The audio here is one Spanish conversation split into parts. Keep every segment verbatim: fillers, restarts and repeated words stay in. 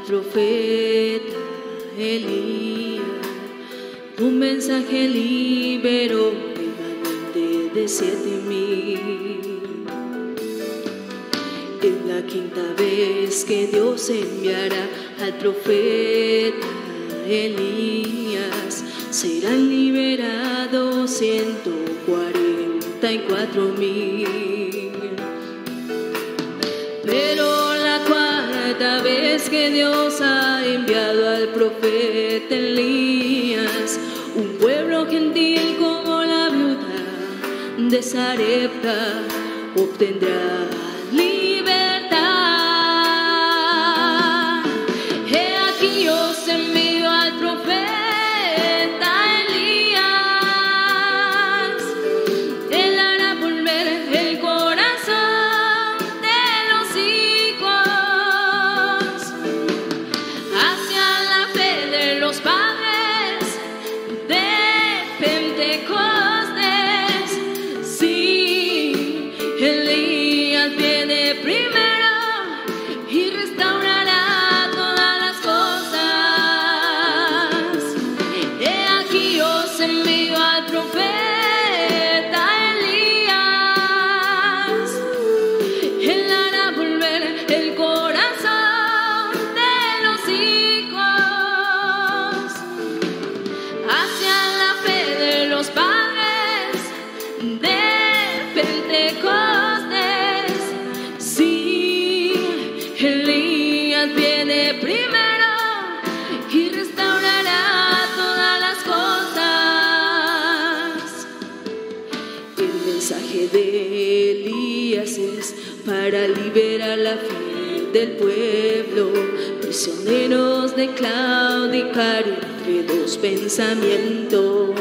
profeta Elías. Un mensaje liberó remanente de siete mil. Es la quinta vez que Dios enviará al profeta Elías. Serán liberados ciento cuarenta y cuatro mil. Pero la cuarta vez que Dios ha enviado al profeta Elías, un pueblo gentil como la viuda de Sarepta obtendrá libertad. He aquí yo os envío al profeta Elías. Él hará volver el corazón de los hijos hacia la fe de los padres de Pentecostés. Sí, Elías viene primero y restaurará todas las cosas. He aquí yo os envío al profeta Elías. Él hará volver el corazón de los hijos hacia la fe de los padres de Pentecostés. Sí, Elías viene primero y restaurará todas las cosas. El mensaje de Elías es para liberar la fe del pueblo, prisioneros de claudicar entre dos pensamientos,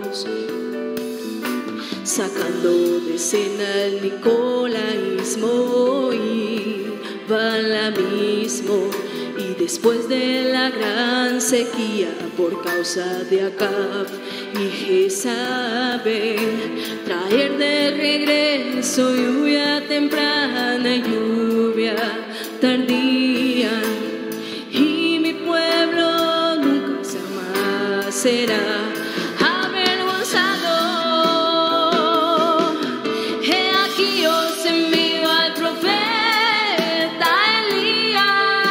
sacando de escena el nicolaísmo y balamismo. Y después de la gran sequía por causa de Acab y Jezabel, traer de regreso lluvia temprana y lluvia tardía. Y mi pueblo nunca jamás será avergonzado. He aquí yo os envío al profeta Elías.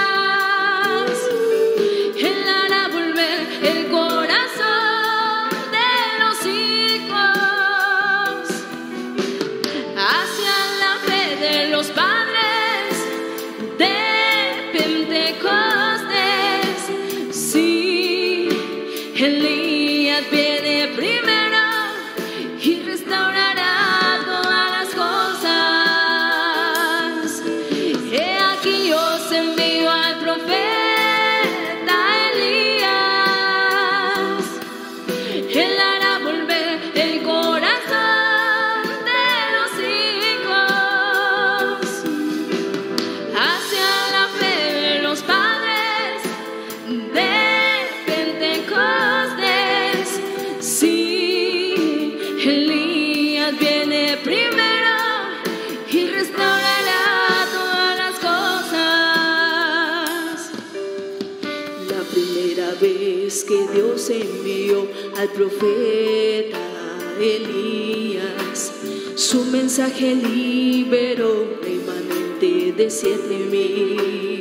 Él hará volver el corazón de los hijos hacia la fe de los padres de Pentecostés. Sí, Elías viene primero y restaurará todas las cosas. He aquí yo os envío al profeta Elías. Él hará volver el corazón de los hijos hacia la fe de los padres de Pentecostés. Sí, Elías viene primero y restaurará todas las cosas. La primera vez que Dios envió al profeta Elías, su mensaje liberó remanente de siete mil.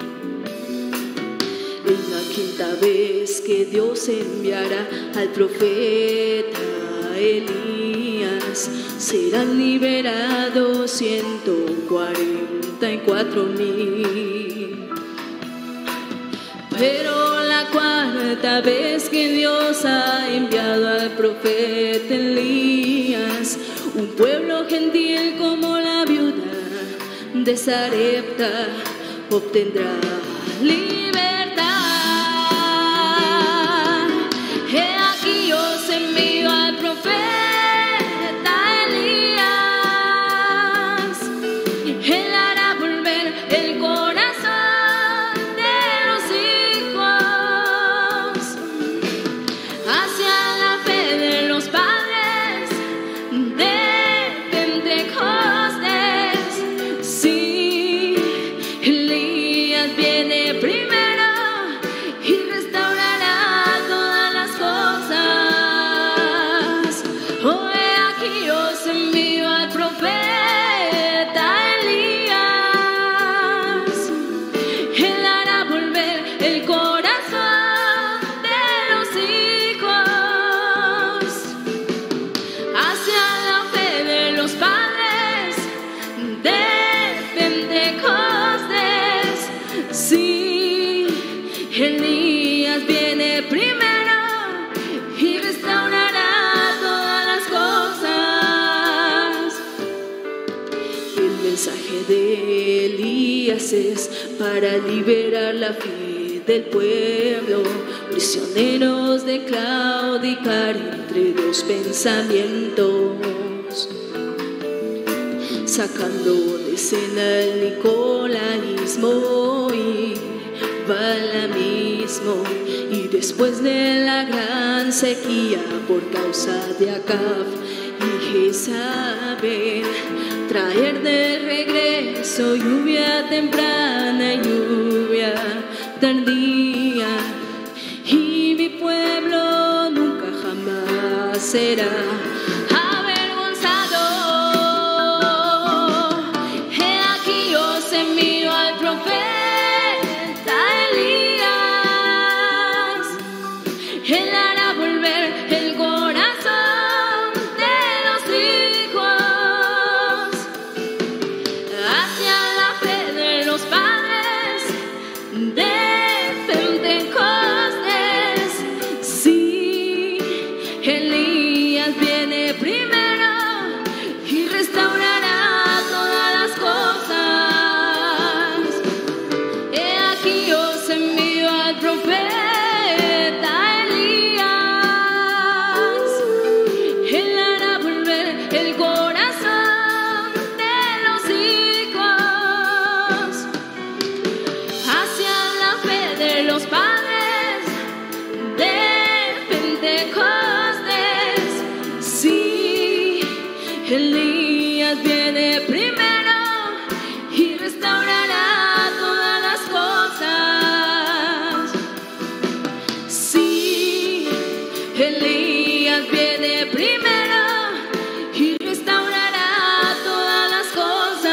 Es la quinta vez que Dios enviará al profeta Elías. Serán liberados ciento cuarenta y cuatro mil. Pero la cuarta vez que Dios ha enviado al profeta Elías, un pueblo gentil como la viuda de Sarepta obtendrá libertad. He aquí yo os envío al profeta Elías. Él hará volver el corazón de los hijos hacia la fe de los padres de Pentecostés. Sí, Elías viene primero de Elías es para liberar la fe del pueblo, prisioneros de claudicar entre dos pensamientos, sacando de escena el nicolaísmo y balamismo, y después de la gran sequía por causa de Acab y Jezabel, traer de regreso lluvia temprana y lluvia tardía, y mi pueblo nunca jamás será avergonzado. He aquí os envío al profeta Elías, él hará volver el corazón de los hijos hacia la fe de los padres de Pentecostés. Sí, Elías viene primero y restaurará todas las cosas. He aquí os envío al profeta Elías, él hará volver el corazón de los hijos hacia la fe de los padres de Pentecostés. Sí, Elías viene primero y restaurará todas las cosas. Sí, Elías viene primero y restaurará todas las cosas.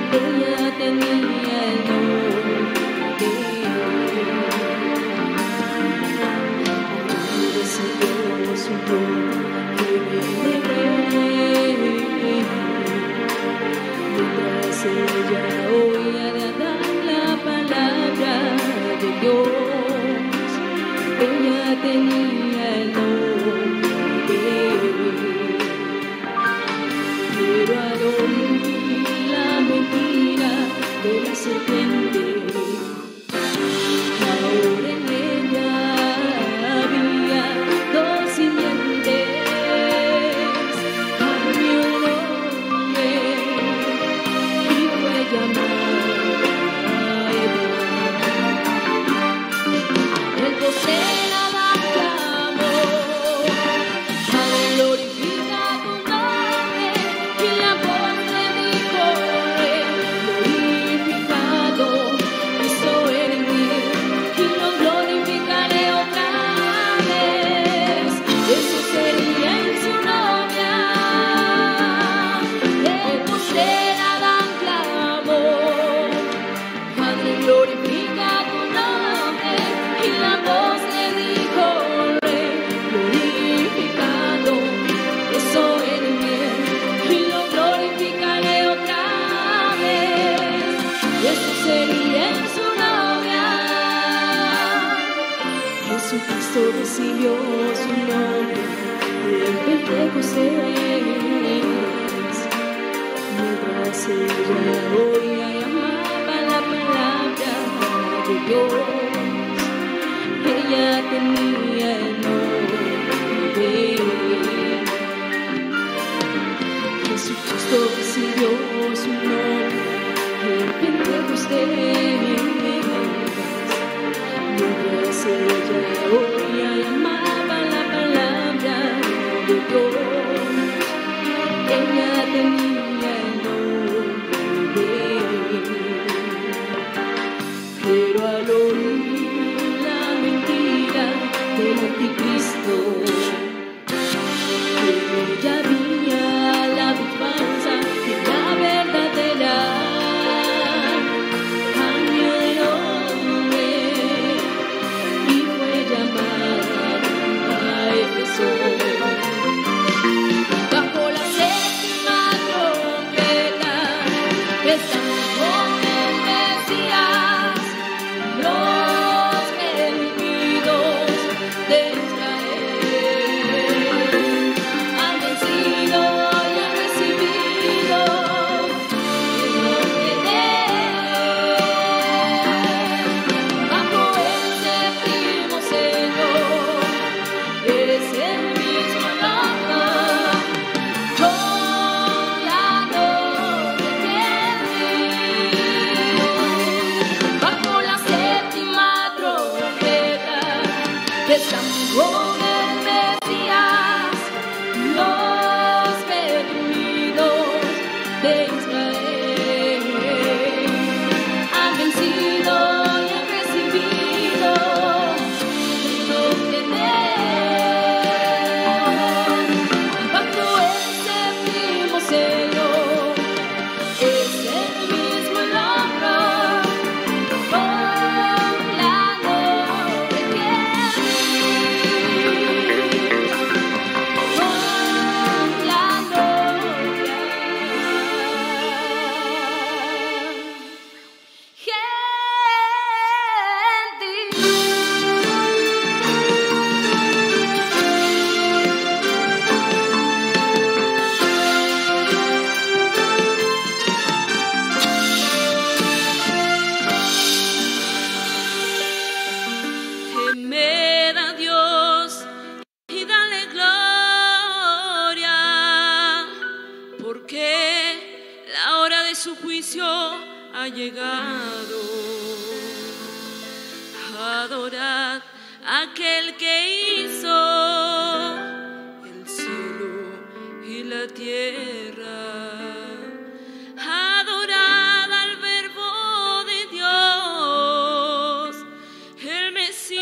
ella tenía el nombre de Dios, su nombre de mientras ella oía de Adán la palabra de Dios, ella tenía el nombre de Él. Pero al oír la mentira de la serpiente, ahora en ella había dos simientes. Cambió el nombre y fue llamada Eva. El poseer Adán clamó: Padre, glorifica tu nombre. Y la voz le dijo: glorificado hizo en mí, y lo glorificaré otra vez. Eso sería en su novia. El poseer Adán clamó: Padre, glorifica tu nombre. Y la voz le dijo: glorificado eso en mí, y lo glorificaré otra vez. Eso sería en su novia. Jesucristo recibió su nombre en Pentecostés, mientras ella oía y amaba la palabra de Dios, ella tenía el nombre de Él. Jesucristo recibió su nombre en Pentecostés, mientras ella oía y amaba la palabra de Dios, ella tenía el nombre de Él. Pero al oír la mentira del anticristo, ella había la falsa y la verdadera. Cambió de nombre y fue llamada a Éfeso. Bajo la séptima trompeta estamos con el Mesías, los redimidos de Israel han vencido y han recibido el nombre de Él. Bajo el séptimo sello es el mismo nombre, con la novia que vino. Bajo la séptima trompeta estamos con el Mesías, los redimidos de Israel han vencido y han recibido el nombre de Él. Bajo el séptimo sello es el mismo nombre, con la novia que vino, con la novia. Temed a Dios y dale gloria, porque la hora de su juicio ha llegado. Adorad a aquel que hizo el cielo y la tierra. Adorad al Verbo de Dios, el Mesías.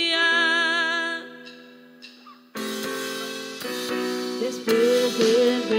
Después del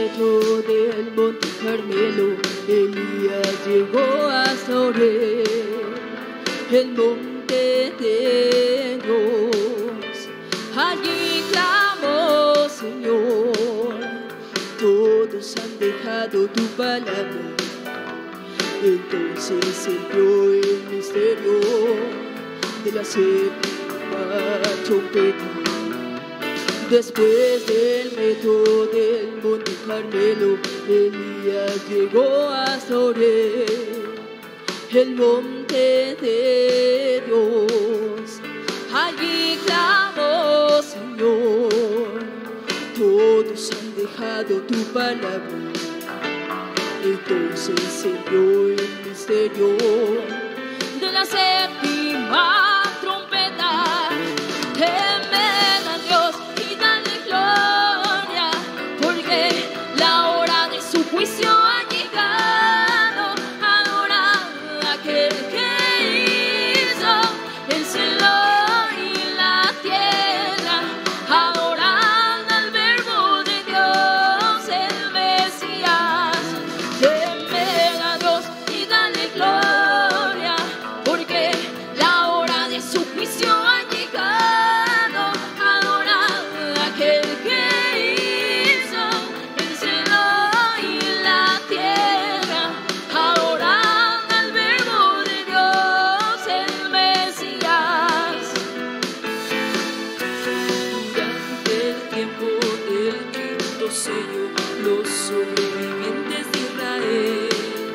del monte Carmelo, Elías llegó hasta Oreb, el monte de Dios. Allí clamó, Señor, todos han dejado tu palabra. Entonces se vio el misterio de la séptima trompeta. Después del reto del monte Carmelo, Elías llegó hasta Oreb, el monte de Dios. Allí clamó, Señor, todos han dejado tu palabra. Entonces se vio el misterio de la séptima trompeta. Temed a Dios y dale gloria, porque la hora de su juicio ha llegado. Adorad a aquel que hizo el cielo y la tierra. Adorad al Verbo de Dios, el Mesías. Temed a Dios y dale gloria, porque la hora de su juicio ha llegado. Adorad a aquel que hizo el cielo y la tierra. Adorad al Verbo de Dios, el Mesías. Durante el tiempo del quinto sello, los sobrevivientes de Israel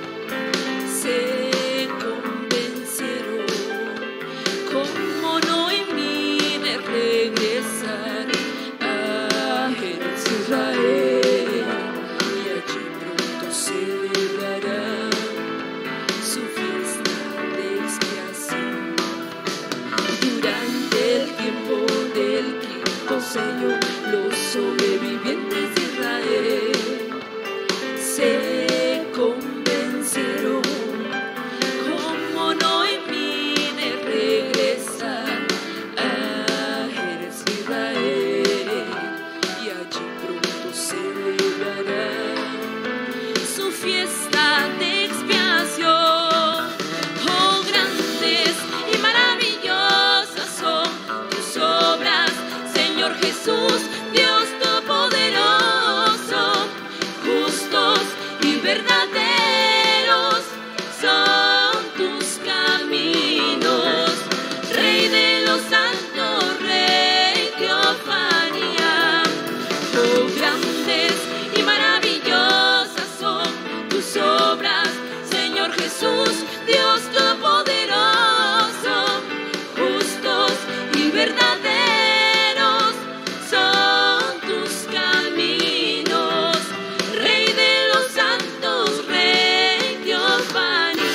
se convencieron, como Noemí, de regresar a Israel, y allí pronto celebrará su fiesta de expiación. Durante el tiempo del quinto sello, los sobrevivientes de Israel se convencieron, como Noemí, de regresar a Israel, y allí pronto celebrará su fiesta de expiación. Oh, grandes y maravillosas son tus obras, Señor Jesús, Dios Todopoderoso. Justos y verdaderos son tus caminos, Rey de los santos, Rey Teofanía. Oh, grandes y maravillosas son tus obras, Señor Jesús, Dios Todopoderoso. Justos y verdaderos son tus caminos, Rey de los santos, Rey Teofanía.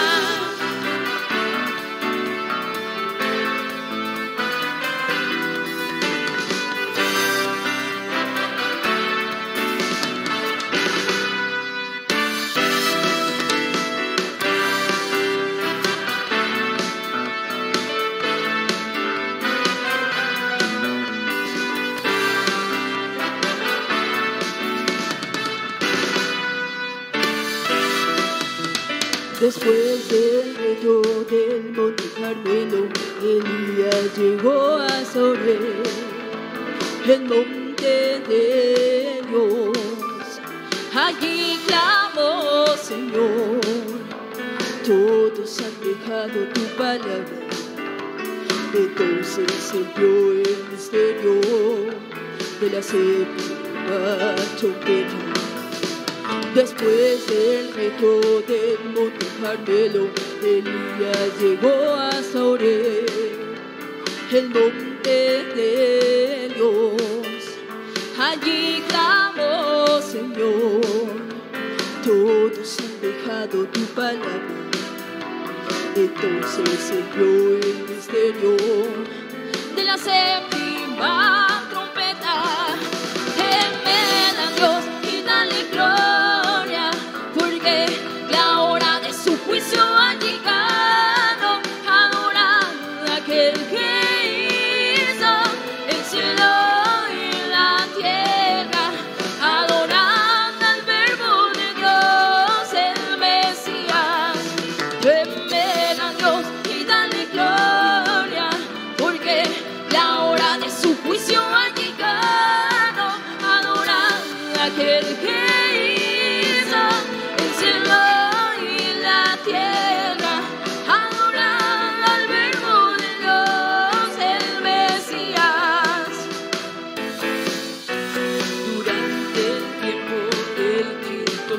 Después del reto del monte Carmelo, Elías llegó a Oreb, el monte de Dios. Allí clamó, Señor, todos han dejado tu palabra. Entonces se vio el misterio de la séptima trompeta. Después del reto del monte Carmelo, Elías llegó hasta Oreb, el monte de Dios. Allí clamó, Señor, todos han dejado tu palabra. Entonces se vio el misterio de la séptima trompeta. Temed a Dios y dale gloria, porque la hora de su juicio ha llegado. Adorad a aquel que hizo el cielo y la tierra. Adorad al Verbo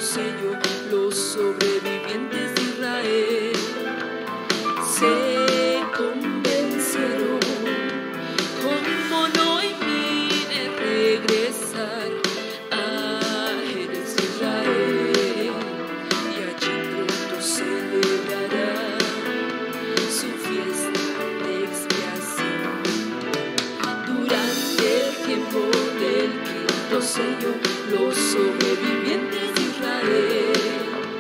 sello, los sobrevivientes de Israel se convencerán como Noemí de regresar a Jerez de Israel, y allí pronto celebrará su fiesta de expiación. Durante el tiempo del quinto sello, los sobrevivientes de Israel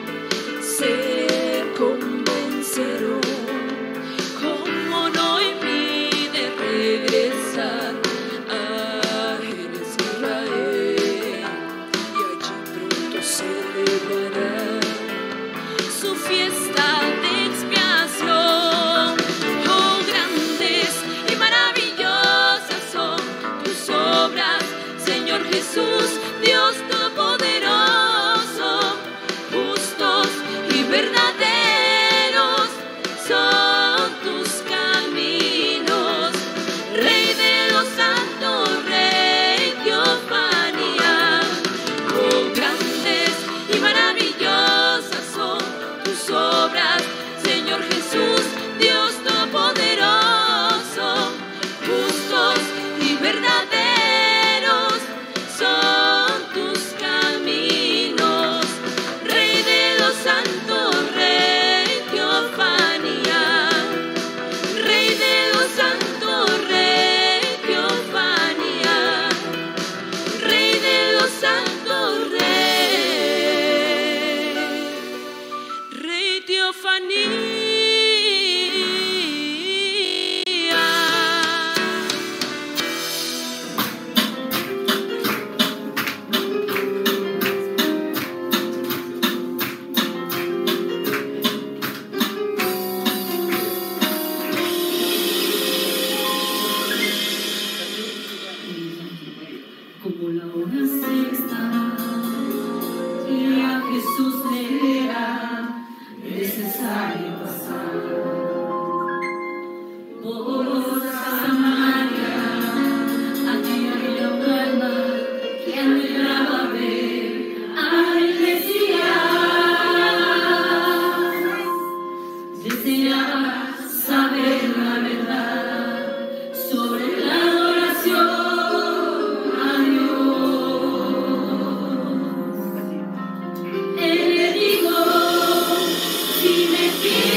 se convencerán como Noemí de regresar a Jerez de Israel, y allí pronto celebrará su fiesta de expiación. Oh, grandes y maravillosas son tus obras, Señor Jesús, Dios Todopoderoso. Justos y verdaderos son tus caminos, Rey de los santos, Rey Teofanía. Oh, grandes y maravillosas son tus obras, Señor Jesús, Dios Todopoderoso. Justos y verdaderos son tus caminos, Rey de los santos, Rey Teofanía. Rey de los santos, Rey Teofanía. Rey de los santos, Rey, Rey Teofanía. Como la hora sexta, y a Jesús le era necesario pasar por Samaria. Allí había un alma que anhelaba ver al Mesías, deseaba saber la verdad sobre la adoración. Él le dijo: si me quieres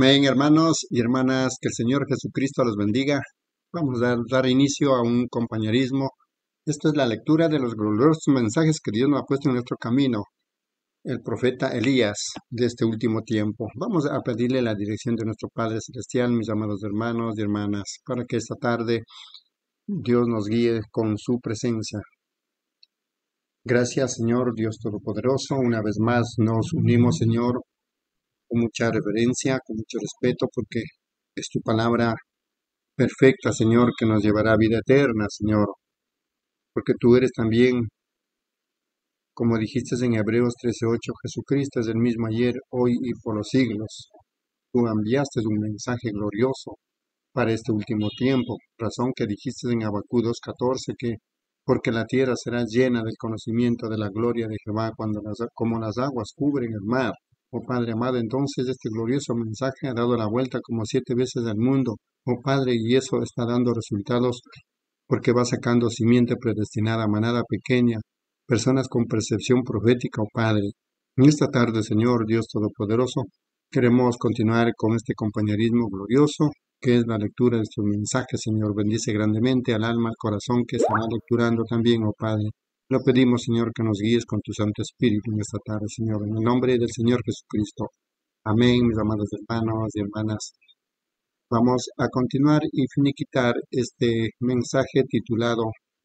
Amén, hermanos y hermanas, que el Señor Jesucristo los bendiga. Vamos a dar, dar inicio a un compañerismo. Esta es la lectura de los gloriosos mensajes que Dios nos ha puesto en nuestro camino, el profeta Elías de este último tiempo. Vamos a pedirle la dirección de nuestro Padre Celestial, mis amados hermanos y hermanas, para que esta tarde Dios nos guíe con su presencia. Gracias, Señor Dios Todopoderoso. Una vez más nos unimos, Señor, con mucha reverencia, con mucho respeto, porque es tu palabra perfecta, Señor, que nos llevará a vida eterna, Señor. Porque tú eres también, como dijiste en Hebreos trece ocho, Jesucristo es el mismo ayer, hoy y por los siglos. Tú enviaste un mensaje glorioso para este último tiempo, razón que dijiste en Habacuc dos catorce, que porque la tierra será llena del conocimiento de la gloria de Jehová, cuando las, como las aguas cubren el mar. Oh Padre amado, entonces este glorioso mensaje ha dado la vuelta como siete veces al mundo. Oh Padre, y eso está dando resultados porque va sacando simiente predestinada, manada pequeña, personas con percepción profética, oh Padre. En esta tarde, Señor Dios Todopoderoso, queremos continuar con este compañerismo glorioso, que es la lectura de estos mensajes, Señor. Bendice grandemente al alma, al corazón que estará lecturando también, oh Padre. Lo pedimos, Señor, que nos guíes con tu Santo Espíritu en esta tarde, Señor, en el nombre del Señor Jesucristo. Amén, mis amados hermanos y hermanas. Vamos a continuar y finiquitar este mensaje titulado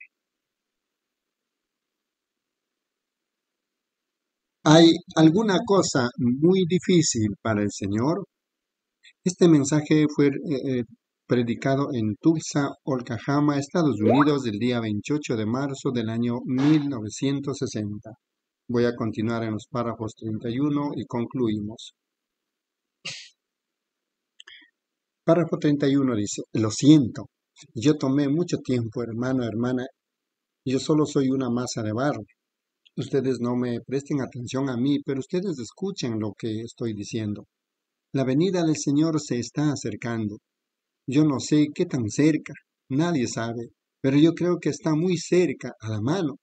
¿Hay alguna cosa muy difícil para el Señor? Este mensaje fue eh, predicado en Tulsa, Oklahoma, Estados Unidos, el día veintiocho de marzo del año mil novecientos sesenta. Voy a continuar en los párrafos treinta y uno y concluimos. Párrafo treinta y uno dice, lo siento, yo tomé mucho tiempo, hermano, hermana, yo solo soy una masa de barro. Ustedes no me presten atención a mí, pero ustedes escuchen lo que estoy diciendo. La venida del Señor se está acercando. Yo no sé qué tan cerca, nadie sabe, pero yo creo que está muy cerca, a la mano.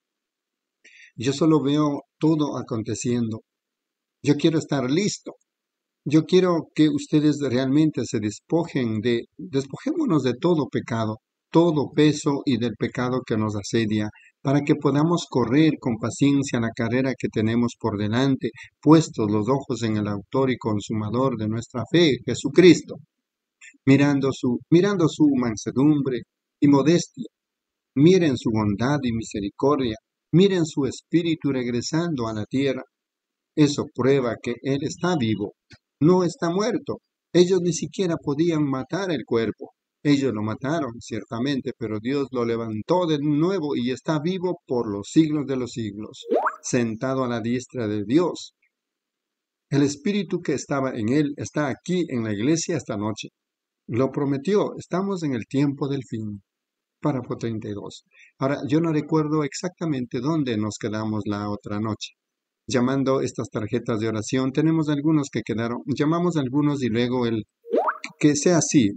Yo solo veo todo aconteciendo. Yo quiero estar listo. Yo quiero que ustedes realmente se despojen de, despojémonos de todo pecado, todo peso y del pecado que nos asedia, para que podamos correr con paciencia la carrera que tenemos por delante, puestos los ojos en el autor y consumador de nuestra fe, Jesucristo, mirando su, mirando su mansedumbre y modestia. Miren su bondad y misericordia, miren su espíritu regresando a la tierra. Eso prueba que Él está vivo, no está muerto. Ellos ni siquiera podían matar el cuerpo. Ellos lo mataron, ciertamente, pero Dios lo levantó de nuevo y está vivo por los siglos de los siglos, sentado a la diestra de Dios. El espíritu que estaba en Él está aquí en la iglesia esta noche. Lo prometió, estamos en el tiempo del fin. Párrafo treinta y dos. Ahora, yo no recuerdo exactamente dónde nos quedamos la otra noche. Llamando estas tarjetas de oración, tenemos algunos que quedaron, llamamos a algunos y luego el que sea así.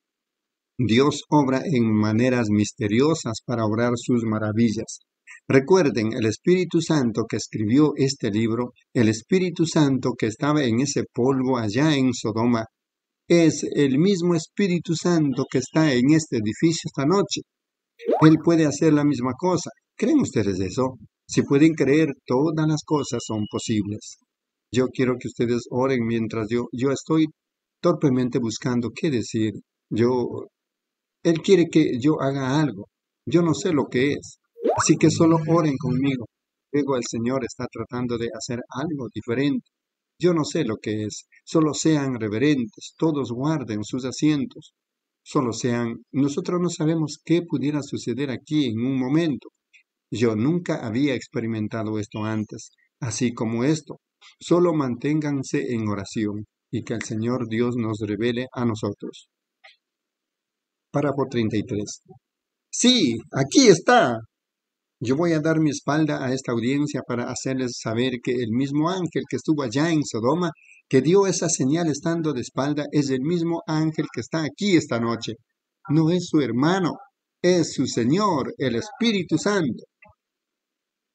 Dios obra en maneras misteriosas para obrar sus maravillas. Recuerden, el Espíritu Santo que escribió este libro, el Espíritu Santo que estaba en ese polvo allá en Sodoma, es el mismo Espíritu Santo que está en este edificio esta noche. Él puede hacer la misma cosa. ¿Creen ustedes eso? Si pueden creer, todas las cosas son posibles. Yo quiero que ustedes oren mientras yo, yo estoy torpemente buscando qué decir. Yo, Él quiere que yo haga algo. Yo no sé lo que es. Así que solo oren conmigo. Luego el Señor está tratando de hacer algo diferente. Yo no sé lo que es. Solo sean reverentes. Todos guarden sus asientos. Solo sean. Nosotros no sabemos qué pudiera suceder aquí en un momento. Yo nunca había experimentado esto antes, así como esto. Solo manténganse en oración y que el Señor Dios nos revele a nosotros. Párrafo treinta y tres. Sí, aquí está. Yo voy a dar mi espalda a esta audiencia para hacerles saber que el mismo ángel que estuvo allá en Sodoma, que dio esa señal estando de espalda, es el mismo ángel que está aquí esta noche. No es su hermano, es su Señor, el Espíritu Santo.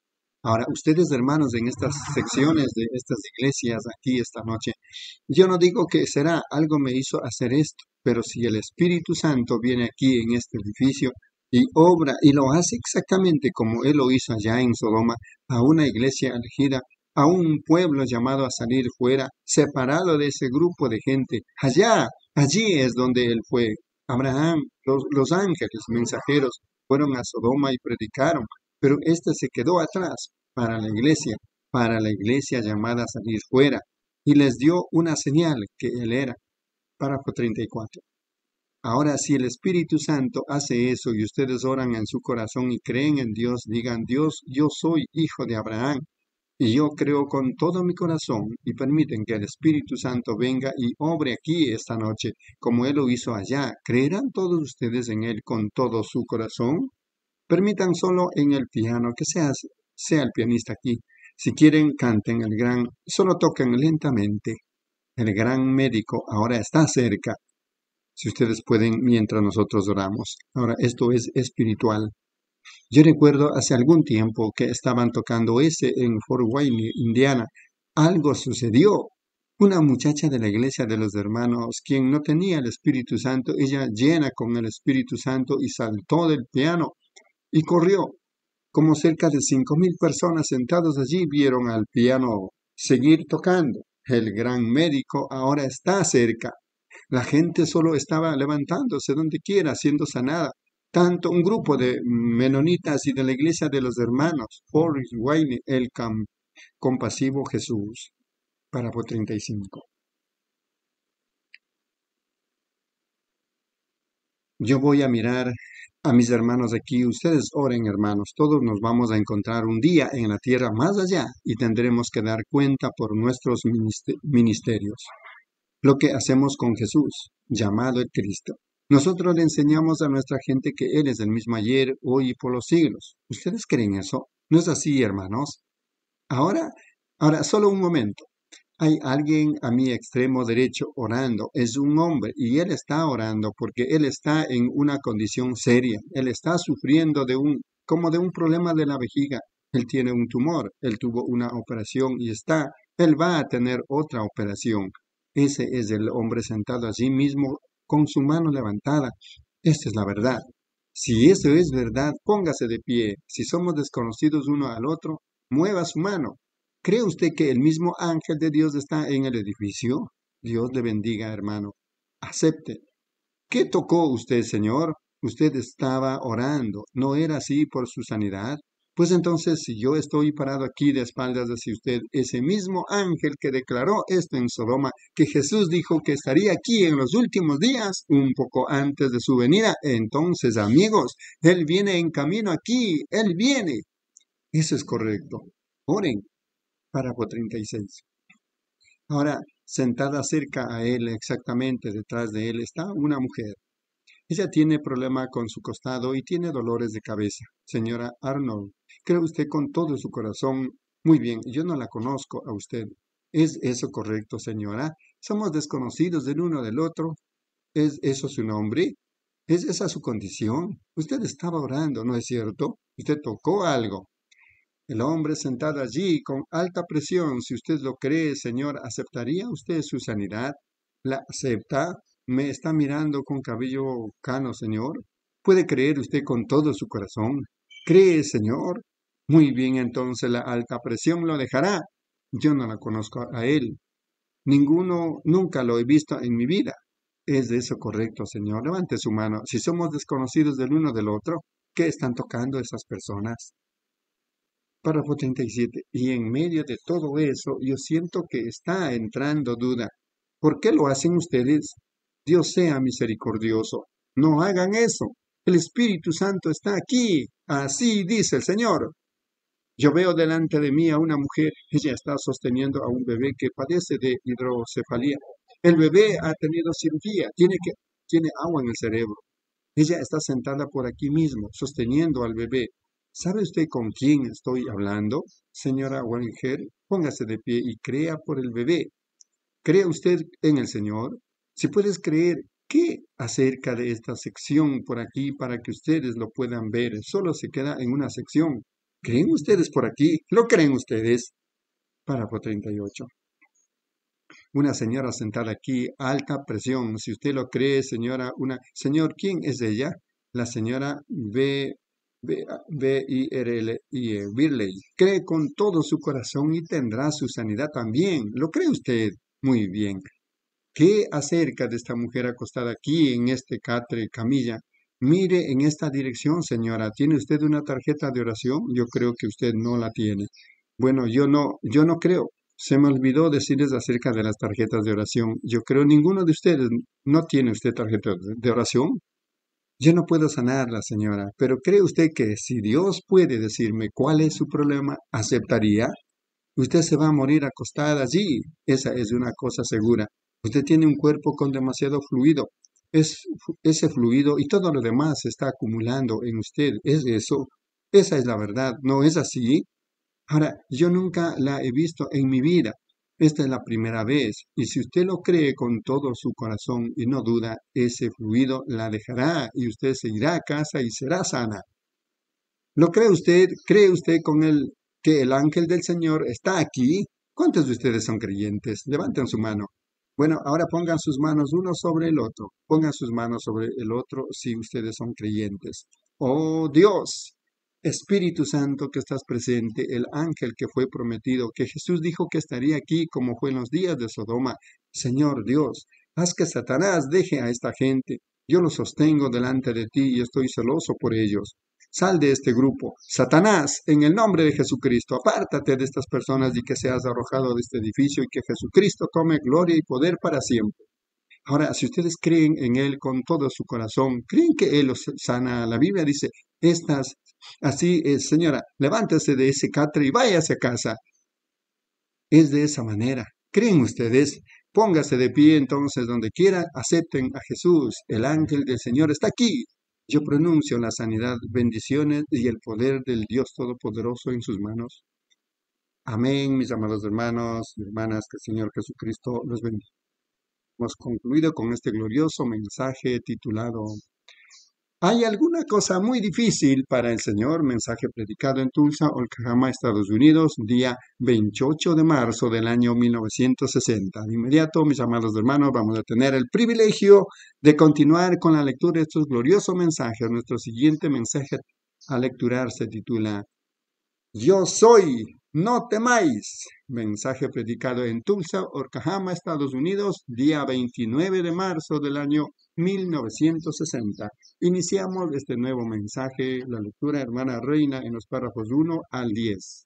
Ahora, ustedes hermanos en estas secciones de estas iglesias aquí esta noche, yo no digo que será, algo me hizo hacer esto, pero si el Espíritu Santo viene aquí en este edificio y obra y lo hace exactamente como Él lo hizo allá en Sodoma, a una iglesia elegida, a un pueblo llamado a salir fuera, separado de ese grupo de gente, allá, allí es donde Él fue. Abraham, los, los ángeles mensajeros fueron a Sodoma y predicaron, pero este se quedó atrás para la iglesia, para la iglesia llamada a salir fuera, y les dio una señal que Él era. Párrafo treinta y cuatro. Ahora, si el Espíritu Santo hace eso y ustedes oran en su corazón y creen en Dios, digan, Dios, yo soy hijo de Abraham, y yo creo con todo mi corazón, y permiten que el Espíritu Santo venga y obre aquí esta noche, como Él lo hizo allá. ¿Creerán todos ustedes en Él con todo su corazón? Permitan solo en el piano, que sea, sea el pianista aquí. Si quieren, canten el gran, solo toquen lentamente. El gran médico ahora está cerca. Si ustedes pueden, mientras nosotros oramos. Ahora, esto es espiritual. Yo recuerdo hace algún tiempo que estaban tocando ese en Fort Wayne, Indiana. Algo sucedió. Una muchacha de la iglesia de los hermanos, quien no tenía el Espíritu Santo, ella llena con el Espíritu Santo y saltó del piano y corrió. Como cerca de cinco mil personas sentados allí vieron al piano seguir tocando. El gran médico ahora está cerca. La gente solo estaba levantándose donde quiera, siendo sanada. Tanto un grupo de menonitas y de la iglesia de los hermanos, Fort Wayne, el cam, compasivo Jesús. Párrafo treinta y cinco. Yo voy a mirar a mis hermanos aquí. Ustedes oren, hermanos. Todos nos vamos a encontrar un día en la tierra más allá y tendremos que dar cuenta por nuestros ministerios. Lo que hacemos con Jesús, llamado el Cristo. Nosotros le enseñamos a nuestra gente que Él es el mismo ayer, hoy y por los siglos. ¿Ustedes creen eso? ¿No es así, hermanos? Ahora, ahora, solo un momento. Hay alguien a mi extremo derecho orando. Es un hombre y él está orando porque él está en una condición seria. Él está sufriendo de un, como de un problema de la vejiga. Él tiene un tumor. Él tuvo una operación y está, él va a tener otra operación. Ese es el hombre sentado allí mismo con su mano levantada. Esta es la verdad. Si eso es verdad, póngase de pie. Si somos desconocidos uno al otro, mueva su mano. ¿Cree usted que el mismo ángel de Dios está en el edificio? Dios le bendiga, hermano. Acepte. ¿Qué tocó usted, Señor? Usted estaba orando. ¿No era así por su sanidad? Pues entonces, si yo estoy parado aquí de espaldas hacia usted, ese mismo ángel que declaró esto en Sodoma, que Jesús dijo que estaría aquí en los últimos días, un poco antes de su venida, entonces, amigos, Él viene en camino aquí. Él viene. Eso es correcto. Oren. Párrafo treinta y seis. Ahora, sentada cerca a él, exactamente detrás de él, está una mujer. Ella tiene problema con su costado y tiene dolores de cabeza. Señora Arnold, ¿cree usted con todo su corazón? Muy bien, yo no la conozco a usted. ¿Es eso correcto, señora? ¿Somos desconocidos del uno del otro? ¿Es eso su nombre? ¿Es esa su condición? Usted estaba orando, ¿no es cierto? Usted tocó algo. El hombre sentado allí con alta presión, si usted lo cree, Señor, ¿aceptaría usted su sanidad? ¿La acepta? ¿Me está mirando con cabello cano, Señor? ¿Puede creer usted con todo su corazón? ¿Cree, Señor? Muy bien, entonces la alta presión lo dejará. Yo no la conozco a él. Ninguno, nunca lo he visto en mi vida. ¿Es eso correcto, Señor? Levante su mano. Si somos desconocidos del uno del otro, ¿qué están tocando esas personas? Párrafo treinta y siete. Y en medio de todo eso, yo siento que está entrando duda. ¿Por qué lo hacen ustedes? Dios sea misericordioso. No hagan eso. El Espíritu Santo está aquí. Así dice el Señor. Yo veo delante de mí a una mujer. Ella está sosteniendo a un bebé que padece de hidrocefalía. El bebé ha tenido cirugía. Tiene, que, tiene agua en el cerebro. Ella está sentada por aquí mismo, sosteniendo al bebé. ¿Sabe usted con quién estoy hablando? Señora Wenger, póngase de pie y crea por el bebé. ¿Cree usted en el Señor? Si puedes creer, ¿qué acerca de esta sección por aquí para que ustedes lo puedan ver? Solo se queda en una sección. ¿Creen ustedes por aquí? ¿Lo creen ustedes? Párrafo treinta y ocho. Una señora sentada aquí, alta presión. Si usted lo cree, señora, una... Señor, ¿quién es ella? La señora B... B, B I R L I E, Birley. Cree con todo su corazón y tendrá su sanidad también. ¿Lo cree usted? Muy bien. ¿Qué acerca de esta mujer acostada aquí en este catre camilla? Mire en esta dirección, señora. ¿Tiene usted una tarjeta de oración? Yo creo que usted no la tiene. Bueno, yo no, yo no creo. Se me olvidó decirles acerca de las tarjetas de oración. Yo creo ninguno de ustedes no tiene usted tarjeta de oración. Yo no puedo sanarla, señora, pero ¿cree usted que si Dios puede decirme cuál es su problema, aceptaría? Usted se va a morir acostada allí. Esa es una cosa segura. Usted tiene un cuerpo con demasiado fluido. Es ese fluido y todo lo demás se está acumulando en usted. ¿Es eso? Esa es la verdad. ¿No es así? Ahora, yo nunca la he visto en mi vida. Esta es la primera vez, y si usted lo cree con todo su corazón y no duda, ese fluido la dejará y usted se irá a casa y será sana. ¿Lo cree usted? ¿Cree usted con él que el ángel del Señor está aquí? ¿Cuántos de ustedes son creyentes? Levanten su mano. Bueno, ahora pongan sus manos uno sobre el otro. Pongan sus manos sobre el otro si ustedes son creyentes. Oh Dios, Espíritu Santo que estás presente, el ángel que fue prometido, que Jesús dijo que estaría aquí como fue en los días de Sodoma. Señor Dios, haz que Satanás deje a esta gente. Yo los sostengo delante de ti y estoy celoso por ellos. Sal de este grupo. Satanás, en el nombre de Jesucristo, apártate de estas personas y que seas arrojado de este edificio y que Jesucristo tome gloria y poder para siempre. Ahora, si ustedes creen en Él con todo su corazón, creen que Él los sana. La Biblia dice, estas, así es, señora, levántese de ese catre y váyase a casa. Es de esa manera. ¿Creen ustedes? Póngase de pie entonces donde quiera, acepten a Jesús. El ángel del Señor está aquí. Yo pronuncio la sanidad, bendiciones y el poder del Dios Todopoderoso en sus manos. Amén, mis amados hermanos y hermanas, que el Señor Jesucristo los bendiga. Hemos concluido con este glorioso mensaje titulado ¿Hay alguna cosa muy difícil para el Señor? Mensaje predicado en Tulsa, Oklahoma, Estados Unidos, día veintiocho de marzo del año mil novecientos sesenta. De inmediato, mis amados hermanos, vamos a tener el privilegio de continuar con la lectura de estos gloriosos mensajes. Nuestro siguiente mensaje a lecturar se titula Yo soy, no temáis. Mensaje predicado en Tulsa, Oklahoma, Estados Unidos, día veintinueve de marzo del año mil novecientos sesenta. Iniciamos este nuevo mensaje, la lectura, hermana Reina, en los párrafos uno al diez.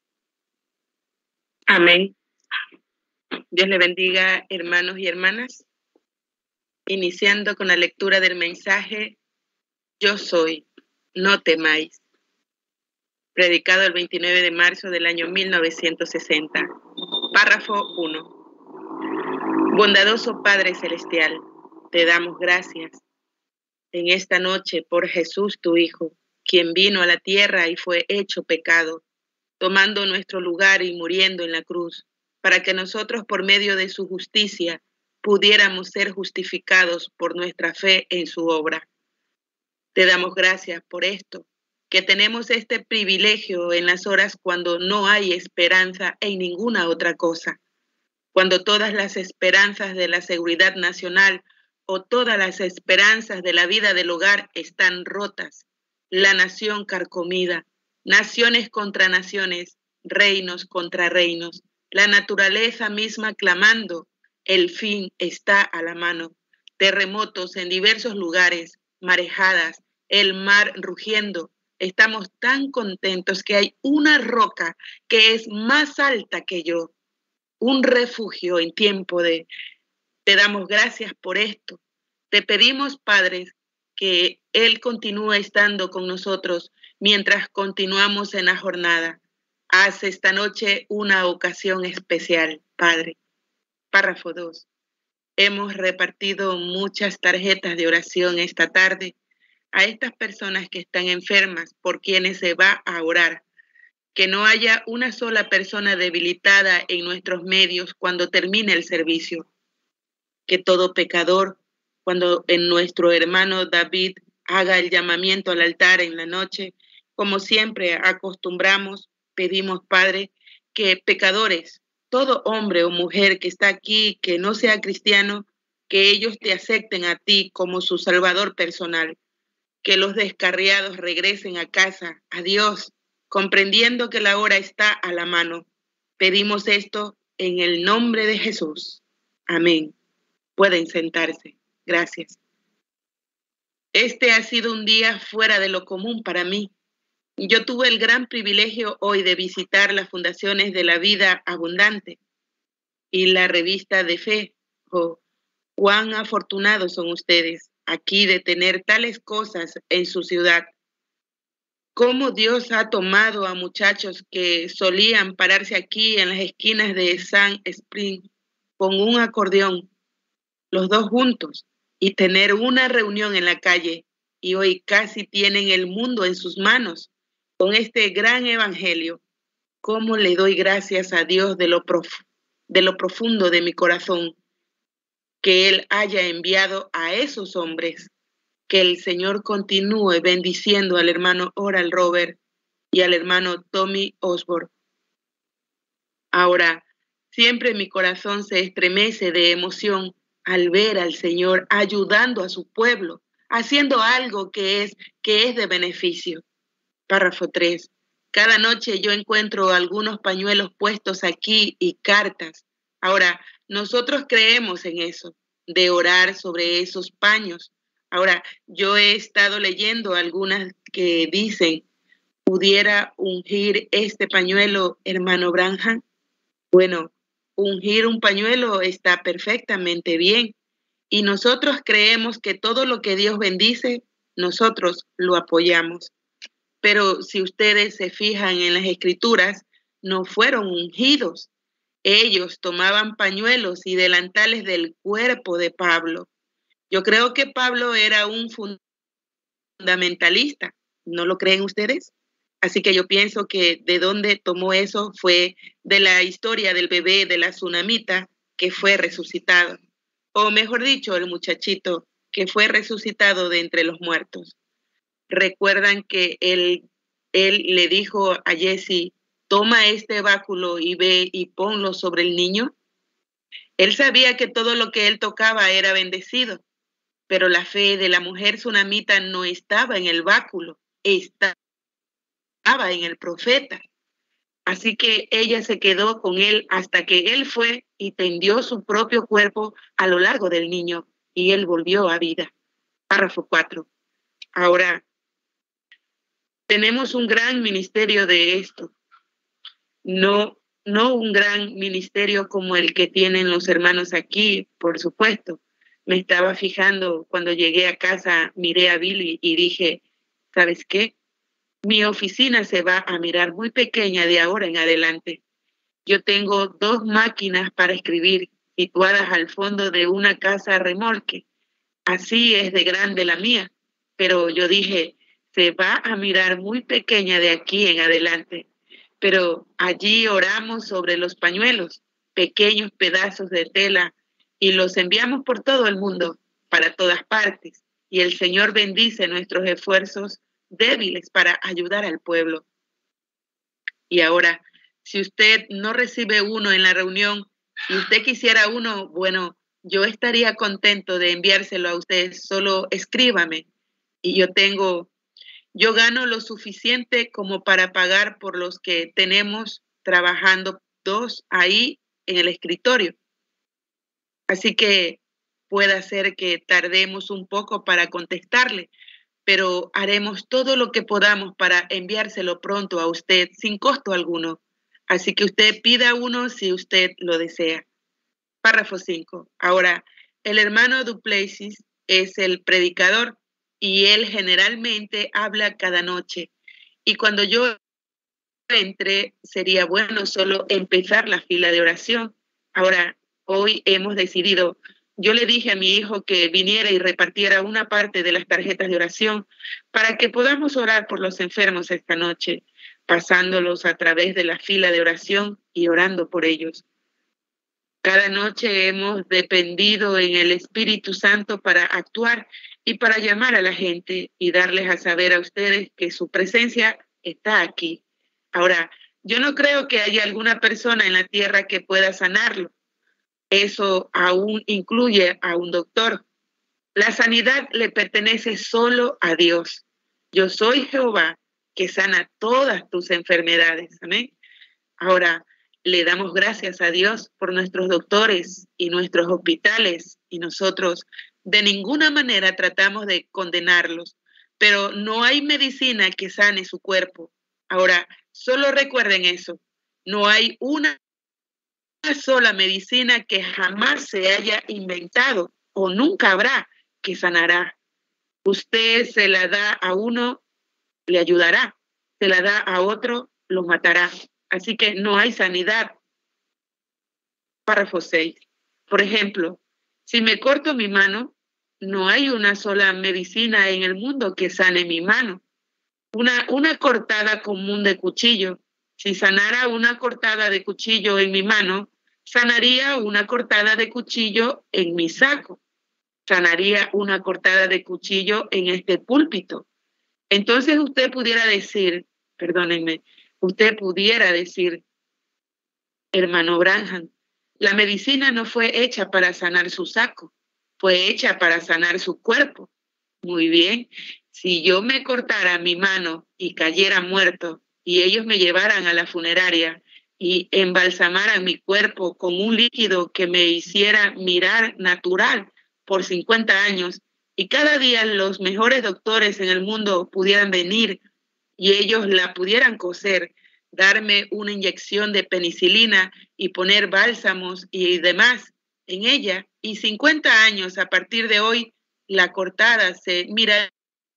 Amén. Dios le bendiga, hermanos y hermanas. Iniciando con la lectura del mensaje, Yo soy, no temáis. Predicado el veintinueve de marzo del año mil novecientos sesenta. Párrafo uno. Bondadoso Padre Celestial, te damos gracias en esta noche por Jesús tu Hijo, quien vino a la tierra y fue hecho pecado, tomando nuestro lugar y muriendo en la cruz, para que nosotros por medio de su justicia pudiéramos ser justificados por nuestra fe en su obra. Te damos gracias por esto, que tenemos este privilegio en las horas cuando no hay esperanza en ninguna otra cosa, cuando todas las esperanzas de la seguridad nacional o todas las esperanzas de la vida del hogar están rotas, la nación carcomida, naciones contra naciones, reinos contra reinos, la naturaleza misma clamando, el fin está a la mano, terremotos en diversos lugares, marejadas, el mar rugiendo. Estamos tan contentos que hay una roca que es más alta que yo, un refugio en tiempo de... Te damos gracias por esto. Te pedimos, Padre, que Él continúe estando con nosotros mientras continuamos en la jornada. Haz esta noche una ocasión especial, Padre. Párrafo dos. Hemos repartido muchas tarjetas de oración esta tarde a estas personas que están enfermas, por quienes se va a orar. Que no haya una sola persona debilitada en nuestros medios cuando termine el servicio. Que todo pecador, cuando en nuestro hermano David haga el llamamiento al altar en la noche, Como siempre acostumbramos, pedimos, Padre, que pecadores, todo hombre o mujer que está aquí, que no sea cristiano, que ellos te acepten a ti como su Salvador personal, que los descarriados regresen a casa, a Dios, comprendiendo que la hora está a la mano. Pedimos esto en el nombre de Jesús. Amén. Pueden sentarse. Gracias. Este ha sido un día fuera de lo común para mí. Yo tuve el gran privilegio hoy de visitar las fundaciones de la vida abundante y la revista de fe. Oh, cuán afortunados son ustedes aquí de tener tales cosas en su ciudad. Cómo Dios ha tomado a muchachos que solían pararse aquí en las esquinas de Sand Spring con un acordeón, los dos juntos, y tener una reunión en la calle, y hoy casi tienen el mundo en sus manos con este gran evangelio. Cómo le doy gracias a Dios de lo, prof- de lo profundo de mi corazón, que Él haya enviado a esos hombres. Que el Señor continúe bendiciendo al hermano Oral Robert y al hermano Tommy Osborne. Ahora, siempre mi corazón se estremece de emoción al ver al Señor ayudando a su pueblo, haciendo algo que es, que es de beneficio. Párrafo tres. Cada noche yo encuentro algunos pañuelos puestos aquí y cartas. Ahora, nosotros creemos en eso, de orar sobre esos paños. Ahora, yo he estado leyendo algunas que dicen, ¿pudiera ungir este pañuelo, hermano Branham? Bueno, ungir un pañuelo está perfectamente bien. Y nosotros creemos que todo lo que Dios bendice, nosotros lo apoyamos. Pero si ustedes se fijan en las escrituras, no fueron ungidos. Ellos tomaban pañuelos y delantales del cuerpo de Pablo. Yo creo que Pablo era un fundamentalista, ¿no lo creen ustedes? Así que yo pienso que de dónde tomó eso fue de la historia del bebé de la tsunamita que fue resucitado, o mejor dicho, el muchachito que fue resucitado de entre los muertos. ¿Recuerdan que él, él le dijo a Jesse, toma este báculo y ve y ponlo sobre el niño? Él sabía que todo lo que él tocaba era bendecido. Pero la fe de la mujer tsunamita no estaba en el báculo, estaba en el profeta. Así que ella se quedó con él hasta que él fue y tendió su propio cuerpo a lo largo del niño y él volvió a vida. Párrafo cuatro. Ahora, tenemos un gran ministerio de esto. No, no un gran ministerio como el que tienen los hermanos aquí, por supuesto. Me estaba fijando cuando llegué a casa, miré a Billy y dije, ¿sabes qué? Mi oficina se va a mirar muy pequeña de ahora en adelante. Yo tengo dos máquinas para escribir situadas al fondo de una casa remolque. Así es de grande la mía. Pero yo dije, se va a mirar muy pequeña de aquí en adelante. Pero allí oramos sobre los pañuelos, pequeños pedazos de tela, y los enviamos por todo el mundo, para todas partes. Y el Señor bendice nuestros esfuerzos débiles para ayudar al pueblo. Y ahora, si usted no recibe uno en la reunión y usted quisiera uno, bueno, yo estaría contento de enviárselo a usted. Solo escríbame. Y yo tengo, yo gano lo suficiente como para pagar por los que tenemos trabajando dos ahí en el escritorio. Así que puede ser que tardemos un poco para contestarle, pero haremos todo lo que podamos para enviárselo pronto a usted sin costo alguno. Así que usted pida uno si usted lo desea. Párrafo cinco. Ahora, el hermano Duplessis es el predicador y él generalmente habla cada noche. Y cuando yo entre, sería bueno solo empezar la fila de oración. Ahora, hoy hemos decidido, yo le dije a mi hijo que viniera y repartiera una parte de las tarjetas de oración para que podamos orar por los enfermos esta noche, pasándolos a través de la fila de oración y orando por ellos. Cada noche hemos dependido en el Espíritu Santo para actuar y para llamar a la gente y darles a saber a ustedes que su presencia está aquí. Ahora, yo no creo que haya alguna persona en la tierra que pueda sanarlo. Eso aún incluye a un doctor. La sanidad le pertenece solo a Dios. Yo soy Jehová que sana todas tus enfermedades. Amén. Ahora, le damos gracias a Dios por nuestros doctores y nuestros hospitales, y nosotros de ninguna manera tratamos de condenarlos, pero no hay medicina que sane su cuerpo. Ahora, solo recuerden eso, no hay una sola medicina que jamás se haya inventado o nunca habrá que sanará. Usted se la da a uno, le ayudará, se la da a otro, lo matará. Así que no hay sanidad. Párrafo seis. Por ejemplo, si me corto mi mano, no hay una sola medicina en el mundo que sane mi mano. Una, una cortada común de cuchillo. Si sanara una cortada de cuchillo en mi mano, sanaría una cortada de cuchillo en mi saco. Sanaría una cortada de cuchillo en este púlpito. Entonces usted pudiera decir, perdónenme, usted pudiera decir, hermano Branham, la medicina no fue hecha para sanar su saco, fue hecha para sanar su cuerpo. Muy bien, si yo me cortara mi mano y cayera muerto y ellos me llevaran a la funeraria y embalsamaran mi cuerpo con un líquido que me hiciera mirar natural por cincuenta años, y cada día los mejores doctores en el mundo pudieran venir y ellos la pudieran coser, darme una inyección de penicilina y poner bálsamos y demás en ella, y cincuenta años a partir de hoy, la cortada se mira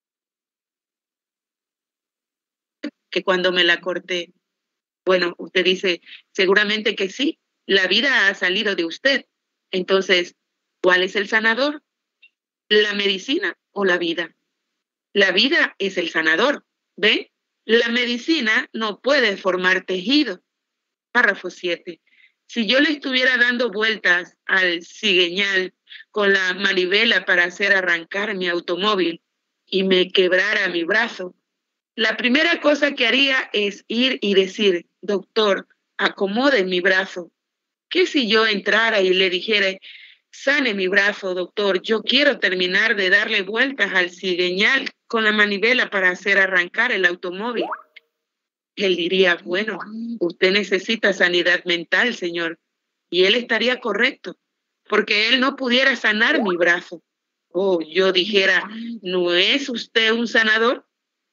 que cuando me la corté. Bueno, usted dice, seguramente que sí, la vida ha salido de usted. Entonces, ¿cuál es el sanador? ¿La medicina o la vida? La vida es el sanador, ¿ve? La medicina no puede formar tejido. Párrafo siete. Si yo le estuviera dando vueltas al cigüeñal con la manivela para hacer arrancar mi automóvil y me quebrara mi brazo, la primera cosa que haría es ir y decir, doctor, acomode mi brazo. ¿Qué si yo entrara y le dijera, sane mi brazo, doctor, yo quiero terminar de darle vueltas al cigüeñal con la manivela para hacer arrancar el automóvil? Él diría, bueno, usted necesita sanidad mental, señor. Y él estaría correcto, porque él no pudiera sanar mi brazo. O yo dijera, ¿no es usted un sanador?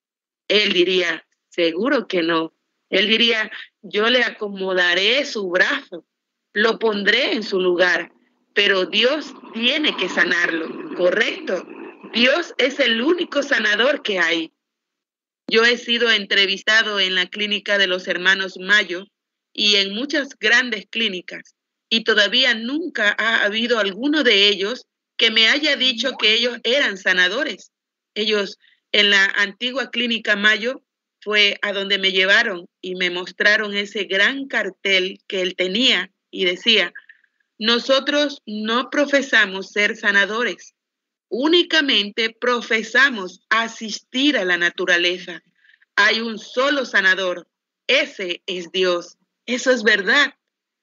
Él diría, seguro que no. Él diría, yo le acomodaré su brazo, lo pondré en su lugar, pero Dios tiene que sanarlo, ¿correcto? Dios es el único sanador que hay. Yo he sido entrevistado en la clínica de los hermanos Mayo y en muchas grandes clínicas, y todavía nunca ha habido alguno de ellos que me haya dicho que ellos eran sanadores. Ellos, en la antigua clínica Mayo, fue a donde me llevaron y me mostraron ese gran cartel que él tenía y decía, nosotros no profesamos ser sanadores, únicamente profesamos asistir a la naturaleza. Hay un solo sanador, ese es Dios. Eso es verdad.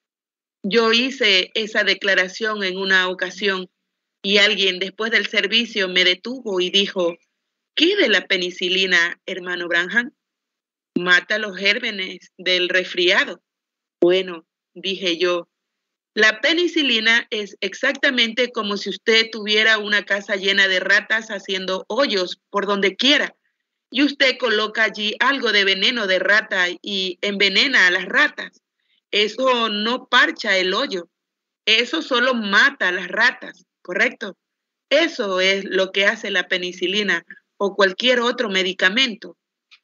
Yo hice esa declaración en una ocasión y alguien después del servicio me detuvo y dijo, ¿qué de la penicilina, hermano Branham? Mata los gérmenes del resfriado. Bueno, dije yo, la penicilina es exactamente como si usted tuviera una casa llena de ratas haciendo hoyos por donde quiera y usted coloca allí algo de veneno de rata y envenena a las ratas. Eso no parcha el hoyo, eso solo mata a las ratas, ¿correcto? Eso es lo que hace la penicilina o cualquier otro medicamento.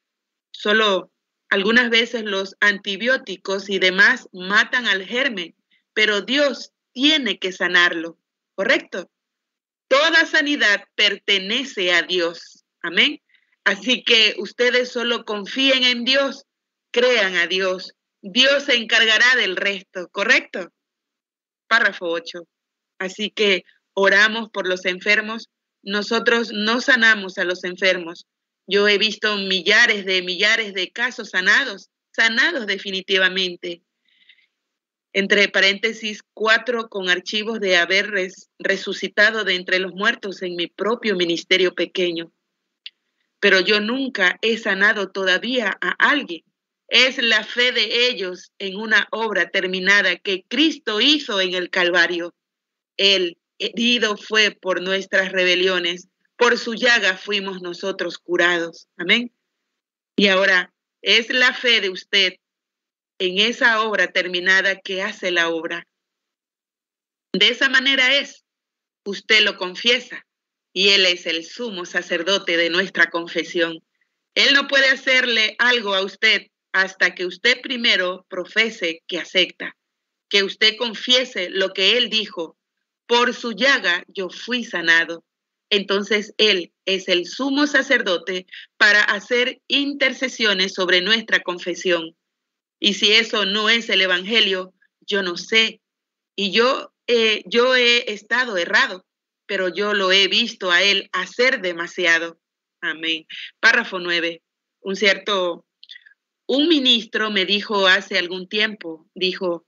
Solo algunas veces los antibióticos y demás matan al germen, pero Dios tiene que sanarlo, ¿correcto? Toda sanidad pertenece a Dios, amén. Así que ustedes solo confíen en Dios, crean a Dios. Dios se encargará del resto, ¿correcto? Párrafo ocho. Así que oramos por los enfermos, nosotros no sanamos a los enfermos. Yo he visto millares de millares de casos sanados, sanados definitivamente. Entre paréntesis, cuatro con archivos de haber res, resucitado de entre los muertos en mi propio ministerio pequeño. Pero yo nunca he sanado todavía a alguien. Es la fe de ellos en una obra terminada que Cristo hizo en el Calvario. Él herido fue por nuestras rebeliones, por su llaga fuimos nosotros curados. Amén. Y ahora es la fe de usted en esa obra terminada que hace la obra. De esa manera es, usted lo confiesa y Él es el sumo sacerdote de nuestra confesión. Él no puede hacerle algo a usted hasta que usted primero profese que acepta, que usted confiese lo que Él dijo. Por su llaga yo fui sanado. Entonces Él es el sumo sacerdote para hacer intercesiones sobre nuestra confesión. Y si eso no es el evangelio, yo no sé. Y yo, eh, yo he estado errado, pero yo lo he visto a Él hacer demasiado. Amén. Párrafo nueve. Un cierto, un ministro me dijo hace algún tiempo, dijo,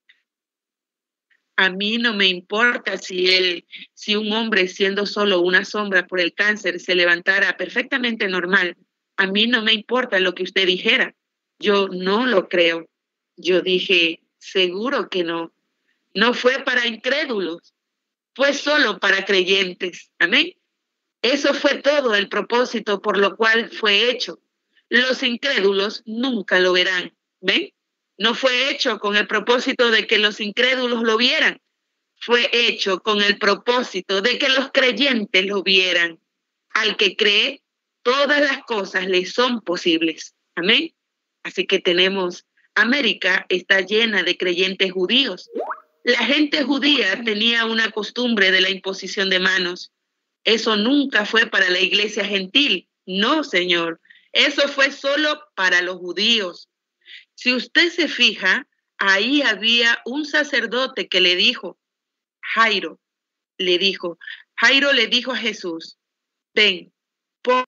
a mí no me importa si él, si un hombre siendo solo una sombra por el cáncer se levantara perfectamente normal. A mí no me importa lo que usted dijera. Yo no lo creo. Yo dije, seguro que no. No fue para incrédulos. Fue solo para creyentes. Amén. Eso fue todo el propósito por lo cual fue hecho. Los incrédulos nunca lo verán. ¿Ven? No fue hecho con el propósito de que los incrédulos lo vieran. Fue hecho con el propósito de que los creyentes lo vieran. Al que cree, todas las cosas le son posibles. Amén. Así que tenemos, América está llena de creyentes judíos. La gente judía tenía una costumbre de la imposición de manos. Eso nunca fue para la iglesia gentil. No, Señor. Eso fue solo para los judíos. Si usted se fija, ahí había un sacerdote que le dijo, Jairo, le dijo, Jairo le dijo a Jesús, ven, pon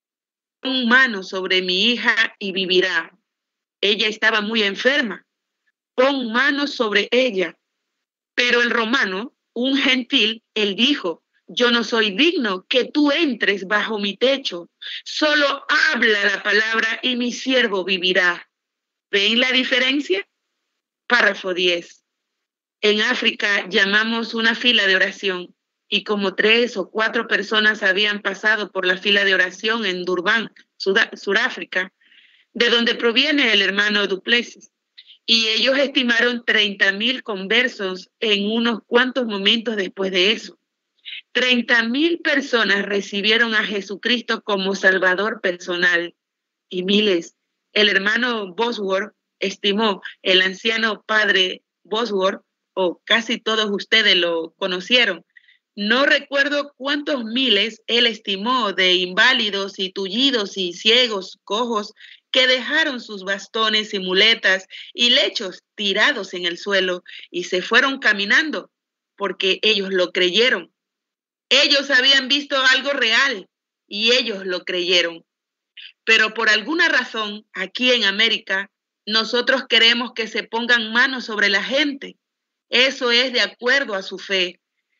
mano sobre mi hija y vivirá. Ella estaba muy enferma. Pon mano sobre ella. Pero el romano, un gentil, él dijo, yo no soy digno que tú entres bajo mi techo. Solo habla la palabra y mi siervo vivirá. ¿Ven la diferencia? Párrafo diez. En África llamamos una fila de oración y como tres o cuatro personas habían pasado por la fila de oración en Durban, Sudáfrica, de donde proviene el hermano Duplessis. Y ellos estimaron treinta mil conversos en unos cuantos momentos después de eso. treinta mil personas recibieron a Jesucristo como Salvador personal y miles. El hermano Bosworth estimó, el anciano padre Bosworth, o casi todos ustedes lo conocieron. No recuerdo cuántos miles él estimó de inválidos y tullidos y ciegos, cojos, que dejaron sus bastones y muletas y lechos tirados en el suelo y se fueron caminando porque ellos lo creyeron. Ellos habían visto algo real y ellos lo creyeron. Pero por alguna razón, aquí en América, nosotros queremos que se pongan manos sobre la gente. Eso es de acuerdo a su fe.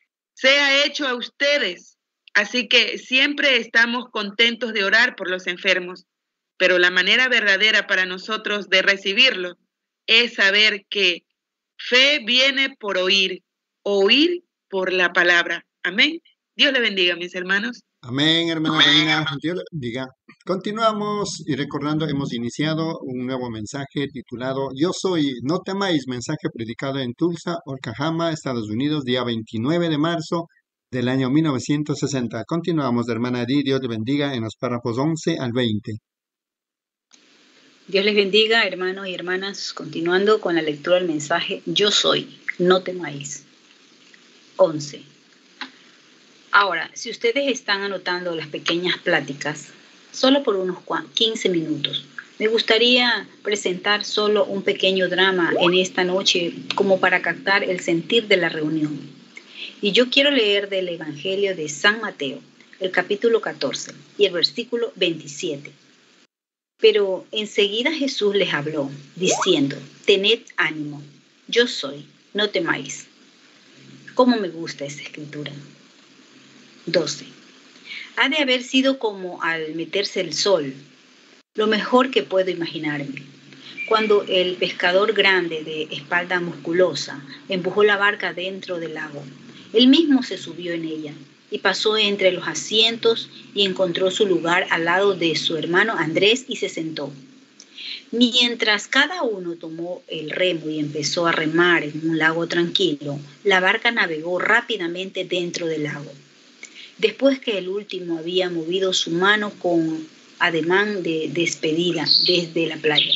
Sea hecho a ustedes. Así que siempre estamos contentos de orar por los enfermos. Pero la manera verdadera para nosotros de recibirlo es saber que fe viene por oír, oír por la palabra. Amén. Dios le bendiga, mis hermanos. Amén, hermana Reina. Dios le bendiga. Continuamos y recordando, hemos iniciado un nuevo mensaje titulado Yo soy, no temáis, mensaje predicado en Tulsa, Oklahoma, Estados Unidos, día veintinueve de marzo del año mil novecientos sesenta. Continuamos, hermana Edith, Dios le bendiga, en los párrafos once al veinte. Dios les bendiga, hermanos y hermanas, continuando con la lectura del mensaje Yo soy, no temáis. once. Ahora, si ustedes están anotando las pequeñas pláticas, solo por unos quince minutos, me gustaría presentar solo un pequeño drama en esta noche como para captar el sentir de la reunión. Y yo quiero leer del Evangelio de San Mateo, el capítulo catorce y el versículo veintisiete. Pero enseguida Jesús les habló, diciendo, tened ánimo, yo soy, no temáis. ¿Cómo me gusta esa escritura? doce. Ha de haber sido como al meterse el sol, lo mejor que puedo imaginarme. Cuando el pescador grande de espalda musculosa empujó la barca dentro del lago, él mismo se subió en ella y pasó entre los asientos y encontró su lugar al lado de su hermano Andrés y se sentó. Mientras cada uno tomó el remo y empezó a remar en un lago tranquilo, la barca navegó rápidamente dentro del lago. Después que el último había movido su mano con ademán de despedida desde la playa,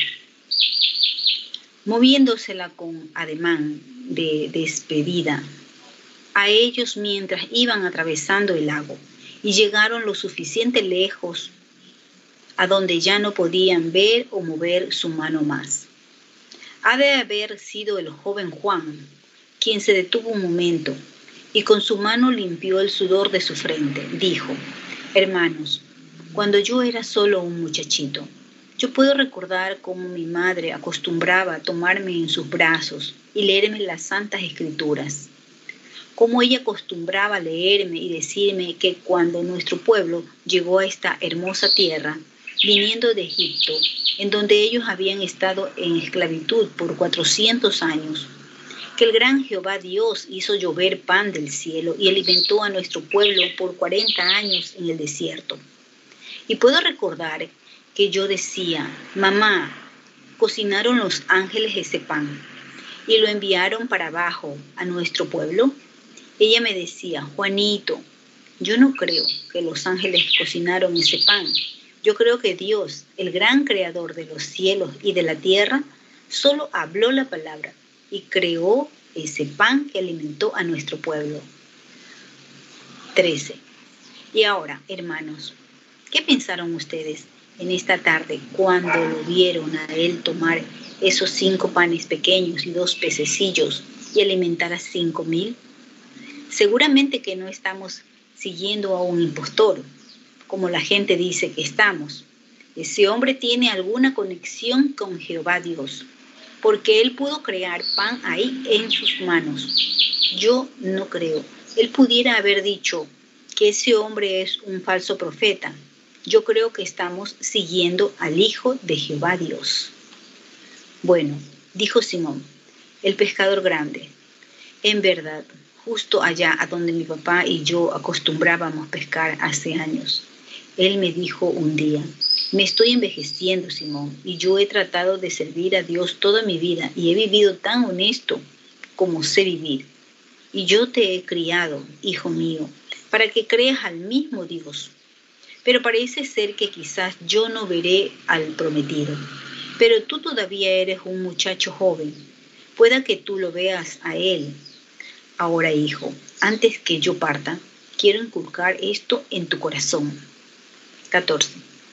moviéndosela con ademán de despedida a ellos mientras iban atravesando el lago y llegaron lo suficiente lejos a donde ya no podían ver o mover su mano más. Ha de haber sido el joven Juan quien se detuvo un momento y con su mano limpió el sudor de su frente. Dijo, hermanos, cuando yo era solo un muchachito, yo puedo recordar cómo mi madre acostumbraba a tomarme en sus brazos y leerme las santas escrituras. Cómo ella acostumbraba a leerme y decirme que cuando nuestro pueblo llegó a esta hermosa tierra, viniendo de Egipto, en donde ellos habían estado en esclavitud por cuatrocientos años, que el gran Jehová Dios hizo llover pan del cielo y alimentó a nuestro pueblo por cuarenta años en el desierto. Y puedo recordar que yo decía, mamá, cocinaron los ángeles ese pan y lo enviaron para abajo a nuestro pueblo. Ella me decía, Juanito, yo no creo que los ángeles cocinaron ese pan. Yo creo que Dios, el gran creador de los cielos y de la tierra, solo habló la palabra y creó ese pan que alimentó a nuestro pueblo. trece. Y ahora, hermanos, ¿qué pensaron ustedes en esta tarde cuando lo vieron a él tomar esos cinco panes pequeños y dos pececillos y alimentar a cinco mil? Seguramente que no estamos siguiendo a un impostor, como la gente dice que estamos. Ese hombre tiene alguna conexión con Jehová Dios, porque él pudo crear pan ahí en sus manos. Yo no creo. Él pudiera haber dicho que ese hombre es un falso profeta. Yo creo que estamos siguiendo al Hijo de Jehová Dios. Bueno, dijo Simón, el pescador grande, en verdad, justo allá a donde mi papá y yo acostumbrábamos pescar hace años. Él me dijo un día, me estoy envejeciendo, Simón, y yo he tratado de servir a Dios toda mi vida y he vivido tan honesto como sé vivir. Y yo te he criado, hijo mío, para que creas al mismo Dios. Pero parece ser que quizás yo no veré al prometido. Pero tú todavía eres un muchacho joven. Pueda que tú lo veas a él. Ahora, hijo, antes que yo parta, quiero inculcar esto en tu corazón. catorce.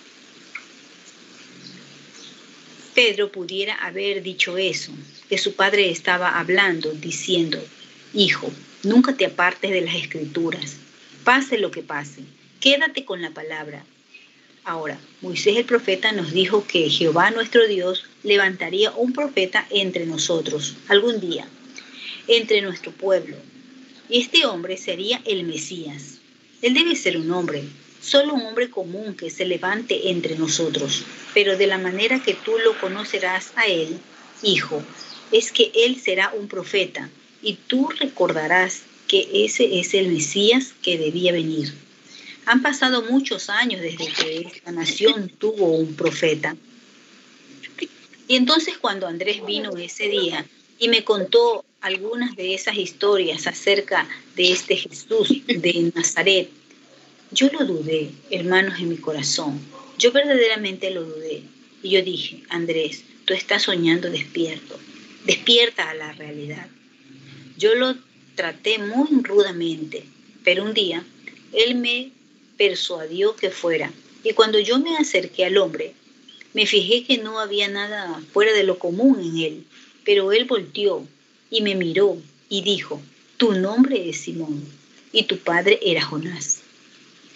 Pedro pudiera haber dicho eso, que su padre estaba hablando, diciendo, hijo, nunca te apartes de las escrituras, pase lo que pase, quédate con la palabra. Ahora, Moisés el profeta nos dijo que Jehová nuestro Dios levantaría un profeta entre nosotros, algún día, entre nuestro pueblo. Y este hombre sería el Mesías. Él debe ser un hombre, solo un hombre común que se levante entre nosotros. Pero de la manera que tú lo conocerás a él, hijo, es que él será un profeta, y tú recordarás que ese es el Mesías que debía venir. Han pasado muchos años desde que esta nación tuvo un profeta. Y entonces cuando Andrés vino ese día y me contó algunas de esas historias acerca de este Jesús de Nazaret, yo lo dudé, hermanos, en mi corazón. Yo verdaderamente lo dudé. Y yo dije, Andrés, tú estás soñando despierto. Despierta a la realidad. Yo lo traté muy rudamente, pero un día él me persuadió que fuera. Y cuando yo me acerqué al hombre, me fijé que no había nada fuera de lo común en él. Pero él volteó y me miró y dijo, tu nombre es Simón y tu padre era Jonás.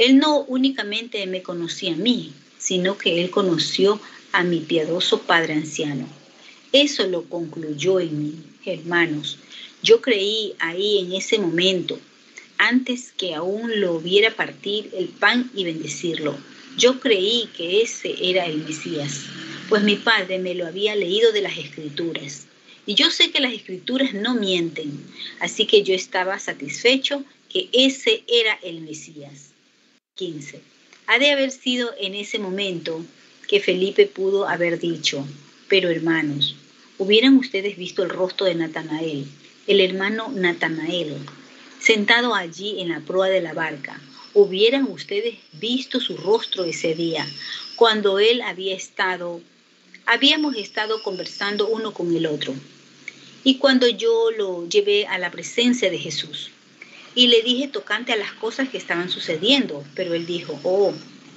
Él no únicamente me conocía a mí, sino que Él conoció a mi piadoso padre anciano. Eso lo concluyó en mí, hermanos. Yo creí ahí en ese momento, antes que aún lo viera partir el pan y bendecirlo. Yo creí que ese era el Mesías, pues mi padre me lo había leído de las Escrituras. Y yo sé que las Escrituras no mienten, así que yo estaba satisfecho que ese era el Mesías. quince. Ha de haber sido en ese momento que Felipe pudo haber dicho: pero hermanos, hubieran ustedes visto el rostro de Natanael, el hermano Natanael, sentado allí en la proa de la barca. Hubieran ustedes visto su rostro ese día, cuando él había estado, habíamos estado conversando uno con el otro. Y cuando yo lo llevé a la presencia de Jesús, y le dije tocante a las cosas que estaban sucediendo, pero él dijo: oh,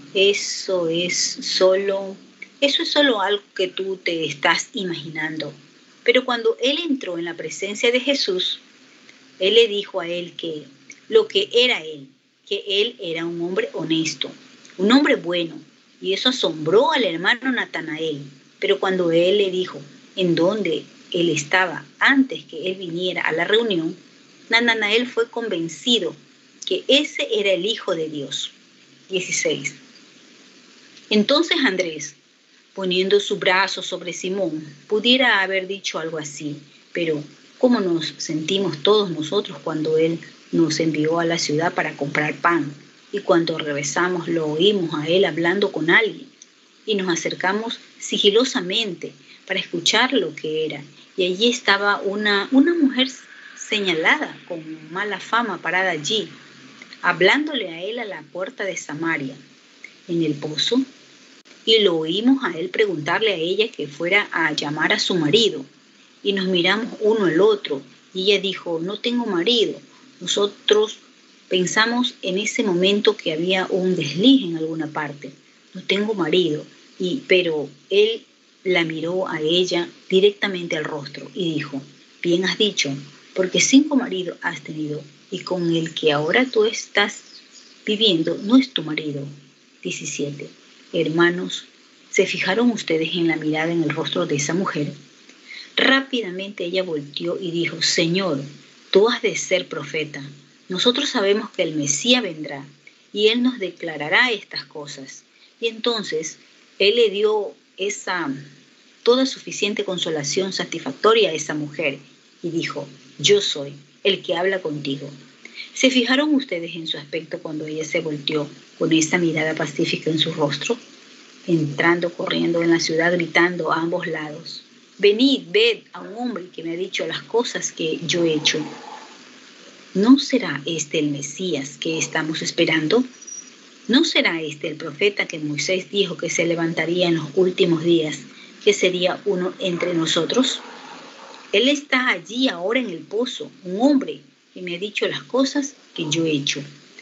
eso es solo, eso es solo algo que tú te estás imaginando. Pero cuando él entró en la presencia de Jesús, él le dijo a él que lo que era él, que él era un hombre honesto, un hombre bueno, y eso asombró al hermano Natanael. Pero cuando él le dijo en dónde él estaba antes que él viniera a la reunión, Natanael fue convencido que ese era el Hijo de Dios. dieciséis. Entonces Andrés, poniendo su brazo sobre Simón, pudiera haber dicho algo así, pero ¿cómo nos sentimos todos nosotros cuando él nos envió a la ciudad para comprar pan? Y cuando regresamos lo oímos a él hablando con alguien y nos acercamos sigilosamente para escuchar lo que era. Y allí estaba una, una mujer señalada con mala fama parada allí, hablándole a él a la puerta de Samaria, en el pozo, y lo oímos a él preguntarle a ella que fuera a llamar a su marido, y nos miramos uno al otro, y ella dijo: no tengo marido. Nosotros pensamos en ese momento que había un desliz en alguna parte. No tengo marido, y, pero él la miró a ella directamente al rostro y dijo: bien has dicho, porque cinco maridos has tenido, y con el que ahora tú estás viviendo no es tu marido. diecisiete. Hermanos, ¿se fijaron ustedes en la mirada en el rostro de esa mujer? Rápidamente ella volteó y dijo: Señor, tú has de ser profeta. Nosotros sabemos que el Mesías vendrá y él nos declarará estas cosas. Y entonces él le dio esa toda suficiente consolación satisfactoria a esa mujer y dijo: yo soy el que habla contigo. ¿Se fijaron ustedes en su aspecto cuando ella se volteó con esa mirada pacífica en su rostro? Entrando corriendo en la ciudad gritando a ambos lados: venid, ved a un hombre que me ha dicho las cosas que yo he hecho. ¿No será este el Mesías que estamos esperando? ¿No será este el profeta que Moisés dijo que se levantaría en los últimos días, que sería uno entre nosotros? Él está allí ahora en el pozo, un hombre que me ha dicho las cosas que yo he hecho.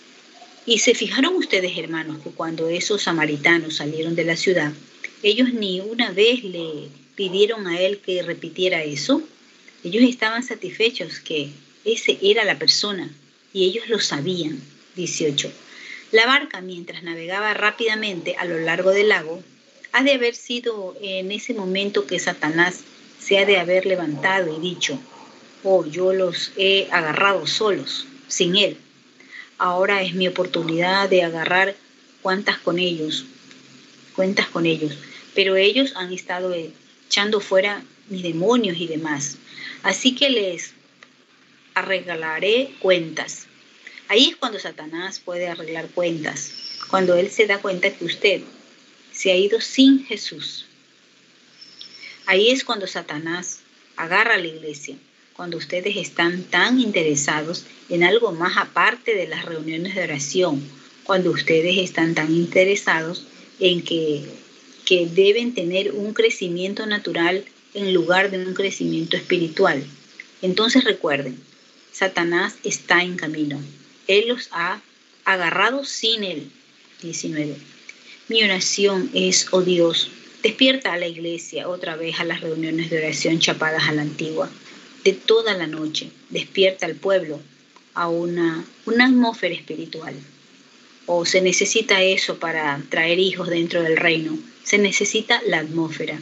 Y se fijaron ustedes, hermanos, que cuando esos samaritanos salieron de la ciudad, ellos ni una vez le pidieron a él que repitiera eso. Ellos estaban satisfechos que ese era la persona y ellos lo sabían. dieciocho. La barca, mientras navegaba rápidamente a lo largo del lago, ha de haber sido en ese momento que Satanás se ha de haber levantado y dicho: oh, yo los he agarrado solos, sin él. Ahora es mi oportunidad de agarrar cuentas con ellos, cuentas con ellos. Pero ellos han estado echando fuera mis demonios y demás. Así que les arreglaré cuentas. Ahí es cuando Satanás puede arreglar cuentas, cuando él se da cuenta que usted se ha ido sin Jesús. Ahí es cuando Satanás agarra a la iglesia, cuando ustedes están tan interesados en algo más aparte de las reuniones de oración, cuando ustedes están tan interesados en que, que deben tener un crecimiento natural en lugar de un crecimiento espiritual. Entonces recuerden, Satanás está en camino. Él los ha agarrado sin él. diecinueve. Mi oración es: oh Dios, despierta a la iglesia otra vez a las reuniones de oración chapadas a la antigua. De toda la noche, despierta al pueblo a una, una atmósfera espiritual. o se necesita eso para traer hijos dentro del reino. Se necesita la atmósfera.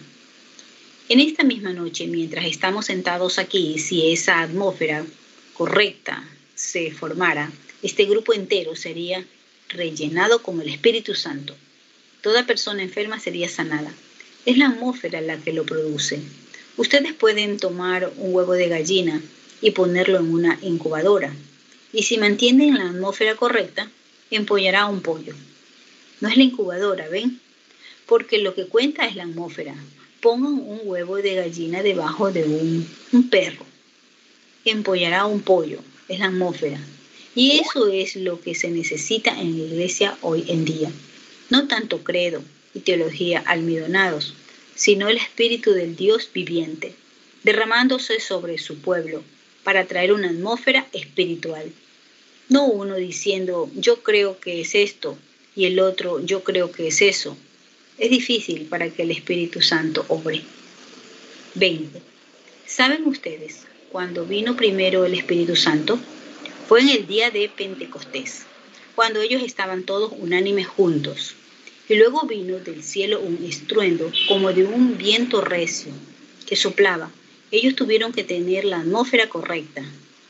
En esta misma noche, mientras estamos sentados aquí, si esa atmósfera correcta se formara, este grupo entero sería rellenado con el Espíritu Santo. Toda persona enferma sería sanada. Es la atmósfera la que lo produce. Ustedes pueden tomar un huevo de gallina y ponerlo en una incubadora. Y si mantienen la atmósfera correcta, empollará un pollo. No es la incubadora, ¿ven? Porque lo que cuenta es la atmósfera. Pongan un huevo de gallina debajo de un, un perro. Empollará un pollo. Es la atmósfera. Y eso es lo que se necesita en la iglesia hoy en día. No tanto credo y teología almidonados, sino el Espíritu del Dios viviente, derramándose sobre su pueblo para traer una atmósfera espiritual. No uno diciendo, yo creo que es esto, y el otro, yo creo que es eso. Es difícil para que el Espíritu Santo obre. veinte. ¿Saben ustedes cuándo vino primero el Espíritu Santo? Fue en el día de Pentecostés, cuando ellos estaban todos unánimes juntos. Y luego vino del cielo un estruendo como de un viento recio que soplaba. Ellos tuvieron que tener la atmósfera correcta.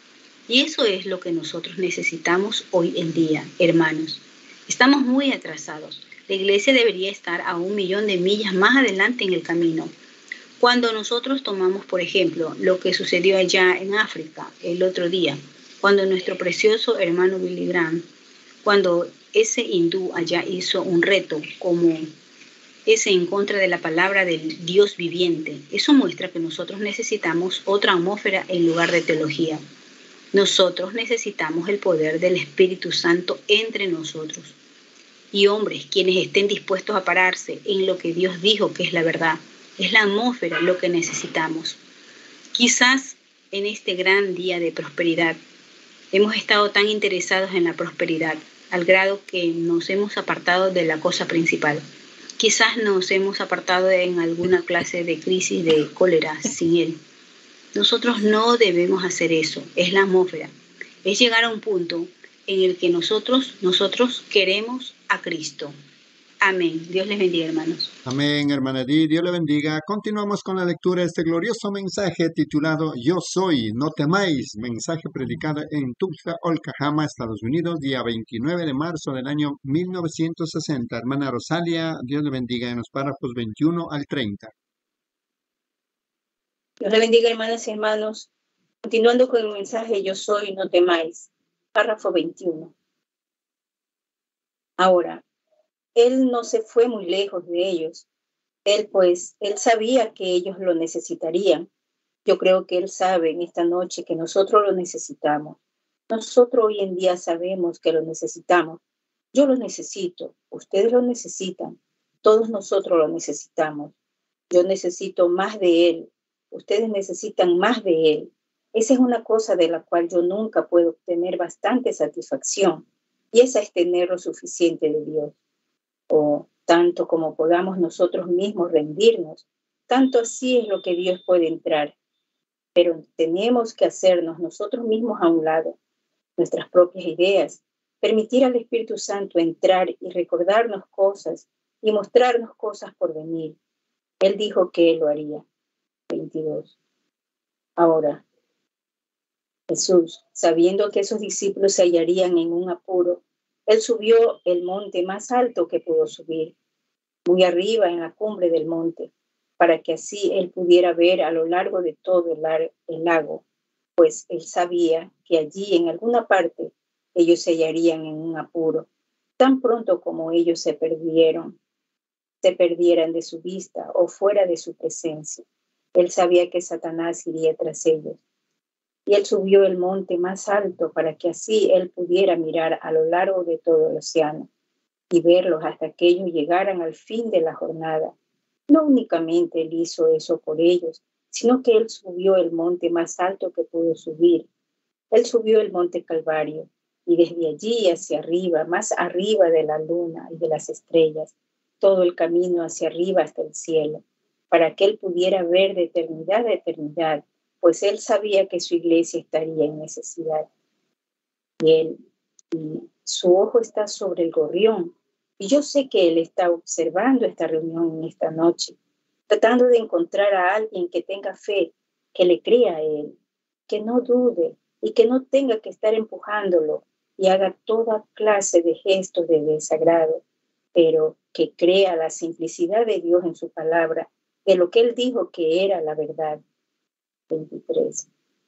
Y eso es lo que nosotros necesitamos hoy en día, hermanos. Estamos muy atrasados. La iglesia debería estar a un millón de millas más adelante en el camino. Cuando nosotros tomamos, por ejemplo, lo que sucedió allá en África el otro día, cuando nuestro precioso hermano Billy Graham, cuando ese hindú allá hizo un reto como ese en contra de la palabra del Dios viviente, eso muestra que nosotros necesitamos otra atmósfera en lugar de teología. Nosotros necesitamos el poder del Espíritu Santo entre nosotros. Y hombres, quienes estén dispuestos a pararse en lo que Dios dijo que es la verdad, es la atmósfera lo que necesitamos. Quizás en este gran día de prosperidad, hemos estado tan interesados en la prosperidad, al grado que nos hemos apartado de la cosa principal. Quizás nos hemos apartado en alguna clase de crisis de cólera sin Él. Nosotros no debemos hacer eso, es la atmósfera. Es llegar a un punto en el que nosotros, nosotros queremos a Cristo. Amén. Dios les bendiga, hermanos. Amén, hermana Edith. Dios le bendiga. Continuamos con la lectura de este glorioso mensaje titulado Yo Soy, no temáis. Mensaje predicado en Tuxtla, Oklahoma, Estados Unidos, día veintinueve de marzo del año mil novecientos sesenta. Hermana Rosalia, Dios le bendiga en los párrafos veintiuno al treinta. Dios le bendiga, hermanas y hermanos. Continuando con el mensaje Yo Soy, no temáis. Párrafo veintiuno. Ahora, Él no se fue muy lejos de ellos. Él, pues, Él sabía que ellos lo necesitarían. Yo creo que Él sabe en esta noche que nosotros lo necesitamos. Nosotros hoy en día sabemos que lo necesitamos. Yo lo necesito. Ustedes lo necesitan. Todos nosotros lo necesitamos. Yo necesito más de Él. Ustedes necesitan más de Él. Esa es una cosa de la cual yo nunca puedo obtener bastante satisfacción. Y esa es tener lo suficiente de Dios. O tanto como podamos nosotros mismos rendirnos, tanto así es lo que Dios puede entrar. Pero tenemos que hacernos nosotros mismos a un lado, nuestras propias ideas, permitir al Espíritu Santo entrar y recordarnos cosas y mostrarnos cosas por venir. Él dijo que Él lo haría. veintidós. Ahora, Jesús, sabiendo que esos discípulos se hallarían en un apuro, Él subió el monte más alto que pudo subir, muy arriba en la cumbre del monte, para que así Él pudiera ver a lo largo de todo el, el lago, pues Él sabía que allí en alguna parte ellos se hallarían en un apuro, tan pronto como ellos se perdieron, se perdieran de su vista o fuera de su presencia. Él sabía que Satanás iría tras ellos. Y Él subió el monte más alto para que así Él pudiera mirar a lo largo de todo el océano y verlos hasta que ellos llegaran al fin de la jornada. No únicamente Él hizo eso por ellos, sino que Él subió el monte más alto que pudo subir. Él subió el monte Calvario y desde allí hacia arriba, más arriba de la luna y de las estrellas, todo el camino hacia arriba hasta el cielo, para que Él pudiera ver de eternidad a eternidad, pues Él sabía que su iglesia estaría en necesidad. Y Él y su ojo está sobre el gorrión. Y yo sé que Él está observando esta reunión en esta noche, tratando de encontrar a alguien que tenga fe, que le crea a Él, que no dude y que no tenga que estar empujándolo y haga toda clase de gestos de desagrado, pero que crea la simplicidad de Dios en su palabra, de lo que Él dijo que era la verdad. veintitrés.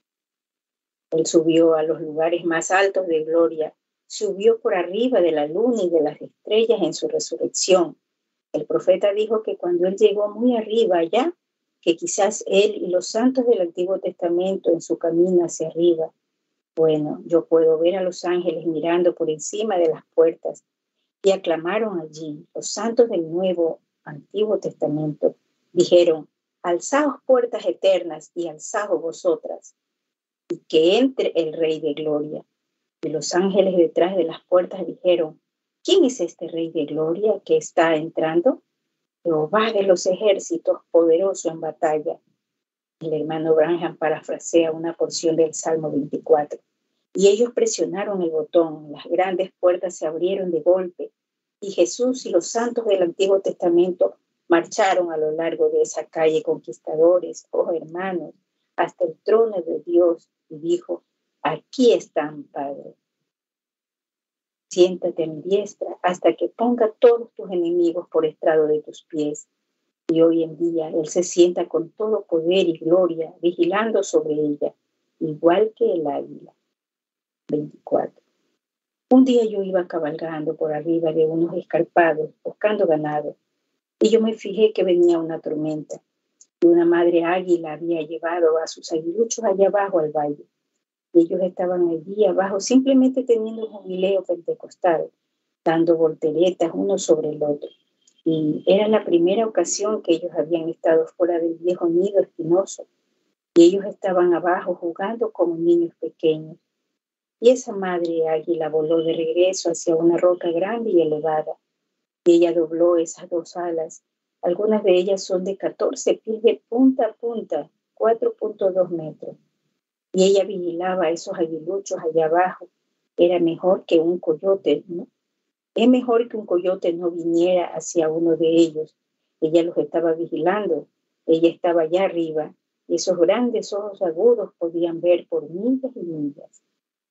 Él subió a los lugares más altos de gloria, subió por arriba de la luna y de las estrellas en su resurrección. El profeta dijo que cuando Él llegó muy arriba allá, que quizás Él y los santos del Antiguo Testamento en su camino hacia arriba. Bueno, yo puedo ver a los ángeles mirando por encima de las puertas y aclamaron allí. Los santos del Nuevo Antiguo Testamento dijeron: alzaos puertas eternas y alzaos vosotras, y que entre el Rey de Gloria. Y los ángeles detrás de las puertas dijeron: ¿quién es este Rey de Gloria que está entrando? Jehová de los ejércitos, poderoso en batalla. El hermano Branham parafrasea una porción del Salmo veinticuatro. Y ellos presionaron el botón, las grandes puertas se abrieron de golpe, y Jesús y los santos del Antiguo Testamento marcharon a lo largo de esa calle conquistadores, oh hermanos, hasta el trono de Dios, y dijo: aquí están, Padre. Siéntate a mi diestra hasta que ponga todos tus enemigos por estrado de tus pies. Y hoy en día Él se sienta con todo poder y gloria, vigilando sobre ella, igual que el águila. veinticuatro. Un día yo iba cabalgando por arriba de unos escarpados, buscando ganado, y yo me fijé que venía una tormenta, y una madre águila había llevado a sus aguiluchos allá abajo al valle. Ellos estaban allí abajo simplemente teniendo un jubileo pentecostal, dando volteretas uno sobre el otro. Y era la primera ocasión que ellos habían estado fuera del viejo nido espinoso. Y ellos estaban abajo jugando como niños pequeños. Y esa madre águila voló de regreso hacia una roca grande y elevada. Y ella dobló esas dos alas. Algunas de ellas son de catorce pies de punta a punta, cuatro punto dos metros. Y ella vigilaba a esos aguiluchos allá abajo. Era mejor que un coyote, ¿no? Es mejor que un coyote no viniera hacia uno de ellos. Ella los estaba vigilando. Ella estaba allá arriba. Y esos grandes ojos agudos podían ver por millas y millas.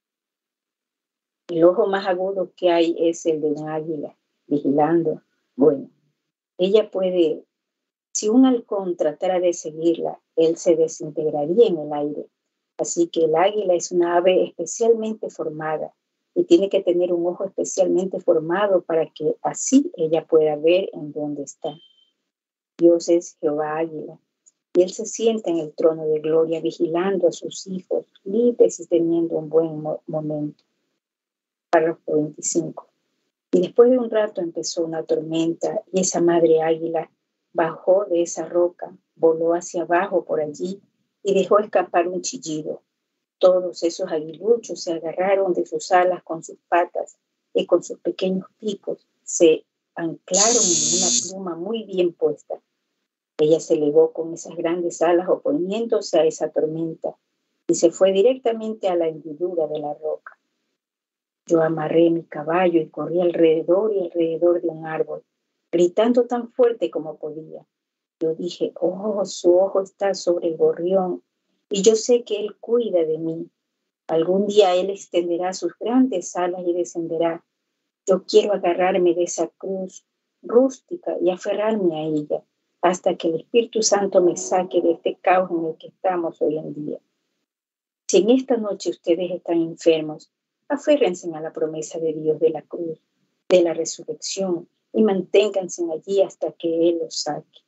El ojo más agudo que hay es el de un águila, vigilando. Bueno, ella puede, si un halcón tratara de seguirla, él se desintegraría en el aire. Así que el águila es una ave especialmente formada y tiene que tener un ojo especialmente formado para que así ella pueda ver en dónde está. Dios es Jehová águila y Él se sienta en el trono de gloria vigilando a sus hijos, libres y teniendo un buen mo- momento. Párrafo veinticinco. Y después de un rato empezó una tormenta y esa madre águila bajó de esa roca, voló hacia abajo por allí y dejó escapar un chillido. Todos esos aguiluchos se agarraron de sus alas con sus patas y con sus pequeños picos se anclaron en una pluma muy bien puesta. Ella se elevó con esas grandes alas oponiéndose a esa tormenta y se fue directamente a la hendidura de la roca. Yo amarré mi caballo y corrí alrededor y alrededor de un árbol, gritando tan fuerte como podía. Yo dije: oh, su ojo está sobre el gorrión y yo sé que Él cuida de mí. Algún día Él extenderá sus grandes alas y descenderá. Yo quiero agarrarme de esa cruz rústica y aferrarme a ella hasta que el Espíritu Santo me saque de este caos en el que estamos hoy en día. Si en esta noche ustedes están enfermos, aférrense a la promesa de Dios de la cruz, de la resurrección, y manténganse allí hasta que Él los saque.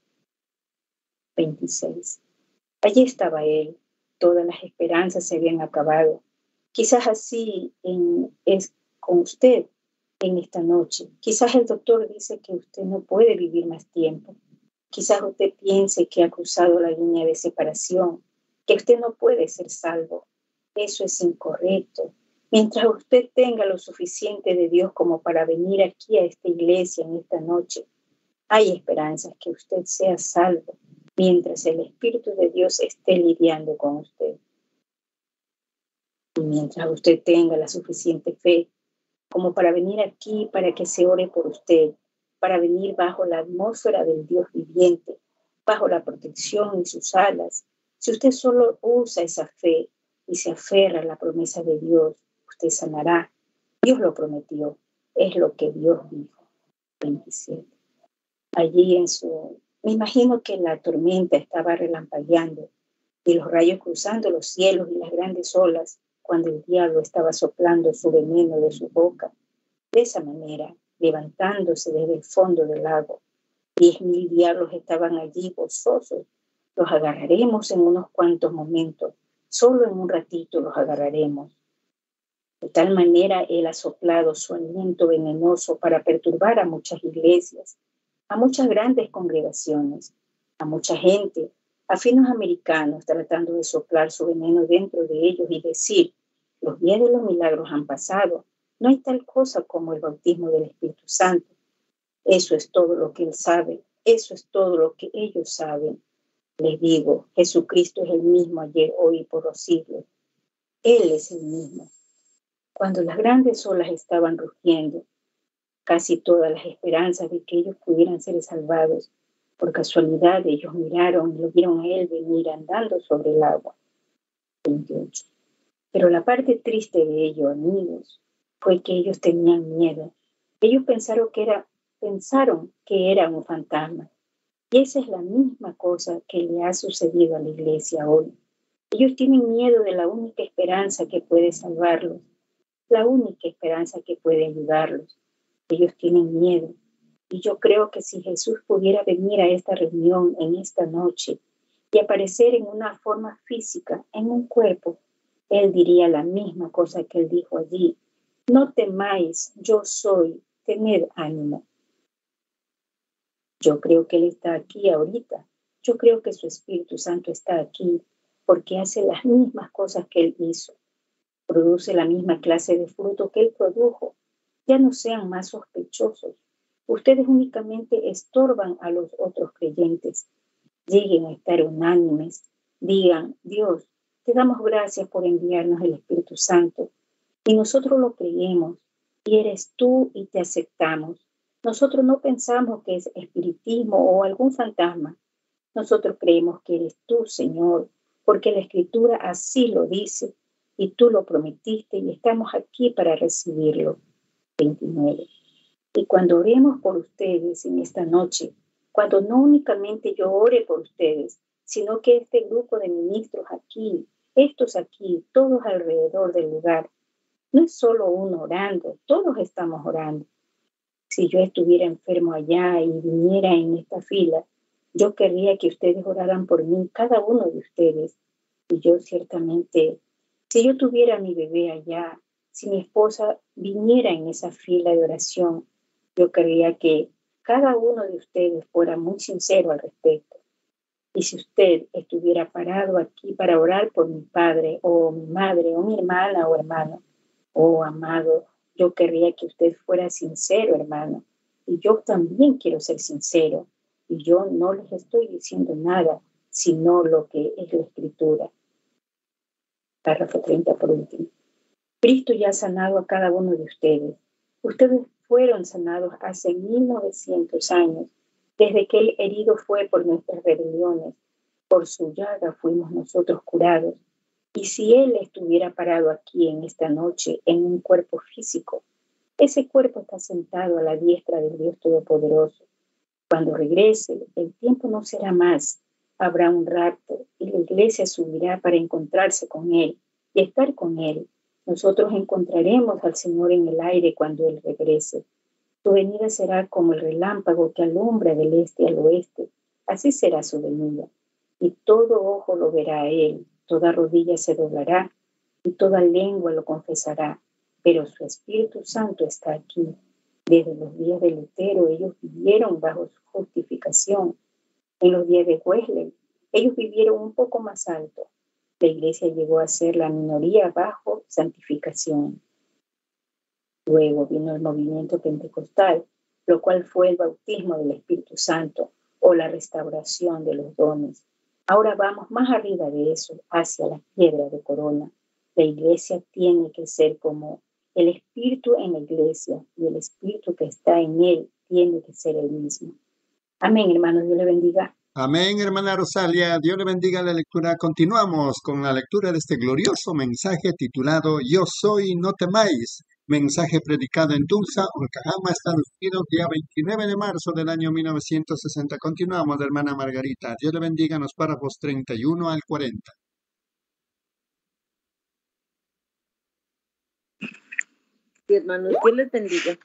veintiséis. Allí estaba Él. Todas las esperanzas se habían acabado. Quizás así en, es con usted en esta noche. Quizás el doctor dice que usted no puede vivir más tiempo. Quizás usted piense que ha cruzado la línea de separación, que usted no puede ser salvo. Eso es incorrecto. Mientras usted tenga lo suficiente de Dios como para venir aquí a esta iglesia en esta noche, hay esperanzas que usted sea salvo mientras el Espíritu de Dios esté lidiando con usted. Y mientras usted tenga la suficiente fe, como para venir aquí para que se ore por usted, para venir bajo la atmósfera del Dios viviente, bajo la protección y sus alas. Si usted solo usa esa fe y se aferra a la promesa de Dios, usted sanará. Dios lo prometió, es lo que Dios dijo. veintisiete. Allí en su... Me imagino que la tormenta estaba relampagueando y los rayos cruzando los cielos y las grandes olas cuando el diablo estaba soplando su veneno de su boca. De esa manera, levantándose desde el fondo del lago, diez mil diablos estaban allí gozosos. Los agarraremos en unos cuantos momentos, solo en un ratito los agarraremos. De tal manera él ha soplado su aliento venenoso para perturbar a muchas iglesias, a muchas grandes congregaciones, a mucha gente, a finos americanos tratando de soplar su veneno dentro de ellos y decir, los días de los milagros han pasado, no hay tal cosa como el bautismo del Espíritu Santo. Eso es todo lo que él sabe, eso es todo lo que ellos saben. Les digo, Jesucristo es el mismo ayer, hoy y por los siglos. Él es el mismo. Cuando las grandes olas estaban rugiendo, casi todas las esperanzas de que ellos pudieran ser salvados, por casualidad ellos miraron y lo vieron a él venir andando sobre el agua. veintiocho. Pero la parte triste de ellos, amigos, fue que ellos tenían miedo. Ellos pensaron que era, pensaron que era un fantasma. Y esa es la misma cosa que le ha sucedido a la iglesia hoy. Ellos tienen miedo de la única esperanza que puede salvarlos, la única esperanza que puede ayudarlos. Ellos tienen miedo. Y yo creo que si Jesús pudiera venir a esta reunión en esta noche y aparecer en una forma física, en un cuerpo, él diría la misma cosa que él dijo allí. No temáis, yo soy, tened ánimo. Yo creo que él está aquí ahorita. Yo creo que su Espíritu Santo está aquí porque hace las mismas cosas que él hizo. Produce la misma clase de fruto que él produjo. Ya no sean más sospechosos. Ustedes únicamente estorban a los otros creyentes. Lleguen a estar unánimes. Digan, Dios, te damos gracias por enviarnos el Espíritu Santo. Y nosotros lo creemos. Y eres tú y te aceptamos. Nosotros no pensamos que es espiritismo o algún fantasma. Nosotros creemos que eres tú, Señor, porque la Escritura así lo dice. Y tú lo prometiste y estamos aquí para recibirlo. veintinueve. Y cuando oremos por ustedes en esta noche, cuando no únicamente yo ore por ustedes, sino que este grupo de ministros aquí, estos aquí, todos alrededor del lugar, no es solo uno orando, todos estamos orando. Si yo estuviera enfermo allá y viniera en esta fila, yo querría que ustedes oraran por mí, cada uno de ustedes. Y yo ciertamente, si yo tuviera a mi bebé allá, si mi esposa viniera en esa fila de oración, yo querría que cada uno de ustedes fuera muy sincero al respecto. Y si usted estuviera parado aquí para orar por mi padre o mi madre o mi hermana o hermano, oh amado, yo querría que usted fuera sincero, hermano. Y yo también quiero ser sincero. Y yo no les estoy diciendo nada, sino lo que es la Escritura. Párrafo treinta por último. Cristo ya ha sanado a cada uno de ustedes. Ustedes fueron sanados hace mil novecientos años, desde que el herido fue por nuestras rebeliones. Por su llaga fuimos nosotros curados. Y si Él estuviera parado aquí en esta noche en un cuerpo físico, ese cuerpo está sentado a la diestra del Dios Todopoderoso. Cuando regrese, el tiempo no será más. Habrá un rapto y la iglesia subirá para encontrarse con Él y estar con Él. Nosotros encontraremos al Señor en el aire cuando Él regrese. Su venida será como el relámpago que alumbra del este al oeste. Así será su venida. Y todo ojo lo verá a Él, toda rodilla se doblará y toda lengua lo confesará. Pero su Espíritu Santo está aquí. Desde los días de Lutero ellos vivieron bajo su justificación. En los días de Wesley ellos vivieron un poco más alto. La iglesia llegó a ser la minoría bajo santificación. Luego vino el movimiento pentecostal, lo cual fue el bautismo del Espíritu Santo o la restauración de los dones. Ahora vamos más arriba de eso, hacia la piedra de corona. La iglesia tiene que ser como El espíritu en la iglesia y el espíritu que está en él tiene que ser el mismo. Amén, hermanos. Dios le bendiga. Amén, hermana Rosalia. Dios le bendiga la lectura. Continuamos con la lectura de este glorioso mensaje titulado Yo soy, no temáis. Mensaje predicado en Tulsa, Oklahoma, Estados Unidos, día veintinueve de marzo del año mil novecientos sesenta. Continuamos, hermana Margarita. Dios le bendiga en los párrafos treinta y uno al cuarenta. Sí, hermanos, Dios les bendiga.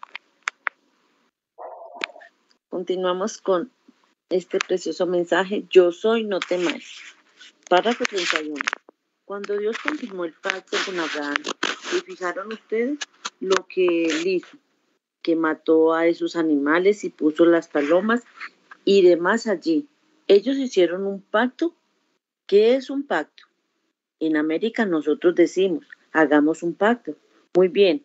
Continuamos con este precioso mensaje, yo soy, no temáis. Párrafo treinta y uno. Cuando Dios confirmó el pacto con Abraham, ¿y fijaron ustedes lo que él hizo? Que mató a esos animales y puso las palomas y demás allí. Ellos hicieron un pacto. ¿Qué es un pacto? En América nosotros decimos, hagamos un pacto. Muy bien,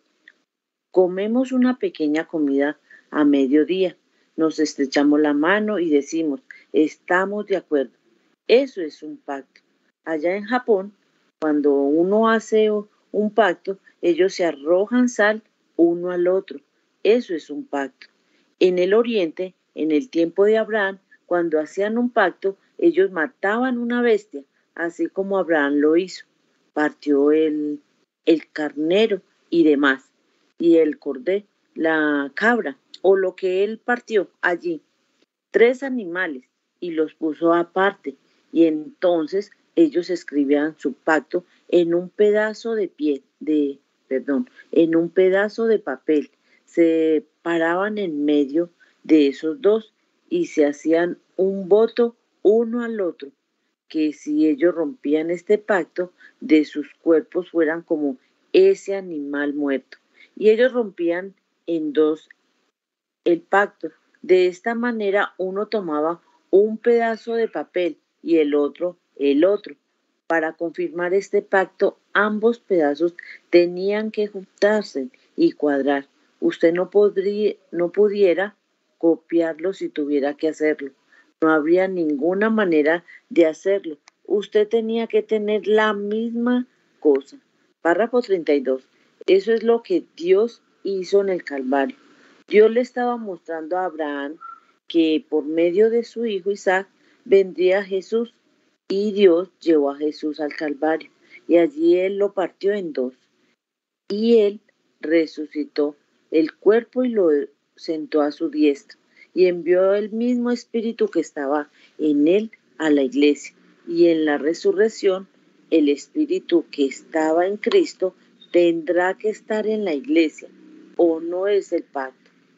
comemos una pequeña comida a mediodía. Nos estrechamos la mano y decimos, estamos de acuerdo. Eso es un pacto. Allá en Japón, cuando uno hace un pacto, ellos se arrojan sal uno al otro. Eso es un pacto. En el Oriente, en el tiempo de Abraham, cuando hacían un pacto, ellos mataban una bestia, así como Abraham lo hizo. Partió el, el carnero y demás, y el cordero, la cabra, o lo que él partió allí, tres animales, y los puso aparte, y entonces ellos escribían su pacto en un pedazo de pie, de, perdón, en un pedazo de papel. Se paraban en medio de esos dos y se hacían un voto uno al otro, que si ellos rompían este pacto, de sus cuerpos fueran como ese animal muerto. Y ellos rompían en dos el pacto. De esta manera uno tomaba un pedazo de papel y el otro el otro. Para confirmar este pacto, ambos pedazos tenían que juntarse y cuadrar. Usted no, podría, no pudiera copiarlo si tuviera que hacerlo. No habría ninguna manera de hacerlo. Usted tenía que tener la misma cosa. Párrafo treinta y dos. Eso es lo que Dios hizo en el Calvario. Dios le estaba mostrando a Abraham que por medio de su hijo Isaac vendría Jesús, y Dios llevó a Jesús al Calvario y allí él lo partió en dos y él resucitó el cuerpo y lo sentó a su diestra y envió el mismo espíritu que estaba en él a la iglesia, y en la resurrección el espíritu que estaba en Cristo tendrá que estar en la iglesia, o no es el pacto.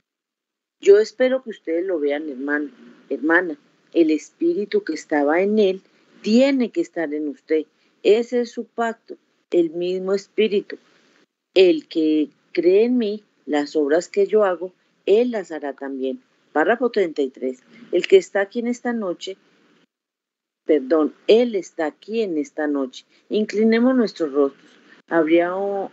Yo espero que ustedes lo vean, hermano, hermana. El espíritu que estaba en él tiene que estar en usted. Ese es su pacto, el mismo espíritu. El que cree en mí, las obras que yo hago, él las hará también. Párrafo treinta y tres. El que está aquí en esta noche, perdón, él está aquí en esta noche. Inclinemos nuestros rostros. Habría, oh,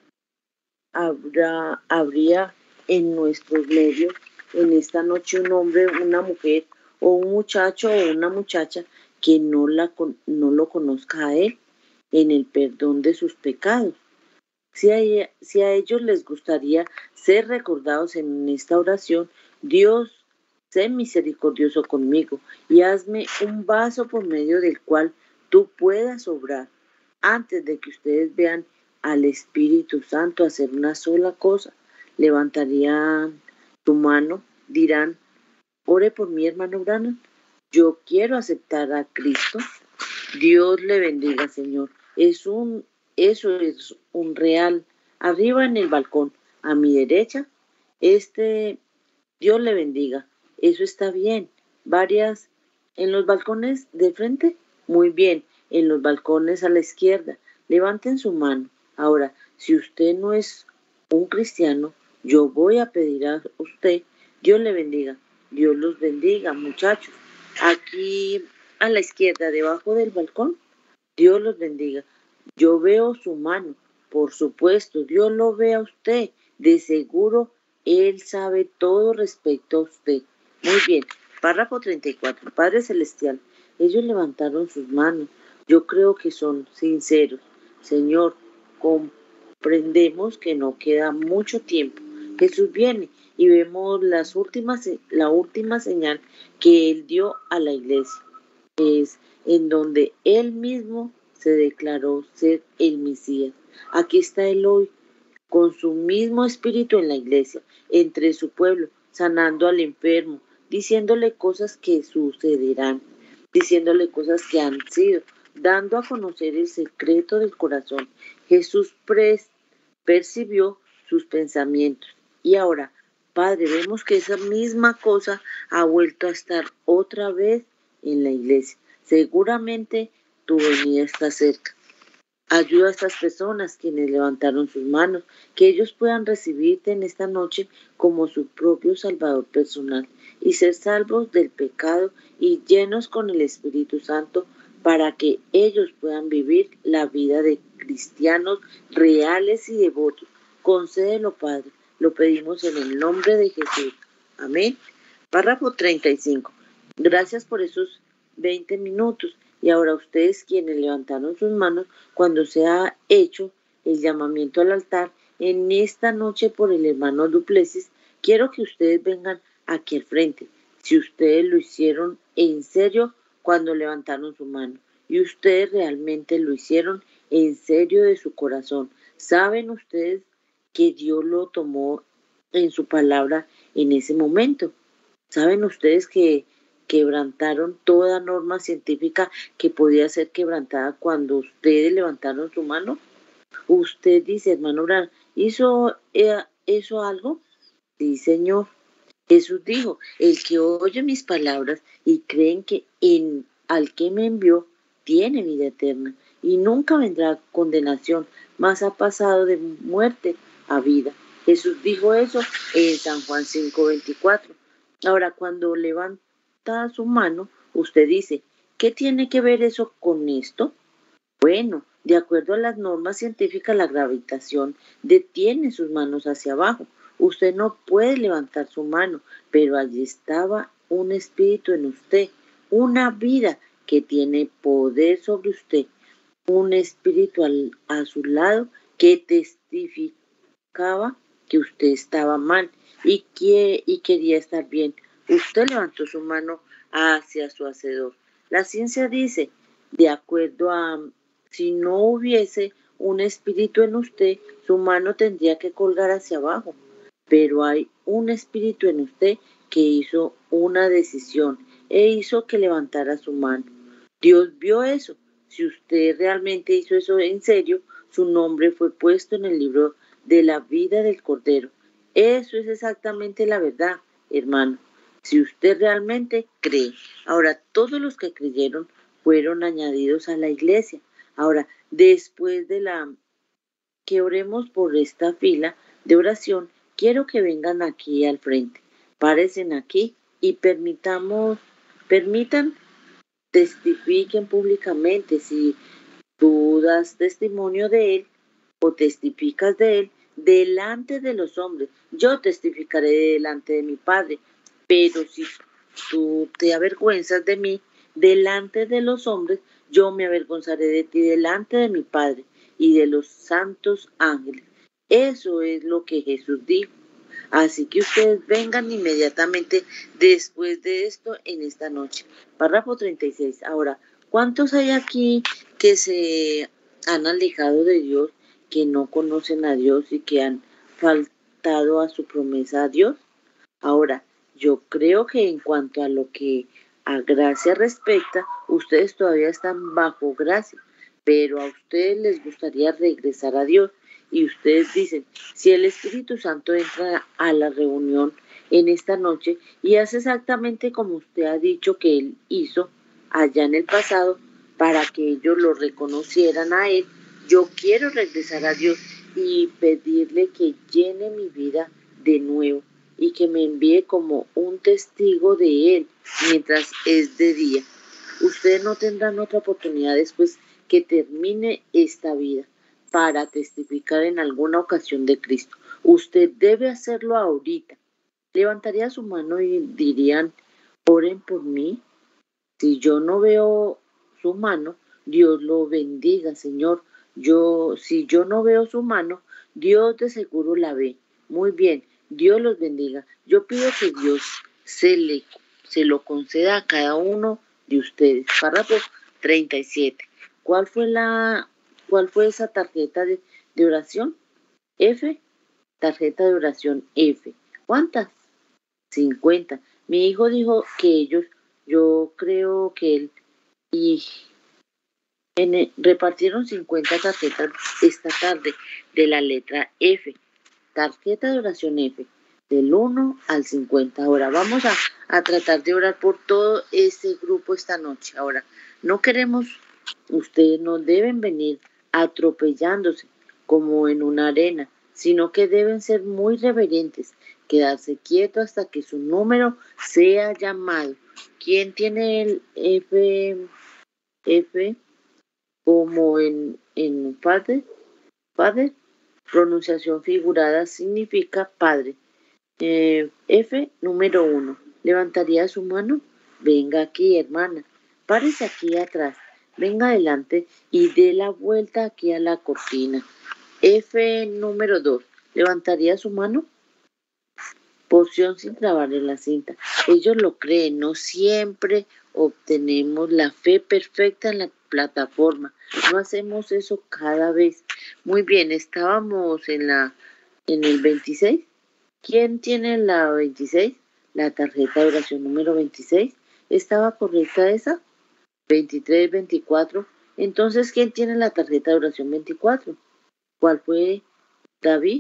habrá, habría en nuestros medios en esta noche un hombre, una mujer, o un muchacho o una muchacha que no, la, no lo conozca a él en el perdón de sus pecados. Si a, si a ellos les gustaría ser recordados en esta oración, Dios, sé misericordioso conmigo y hazme un vaso por medio del cual tú puedas obrar. Antes de que ustedes vean al Espíritu Santo hacer una sola cosa, levantarían tu mano, dirán, ore por mi hermano Branham, yo quiero aceptar a Cristo. Dios le bendiga, Señor. Es un, eso es un real. Arriba en el balcón, a mi derecha, este, Dios le bendiga. Eso está bien. Varias, en los balcones de frente, muy bien. En los balcones a la izquierda, levanten su mano. Ahora, si usted no es un cristiano, yo voy a pedir a usted, Dios le bendiga. Dios los bendiga, muchachos. Aquí a la izquierda, debajo del balcón, Dios los bendiga. Yo veo su mano, por supuesto, Dios lo ve a usted. De seguro, Él sabe todo respecto a usted. Muy bien, párrafo treinta y cuatro. Padre Celestial, ellos levantaron sus manos. Yo creo que son sinceros. Señor, con comprendemos que no queda mucho tiempo. Jesús viene y vemos las últimas, la última señal que Él dio a la iglesia. Es en donde Él mismo se declaró ser el Mesías. Aquí está Él hoy, con su mismo espíritu en la iglesia, entre su pueblo, sanando al enfermo, diciéndole cosas que sucederán, diciéndole cosas que han sido, dando a conocer el secreto del corazón. Jesús pres, percibió sus pensamientos. Y ahora, Padre, vemos que esa misma cosa ha vuelto a estar otra vez en la iglesia. Seguramente tu venida está cerca. Ayuda a estas personas quienes levantaron sus manos, que ellos puedan recibirte en esta noche como su propio Salvador personal y ser salvos del pecado y llenos con el Espíritu Santo para que ellos puedan vivir la vida de cristianos reales y devotos. Concédelo, Padre, lo pedimos en el nombre de Jesús. Amén. Párrafo treinta y cinco. Gracias por esos veinte minutos. Y ahora ustedes quienes levantaron sus manos cuando se ha hecho el llamamiento al altar en esta noche por el hermano Duplessis, quiero que ustedes vengan aquí al frente. Si ustedes lo hicieron en serio cuando levantaron su mano y ustedes realmente lo hicieron en serio de su corazón, saben ustedes que Dios lo tomó en su palabra en ese momento. Saben ustedes que quebrantaron toda norma científica que podía ser quebrantada cuando ustedes levantaron su mano. Usted dice, hermano Bran, ¿hizo eh, eso algo? Sí, Señor. Jesús dijo, el que oye mis palabras y creen que en al que me envió tiene vida eterna y nunca vendrá condenación, mas ha pasado de muerte a vida. Jesús dijo eso en San Juan cinco veinticuatro. Ahora, cuando levanta su mano, usted dice, ¿qué tiene que ver eso con esto? Bueno, de acuerdo a las normas científicas, la gravitación detiene sus manos hacia abajo. Usted no puede levantar su mano, pero allí estaba un espíritu en usted, una vida que tiene poder sobre usted, un espíritu al, a su lado que testificaba que usted estaba mal y, que, y quería estar bien. Usted levantó su mano hacia su hacedor. La ciencia dice, de acuerdo a, si no hubiese un espíritu en usted, su mano tendría que colgar hacia abajo. Pero hay un espíritu en usted que hizo una decisión e hizo que levantara su mano. Dios vio eso. Si usted realmente hizo eso en serio, su nombre fue puesto en el libro de la vida del Cordero. Eso es exactamente la verdad, hermano. Si usted realmente cree. Ahora, todos los que creyeron fueron añadidos a la iglesia. Ahora, después de la que oremos por esta fila de oración, quiero que vengan aquí al frente. Párense aquí y permitamos, permitan, testifiquen públicamente si tú das testimonio de él o testificas de él delante de los hombres. Yo testificaré delante de mi Padre, pero si tú te avergüenzas de mí delante de los hombres, yo me avergonzaré de ti delante de mi Padre y de los santos ángeles. Eso es lo que Jesús dijo. Así que ustedes vengan inmediatamente después de esto en esta noche. Párrafo treinta y seis. Ahora, ¿cuántos hay aquí que se han alejado de Dios, que no conocen a Dios y que han faltado a su promesa a Dios? Ahora, yo creo que en cuanto a lo que a gracia respecta, ustedes todavía están bajo gracia, pero a ustedes les gustaría regresar a Dios. Y ustedes dicen, si el Espíritu Santo entra a la reunión en esta noche y hace exactamente como usted ha dicho que Él hizo allá en el pasado para que ellos lo reconocieran a Él, yo quiero regresar a Dios y pedirle que llene mi vida de nuevo y que me envíe como un testigo de Él mientras es de día. Ustedes no tendrán otra oportunidad después que termine esta vida para testificar en alguna ocasión de Cristo. Usted debe hacerlo ahorita. Levantaría su mano y dirían, oren por mí. Si yo no veo su mano, Dios lo bendiga, Señor. Yo, si yo no veo su mano, Dios de seguro la ve. Muy bien, Dios los bendiga. Yo pido que Dios se, le, se lo conceda a cada uno de ustedes. Párrafo treinta y siete. ¿Cuál fue, la, cuál fue esa tarjeta de, de oración? F. Tarjeta de oración F. ¿Cuántas? cincuenta. Mi hijo dijo que ellos, yo creo que él, y en el- repartieron cincuenta tarjetas esta tarde de la letra F. Tarjeta de oración F, del uno al cincuenta. Ahora vamos a, a tratar de orar por todo este grupo esta noche. Ahora, no queremos, ustedes no deben venir atropellándose como en una arena, sino que deben ser muy reverentes, quedarse quietos hasta que su número sea llamado. ¿Quién tiene el F, F como en, en padre? Padre, pronunciación figurada significa padre. Eh, F número uno. ¿Levantaría su mano? Venga aquí, hermana. Párese aquí atrás. Venga adelante y dé la vuelta aquí a la cortina. F número dos. ¿Levantaría su mano? Porción sin clavar en la cinta. Ellos lo creen, no siempre obtenemos la fe perfecta en la plataforma. No hacemos eso cada vez. Muy bien, estábamos en la en el veintiséis. ¿Quién tiene la veintiséis? La tarjeta de oración número veintiséis. ¿Estaba correcta esa? veintitrés, veinticuatro. Entonces, ¿quién tiene la tarjeta de oración veinticuatro? ¿Cuál fue? David.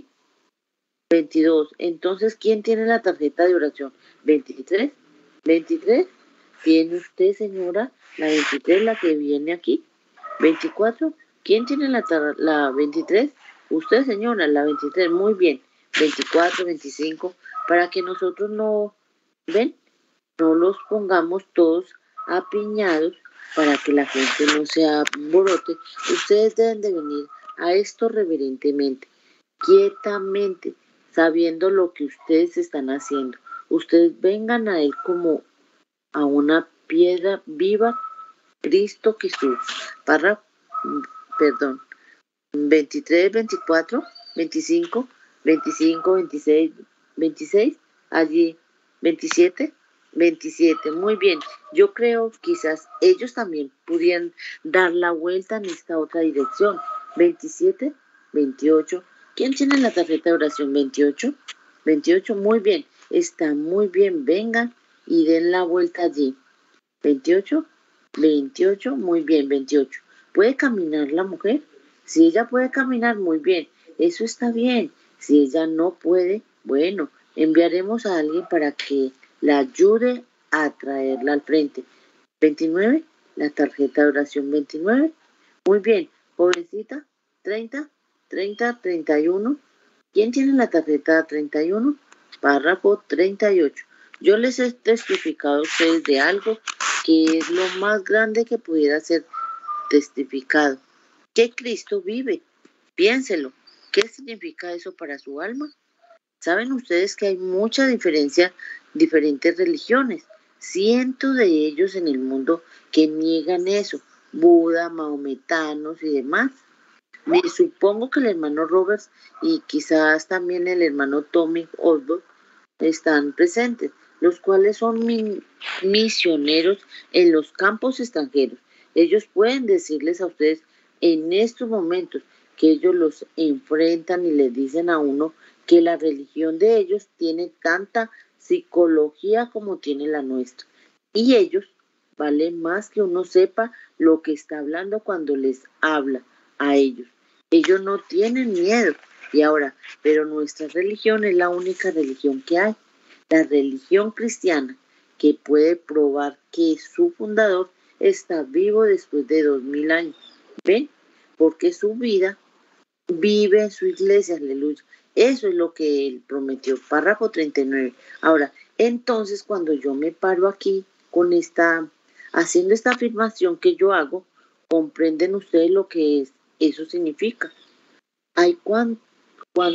veintidós. Entonces, ¿quién tiene la tarjeta de oración? veintitrés. veintitrés. ¿Tiene usted, señora, la veintitrés, la que viene aquí? veinticuatro. ¿Quién tiene la, la veintitrés? Usted, señora, la veintitrés. Muy bien. veinticuatro, veinticinco. Para que nosotros no, ¿ven? No los pongamos todos apiñados para que la gente no se alborote. Ustedes deben de venir a esto reverentemente, quietamente, sabiendo lo que ustedes están haciendo. Ustedes vengan a Él como a una piedra viva, Cristo Jesús. Para, perdón, veintitrés, veinticuatro, veinticinco, veinticinco, veintiséis, veintiséis, allí, veintisiete, veintisiete. Muy bien, yo creo quizás ellos también pudieran dar la vuelta en esta otra dirección. veintisiete, veintiocho. ¿Quién tiene la tarjeta de oración? veintiocho. veintiocho, muy bien. Está muy bien. Vengan y den la vuelta allí. veintiocho. veintiocho, muy bien. veintiocho. ¿Puede caminar la mujer? Si ella puede caminar, muy bien. Eso está bien. Si ella no puede, bueno, enviaremos a alguien para que la ayude a traerla al frente. veintinueve. La tarjeta de oración veintinueve. Muy bien. Jovencita, treinta, treinta, treinta y uno. ¿Quién tiene la tarjeta treinta y uno? Párrafo treinta y ocho. Yo les he testificado a ustedes de algo que es lo más grande que pudiera ser testificado. Que Cristo vive. Piénselo. ¿Qué significa eso para su alma? ¿Saben ustedes que hay mucha diferencia, diferentes religiones? Cientos de ellos en el mundo que niegan eso. Buda, maometanos y demás. Me supongo que el hermano Roberts y quizás también el hermano Tommy Osborne están presentes, los cuales son mi- misioneros en los campos extranjeros. Ellos pueden decirles a ustedes en estos momentos que ellos los enfrentan y les dicen a uno que la religión de ellos tiene tanta psicología como tiene la nuestra. Y ellos valen más que uno sepa lo que está hablando cuando les habla a ellos. Ellos no tienen miedo. Y ahora, pero nuestra religión es la única religión que hay, la religión cristiana, que puede probar que su fundador está vivo después de dos mil años. ¿Ven? Porque su vida vive en su iglesia, aleluya. Eso es lo que él prometió. Párrafo treinta y nueve. Ahora, entonces cuando yo me paro aquí con esta, haciendo esta afirmación que yo hago, comprenden ustedes lo que es, eso significa. Hay cuan, cuan,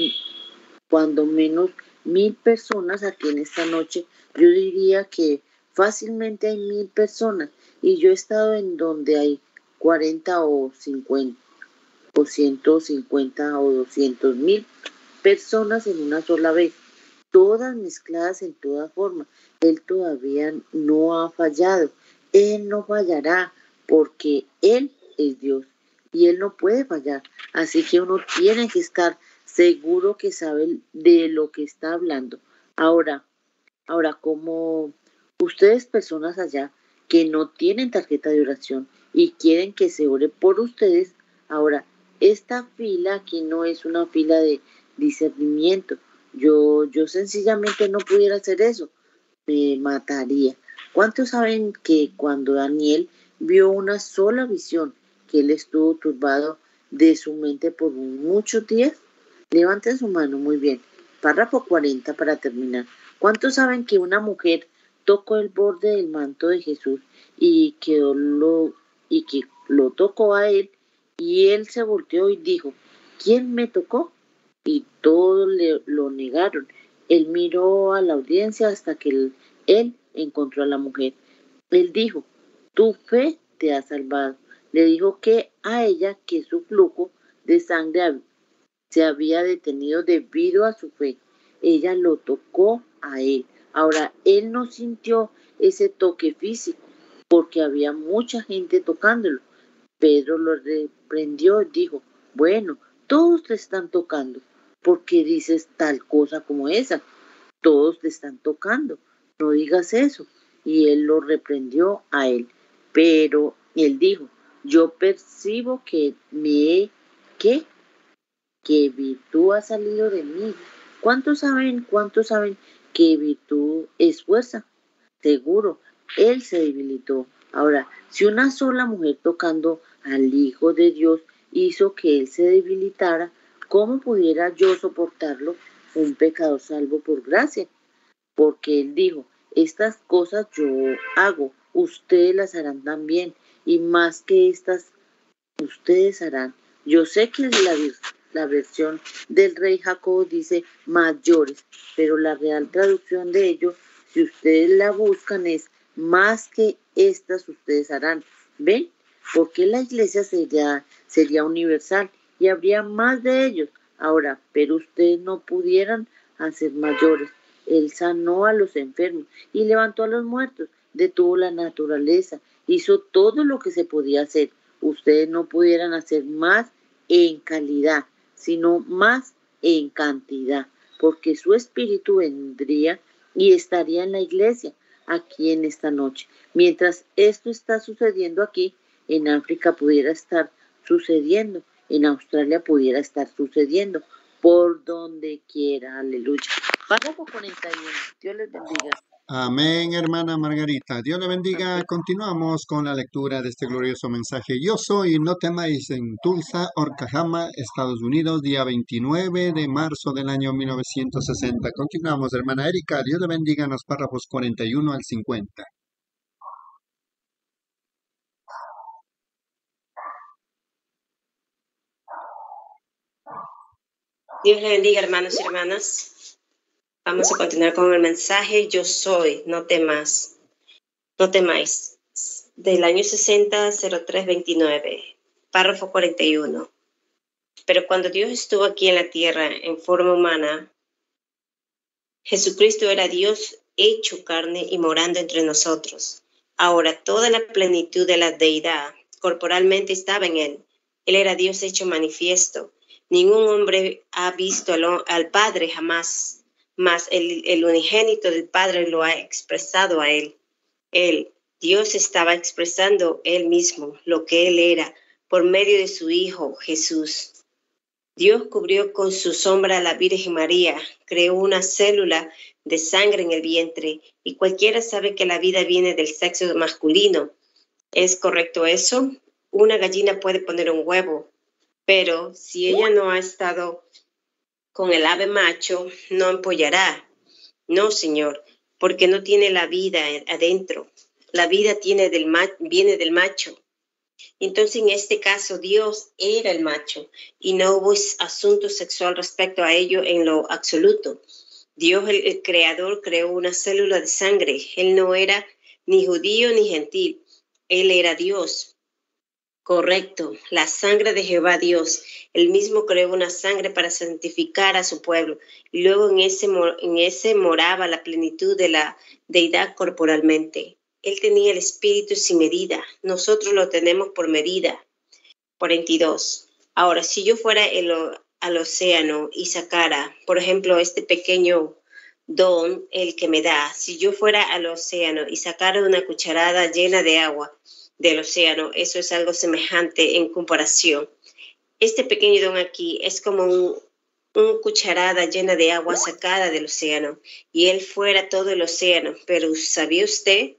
cuando menos mil personas aquí en esta noche. Yo diría que fácilmente hay mil personas y yo he estado en donde hay cuarenta o cincuenta. o ciento cincuenta o doscientos mil personas en una sola vez, todas mezcladas en toda forma. Él todavía no ha fallado. Él no fallará porque Él es Dios y Él no puede fallar. Así que uno tiene que estar seguro que sabe de lo que está hablando. Ahora, ahora como ustedes personas allá que no tienen tarjeta de oración y quieren que se ore por ustedes, ahora, esta fila aquí no es una fila de discernimiento. Yo, yo sencillamente no pudiera hacer eso. Me mataría. ¿Cuántos saben que cuando Daniel vio una sola visión, que él estuvo turbado de su mente por muchos días? Levanten su mano, muy bien. Párrafo cuarenta para terminar. ¿Cuántos saben que una mujer tocó el borde del manto de Jesús y que lo, y que lo tocó a él? Y él se volteó y dijo, ¿quién me tocó? Y todos le, lo negaron. Él miró a la audiencia hasta que él, él encontró a la mujer. Él dijo, tu fe te ha salvado. Le dijo que a ella que su flujo de sangre se había detenido debido a su fe. Ella lo tocó a él. Ahora, él no sintió ese toque físico porque había mucha gente tocándolo. Pedro lo reprendió y dijo, bueno, todos te están tocando. ¿Por qué dices tal cosa como esa? Todos te están tocando. No digas eso. Y él lo reprendió a él. Pero él dijo, yo percibo que me que que virtud ha salido de mí. ¿Cuántos saben, cuántos saben que virtud es fuerza? Seguro, él se debilitó. Ahora, si una sola mujer tocando al Hijo de Dios hizo que él se debilitara, ¿cómo pudiera yo soportarlo, un pecador salvo por gracia? Porque él dijo, estas cosas yo hago, ustedes las harán también, y más que estas ustedes harán. Yo sé que la, la versión del Rey Jacobo dice mayores, pero la real traducción de ello, si ustedes la buscan, es más que estas ustedes harán. ¿Ven? Porque la iglesia sería, sería universal y habría más de ellos. Ahora, pero ustedes no pudieran hacer mayores. Él sanó a los enfermos y levantó a los muertos, detuvo la naturaleza, hizo todo lo que se podía hacer. Ustedes no pudieran hacer más en calidad, sino más en cantidad, porque su espíritu vendría y estaría en la iglesia aquí en esta noche. Mientras esto está sucediendo aquí, en África pudiera estar sucediendo, en Australia pudiera estar sucediendo, por donde quiera, aleluya. Párrafo cuarenta y uno, Dios les bendiga. Amén, hermana Margarita. Dios le bendiga. Continuamos con la lectura de este glorioso mensaje. Yo soy, no temáis, en Tulsa, Oklahoma, Estados Unidos, día veintinueve de marzo del año mil novecientos sesenta. Continuamos, hermana Erika. Dios le bendiga en los párrafos cuarenta y uno al cincuenta. Dios le bendiga, hermanos y hermanas. Vamos a continuar con el mensaje Yo soy, no temas, no temáis, del año sesenta cero tres veintinueve, párrafo cuarenta y uno. Pero cuando Dios estuvo aquí en la tierra en forma humana, Jesucristo era Dios hecho carne y morando entre nosotros. Ahora toda la plenitud de la deidad corporalmente estaba en él. Él era Dios hecho manifiesto. Ningún hombre ha visto al, al Padre jamás, mas el, el unigénito del Padre lo ha expresado a él. Él, Dios, estaba expresando él mismo lo que él era por medio de su Hijo Jesús. Dios cubrió con su sombra a la Virgen María, creó una célula de sangre en el vientre y cualquiera sabe que la vida viene del sexo masculino. ¿Es correcto eso? Una gallina puede poner un huevo, pero si ella no ha estado con el ave macho, no empollará. No, Señor, porque no tiene la vida adentro. La vida tiene del ma- viene del macho. Entonces, en este caso, Dios era el macho y no hubo asunto sexual respecto a ello en lo absoluto. Dios, el, el creador, creó una célula de sangre. Él no era ni judío ni gentil. Él era Dios. Correcto, la sangre de Jehová Dios. Él mismo creó una sangre para santificar a su pueblo. Y luego en ese, en ese moraba la plenitud de la deidad corporalmente. Él tenía el espíritu sin medida. Nosotros lo tenemos por medida. cuarenta y dos. Ahora, si yo fuera el, al océano y sacara, por ejemplo, este pequeño don, el que me da, si yo fuera al océano y sacara una cucharada llena de agua del océano, eso es algo semejante en comparación. Este pequeño don aquí es como un, un cucharada llena de agua sacada del océano, y él fuera todo el océano. Pero ¿sabía usted?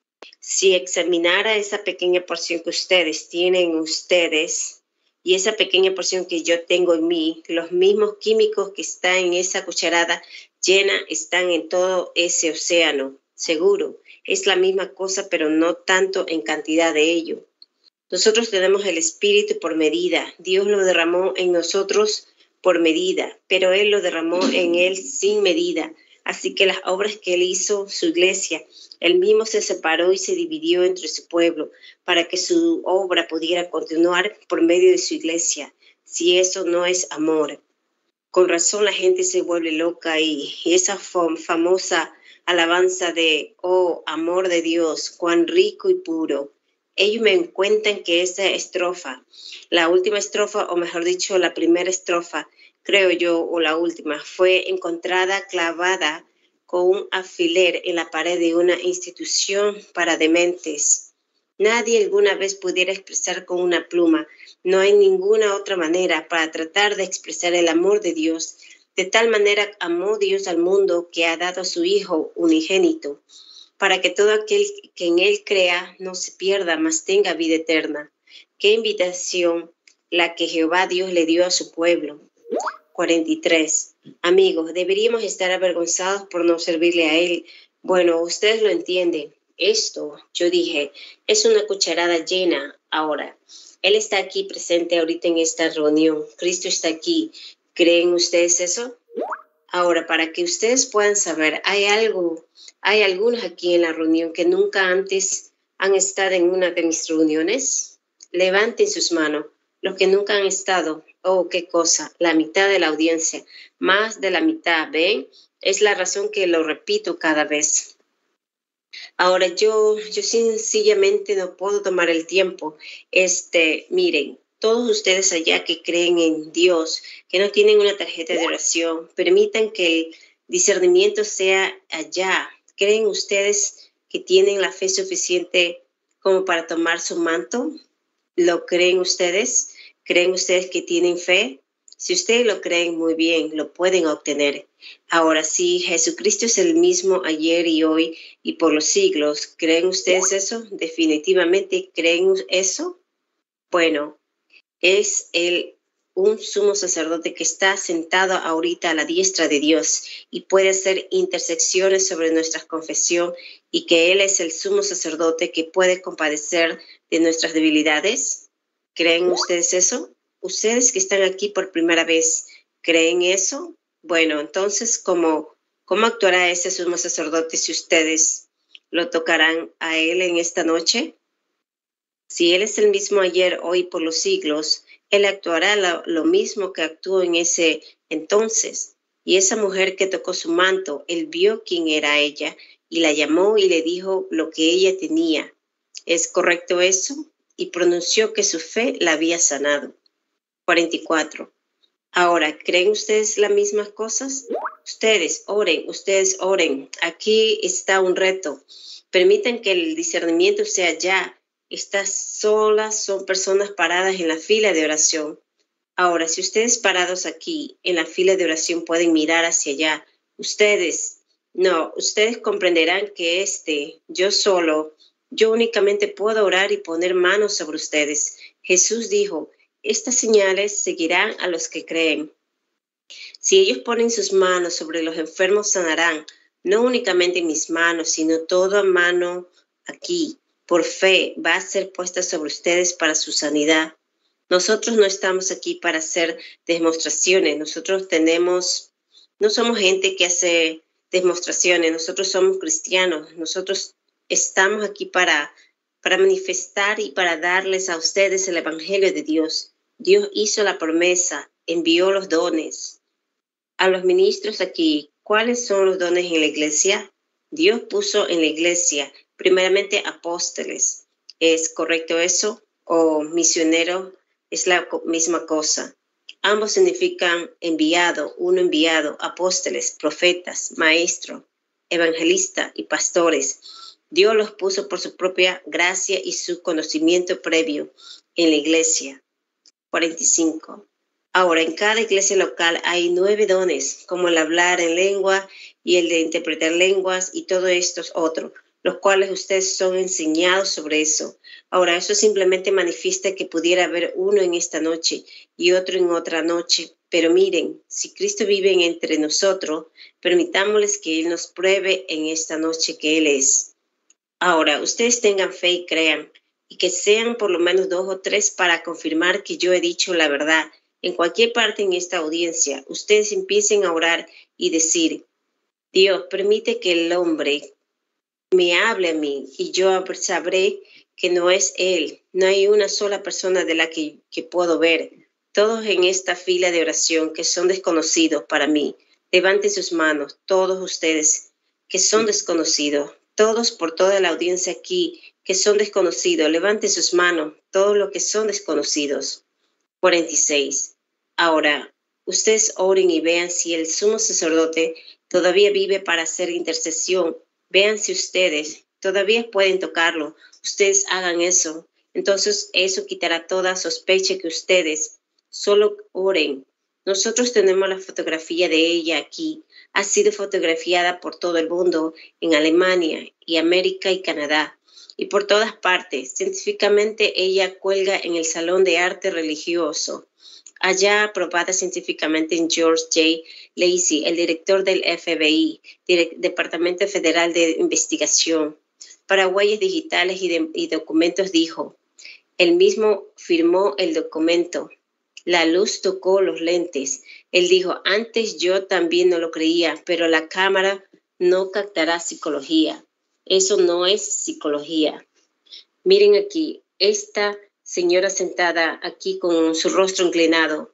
Si examinara esa pequeña porción que ustedes tienen ustedes y esa pequeña porción que yo tengo en mí, los mismos químicos que están en esa cucharada llena están en todo ese océano, seguro. Es la misma cosa, pero no tanto en cantidad de ello. Nosotros tenemos el Espíritu por medida. Dios lo derramó en nosotros por medida, pero Él lo derramó en Él sin medida. Así que las obras que Él hizo, su iglesia, Él mismo se separó y se dividió entre su pueblo para que su obra pudiera continuar por medio de su iglesia. Si eso no es amor. Con razón la gente se vuelve loca y, y esa fam- famosa alabanza de, oh, amor de Dios, cuán rico y puro. Ellos me cuentan que esa estrofa, la última estrofa, o mejor dicho, la primera estrofa, creo yo, o la última, fue encontrada clavada con un alfiler en la pared de una institución para dementes. Nadie alguna vez pudiera expresar con una pluma. No hay ninguna otra manera para tratar de expresar el amor de Dios. De tal manera amó Dios al mundo que ha dado a su Hijo unigénito, para que todo aquel que en Él crea no se pierda, mas tenga vida eterna. Qué invitación la que Jehová Dios le dio a su pueblo. cuarenta y tres. Amigos, deberíamos estar avergonzados por no servirle a Él. Bueno, ustedes lo entienden. Esto, yo dije, es una cucharada llena ahora. Él está aquí presente ahorita en esta reunión. Cristo está aquí. ¿Creen ustedes eso? Ahora, para que ustedes puedan saber, hay algo, hay algunos aquí en la reunión que nunca antes han estado en una de mis reuniones. Levanten sus manos. Los que nunca han estado. Oh, qué cosa. La mitad de la audiencia. Más de la mitad, ¿ven? Es la razón que lo repito cada vez. Ahora, yo, yo sencillamente no puedo tomar el tiempo. Este, miren, todos ustedes allá que creen en Dios, que no tienen una tarjeta de oración, permitan que el discernimiento sea allá. ¿Creen ustedes que tienen la fe suficiente como para tomar su manto? ¿Lo creen ustedes? ¿Creen ustedes que tienen fe? Si ustedes lo creen, muy bien, lo pueden obtener. Ahora, si Jesucristo es el mismo ayer y hoy y por los siglos, ¿creen ustedes eso? ¿Definitivamente creen eso? Bueno, es el, un sumo sacerdote que está sentado ahorita a la diestra de Dios y puede hacer intersecciones sobre nuestra confesión, y que Él es el sumo sacerdote que puede compadecer de nuestras debilidades. ¿Creen ustedes eso? Ustedes que están aquí por primera vez, ¿creen eso? Bueno, entonces, ¿cómo, cómo actuará ese sumo sacerdote si ustedes lo tocarán a Él en esta noche? Si Él es el mismo ayer, hoy, por los siglos, Él actuará lo, lo mismo que actuó en ese entonces. Y esa mujer que tocó su manto, Él vio quién era ella y la llamó y le dijo lo que ella tenía. ¿Es correcto eso? Y pronunció que su fe la había sanado. cuarenta y cuatro. Ahora, ¿creen ustedes las mismas cosas? Ustedes oren, ustedes oren. Aquí está un reto. Permitan que el discernimiento sea ya. Estas solas son personas paradas en la fila de oración. Ahora, si ustedes parados aquí en la fila de oración pueden mirar hacia allá, ustedes, no, ustedes comprenderán que este, yo solo, yo únicamente puedo orar y poner manos sobre ustedes. Jesús dijo, estas señales seguirán a los que creen. Si ellos ponen sus manos sobre los enfermos, sanarán, no únicamente mis manos, sino toda mano aquí, por fe, va a ser puesta sobre ustedes para su sanidad. Nosotros no estamos aquí para hacer demostraciones. Nosotros tenemos, no somos gente que hace demostraciones. Nosotros somos cristianos. Nosotros estamos aquí para para manifestar y para darles a ustedes el Evangelio de Dios. Dios hizo la promesa, envió los dones. A los ministros aquí, ¿cuáles son los dones en la iglesia? Dios puso en la iglesia, primeramente, apóstoles. ¿Es correcto eso? ¿O misionero? Es la misma cosa. Ambos significan enviado, uno enviado, apóstoles, profetas, maestro, evangelista y pastores. Dios los puso por su propia gracia y su conocimiento previo en la iglesia. cuarenta y cinco. Ahora, en cada iglesia local hay nueve dones, como el hablar en lengua y el de interpretar lenguas y todo esto es otro, los cuales ustedes son enseñados sobre eso. Ahora, eso simplemente manifiesta que pudiera haber uno en esta noche y otro en otra noche. Pero miren, si Cristo vive entre nosotros, permitámosles que Él nos pruebe en esta noche que Él es. Ahora, ustedes tengan fe y crean, y que sean por lo menos dos o tres para confirmar que yo he dicho la verdad. En cualquier parte en esta audiencia, ustedes empiecen a orar y decir, Dios, permite que el hombre me hable a mí y yo sabré que no es Él. No hay una sola persona de la que, que puedo ver. Todos en esta fila de oración que son desconocidos para mí, levanten sus manos, todos ustedes que son desconocidos, todos por toda la audiencia aquí que son desconocidos, levanten sus manos, todos los que son desconocidos. cuarenta y seis. Ahora, ustedes oren y vean si el sumo sacerdote todavía vive para hacer intercesión. Vean si ustedes todavía pueden tocarlo. Ustedes hagan eso. Entonces eso quitará toda sospecha que ustedes solo oren. Nosotros tenemos la fotografía de ella aquí. Ha sido fotografiada por todo el mundo, en Alemania y América y Canadá. Y por todas partes. Científicamente ella cuelga en el Salón de Arte Religioso. Allá aprobada científicamente en George J. Lacey, el director del F B I, Departamento Federal de Investigación, para huellas digitales y, de, y documentos, dijo. Él mismo firmó el documento. La luz tocó los lentes. Él dijo, antes yo también no lo creía, pero la cámara no captará psicología. Eso no es psicología. Miren aquí, esta señora sentada aquí con su rostro inclinado,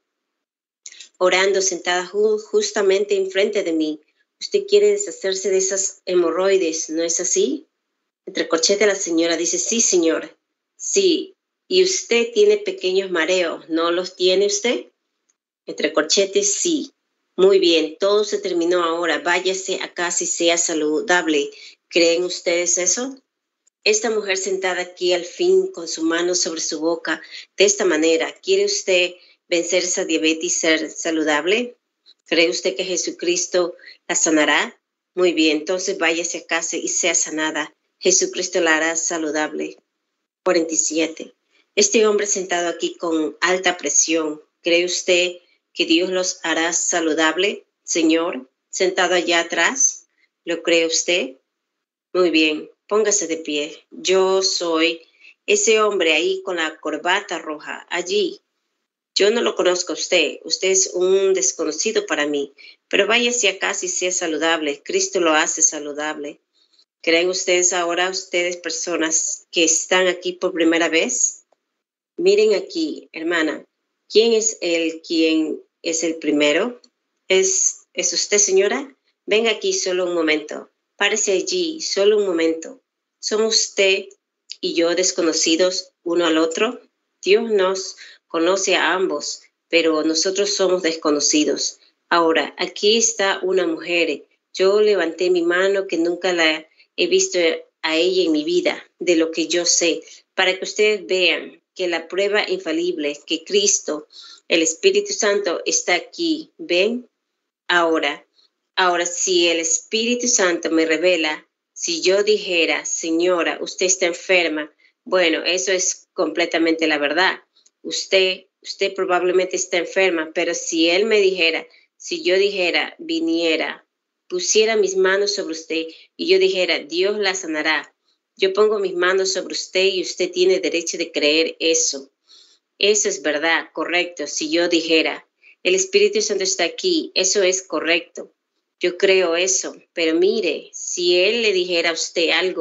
orando sentada ju- justamente enfrente de mí. Usted quiere deshacerse de esas hemorroides, ¿no es así? Entre corchetes la señora dice, sí, señor. Sí. Y usted tiene pequeños mareos, ¿no los tiene usted? Entre corchetes, sí. Muy bien, todo se terminó ahora. Váyase a casa y sea saludable. ¿Creen ustedes eso? Esta mujer sentada aquí al fin con su mano sobre su boca, de esta manera, ¿quiere usted vencer esa diabetes y ser saludable? ¿Cree usted que Jesucristo la sanará? Muy bien, entonces váyase a casa y sea sanada. Jesucristo la hará saludable. cuarenta y siete. Este hombre sentado aquí con alta presión, ¿cree usted que Dios los hará saludable, Señor? Sentado allá atrás, ¿lo cree usted? Muy bien, póngase de pie. Yo soy ese hombre ahí con la corbata roja, allí. Yo no lo conozco a usted, usted es un desconocido para mí, pero váyase a casa y sea saludable. Cristo lo hace saludable. ¿Creen ustedes ahora, ustedes personas que están aquí por primera vez? Miren aquí, hermana, ¿quién es el quien es el primero? ¿Es, ¿Es usted, señora? Venga aquí solo un momento. Párese allí, solo un momento. ¿Somos usted y yo desconocidos uno al otro? Dios nos conoce a ambos, pero nosotros somos desconocidos. Ahora, aquí está una mujer. Yo levanté mi mano que nunca la he visto a ella en mi vida, de lo que yo sé, para que ustedes vean que la prueba infalible, que Cristo, el Espíritu Santo, está aquí. ¿Ven? Ahora, ahora si el Espíritu Santo me revela, si yo dijera, señora, usted está enferma, bueno, eso es completamente la verdad. Usted, usted probablemente está enferma, pero si Él me dijera, si yo dijera, viniera, pusiera mis manos sobre usted y yo dijera, Dios la sanará, yo pongo mis manos sobre usted y usted tiene derecho de creer eso. Eso es verdad, correcto. Si yo dijera, el Espíritu Santo está aquí, eso es correcto. Yo creo eso, pero mire, si Él le dijera a usted algo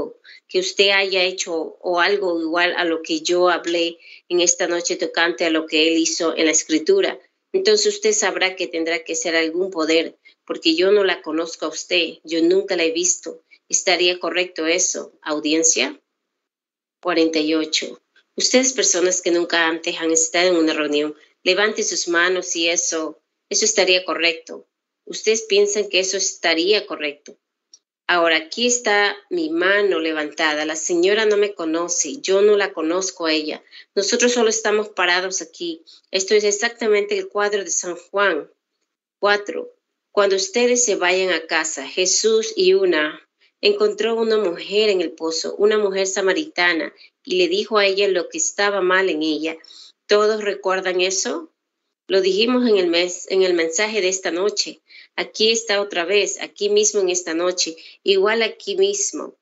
que usted haya hecho o algo igual a lo que yo hablé en esta noche tocante a lo que él hizo en la escritura, entonces usted sabrá que tendrá que ser algún poder, porque yo no la conozco a usted, yo nunca la he visto. ¿Estaría correcto eso, audiencia? cuarenta y ocho. Ustedes, personas que nunca antes han estado en una reunión, levanten sus manos y eso, eso estaría correcto. Ustedes piensan que eso estaría correcto. Ahora, aquí está mi mano levantada. La señora no me conoce, yo no la conozco a ella. Nosotros solo estamos parados aquí. Esto es exactamente el cuadro de San Juan. Cuatro. Cuando ustedes se vayan a casa, Jesús y una encontró una mujer en el pozo, una mujer samaritana, y le dijo a ella lo que estaba mal en ella. ¿Todos recuerdan eso? Lo dijimos en el, mes, en el mensaje de esta noche. Aquí está otra vez, aquí mismo en esta noche, igual aquí mismo.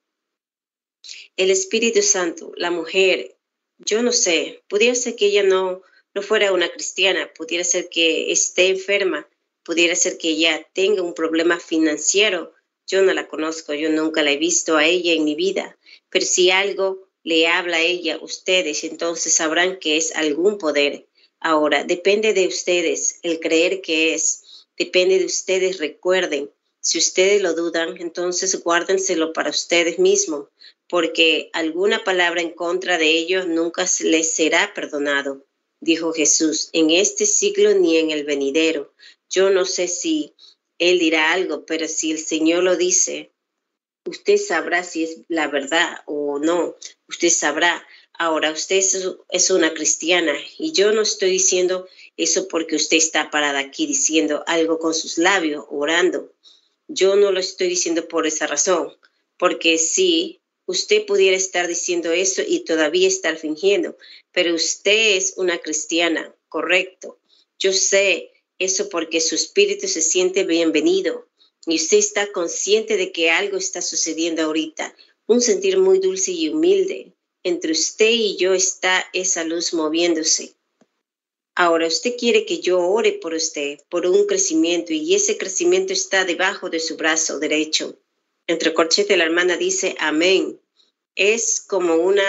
El Espíritu Santo, la mujer, yo no sé, pudiera ser que ella no, no fuera una cristiana, pudiera ser que esté enferma, pudiera ser que ella tenga un problema financiero. Yo no la conozco, yo nunca la he visto a ella en mi vida, pero si algo le habla a ella, ustedes entonces sabrán que es algún poder. Ahora, depende de ustedes el creer que es, depende de ustedes, recuerden, si ustedes lo dudan, entonces guárdenselo para ustedes mismos, porque alguna palabra en contra de ellos nunca les será perdonado, dijo Jesús, en este siglo ni en el venidero. Yo no sé si él dirá algo, pero si el Señor lo dice, usted sabrá si es la verdad o no, usted sabrá. Ahora, usted es, es una cristiana y yo no estoy diciendo eso porque usted está parada aquí diciendo algo con sus labios, orando. Yo no lo estoy diciendo por esa razón, porque sí, usted pudiera estar diciendo eso y todavía estar fingiendo, pero usted es una cristiana, correcto. Yo sé eso porque su espíritu se siente bienvenido y usted está consciente de que algo está sucediendo ahorita, un sentir muy dulce y humilde. Entre usted y yo está esa luz moviéndose. Ahora usted quiere que yo ore por usted, por un crecimiento, y ese crecimiento está debajo de su brazo derecho. Entre corchetes la hermana dice amén. Es como una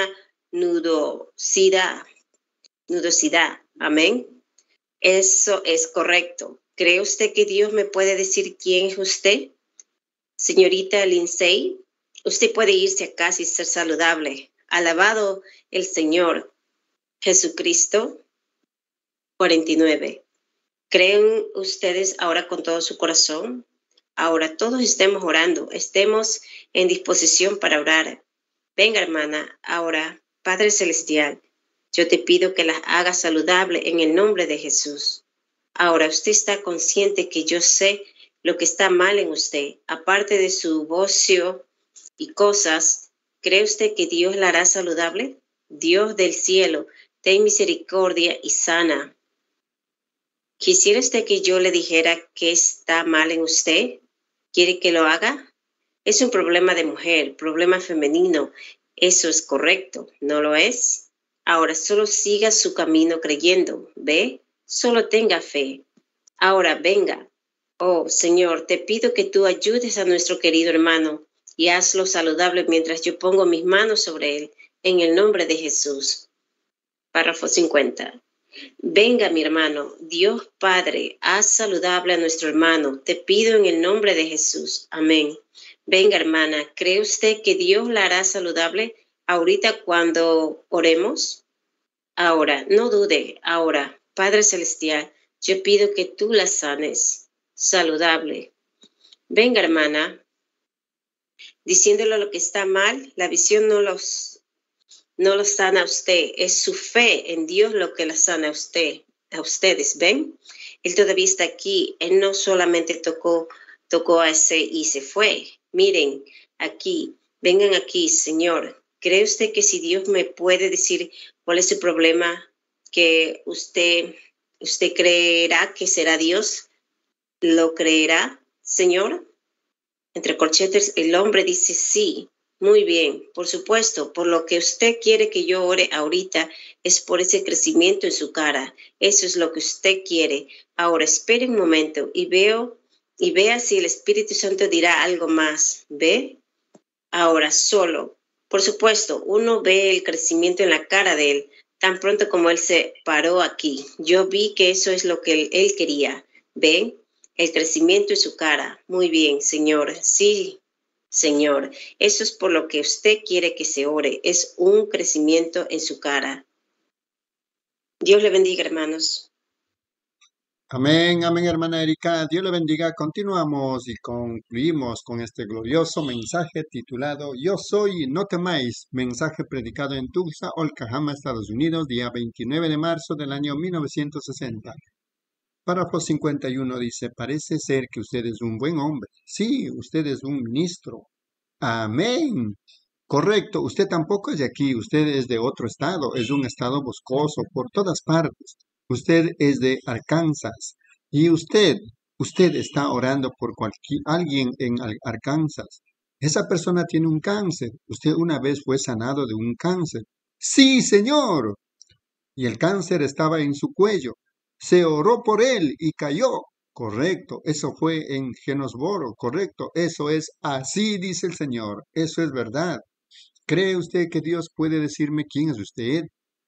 nudosidad, nudosidad, amén. Eso es correcto. ¿Cree usted que Dios me puede decir quién es usted? Señorita Lindsay, usted puede irse a casa y ser saludable. Alabado el Señor Jesucristo. cuarenta y nueve. ¿Creen ustedes ahora con todo su corazón? Ahora todos estemos orando, estemos en disposición para orar. Venga, hermana, ahora, Padre Celestial, yo te pido que las hagas saludable en el nombre de Jesús. Ahora usted está consciente que yo sé lo que está mal en usted, aparte de su bocio y cosas. ¿Cree usted que Dios la hará saludable? Dios del cielo, ten misericordia y sana. ¿Quisiera usted que yo le dijera qué está mal en usted? ¿Quiere que lo haga? Es un problema de mujer, problema femenino. Eso es correcto, ¿no lo es? Ahora solo siga su camino creyendo, ¿ve? Solo tenga fe. Ahora venga. Oh, Señor, te pido que tú ayudes a nuestro querido hermano y hazlo saludable mientras yo pongo mis manos sobre él, en el nombre de Jesús. Párrafo cincuenta. Venga, mi hermano, Dios Padre, haz saludable a nuestro hermano. Te pido en el nombre de Jesús. Amén. Venga, hermana, ¿cree usted que Dios la hará saludable ahorita cuando oremos? Ahora, no dude. Ahora, Padre Celestial, yo pido que tú la sanes. Saludable. Venga, hermana, diciéndole lo que está mal, la visión no los no lo sana a usted, es su fe en Dios lo que la sana a usted, a ustedes, ¿ven? Él todavía está aquí, él no solamente tocó, tocó a ese y se fue. Miren, aquí, vengan aquí, Señor. ¿Cree usted que si Dios me puede decir cuál es su problema, que usted, usted creerá que será Dios? ¿Lo creerá, Señor? Entre corchetes, el hombre dice sí. Muy bien, por supuesto, por lo que usted quiere que yo ore ahorita es por ese crecimiento en su cara. Eso es lo que usted quiere. Ahora espere un momento y veo y vea si el Espíritu Santo dirá algo más. ¿Ve? Ahora solo Por supuesto, uno ve el crecimiento en la cara de él. Tan pronto como él se paró aquí, yo vi que eso es lo que él, él quería. ¿Ven? El crecimiento en su cara. Muy bien, Señor. Sí, Señor. Eso es por lo que usted quiere que se ore. Es un crecimiento en su cara. Dios le bendiga, hermanos. Amén, amén, hermana Erika. Dios le bendiga. Continuamos y concluimos con este glorioso mensaje titulado Yo soy, no temáis. Mensaje predicado en Tulsa, Oklahoma, Estados Unidos, día veintinueve de marzo del año mil novecientos sesenta. Párrafo cincuenta y uno dice, parece ser que usted es un buen hombre. Sí, usted es un ministro. Amén. Correcto, usted tampoco es de aquí, usted es de otro estado, es un estado boscoso por todas partes. Usted es de Arkansas y usted, usted está orando por cualquier, alguien en Arkansas. Esa persona tiene un cáncer. Usted una vez fue sanado de un cáncer. Sí, señor. Y el cáncer estaba en su cuello. Se oró por él y cayó. Correcto, eso fue en Genosboro, correcto. Eso es así, dice el Señor. Eso es verdad. ¿Cree usted que Dios puede decirme quién es usted?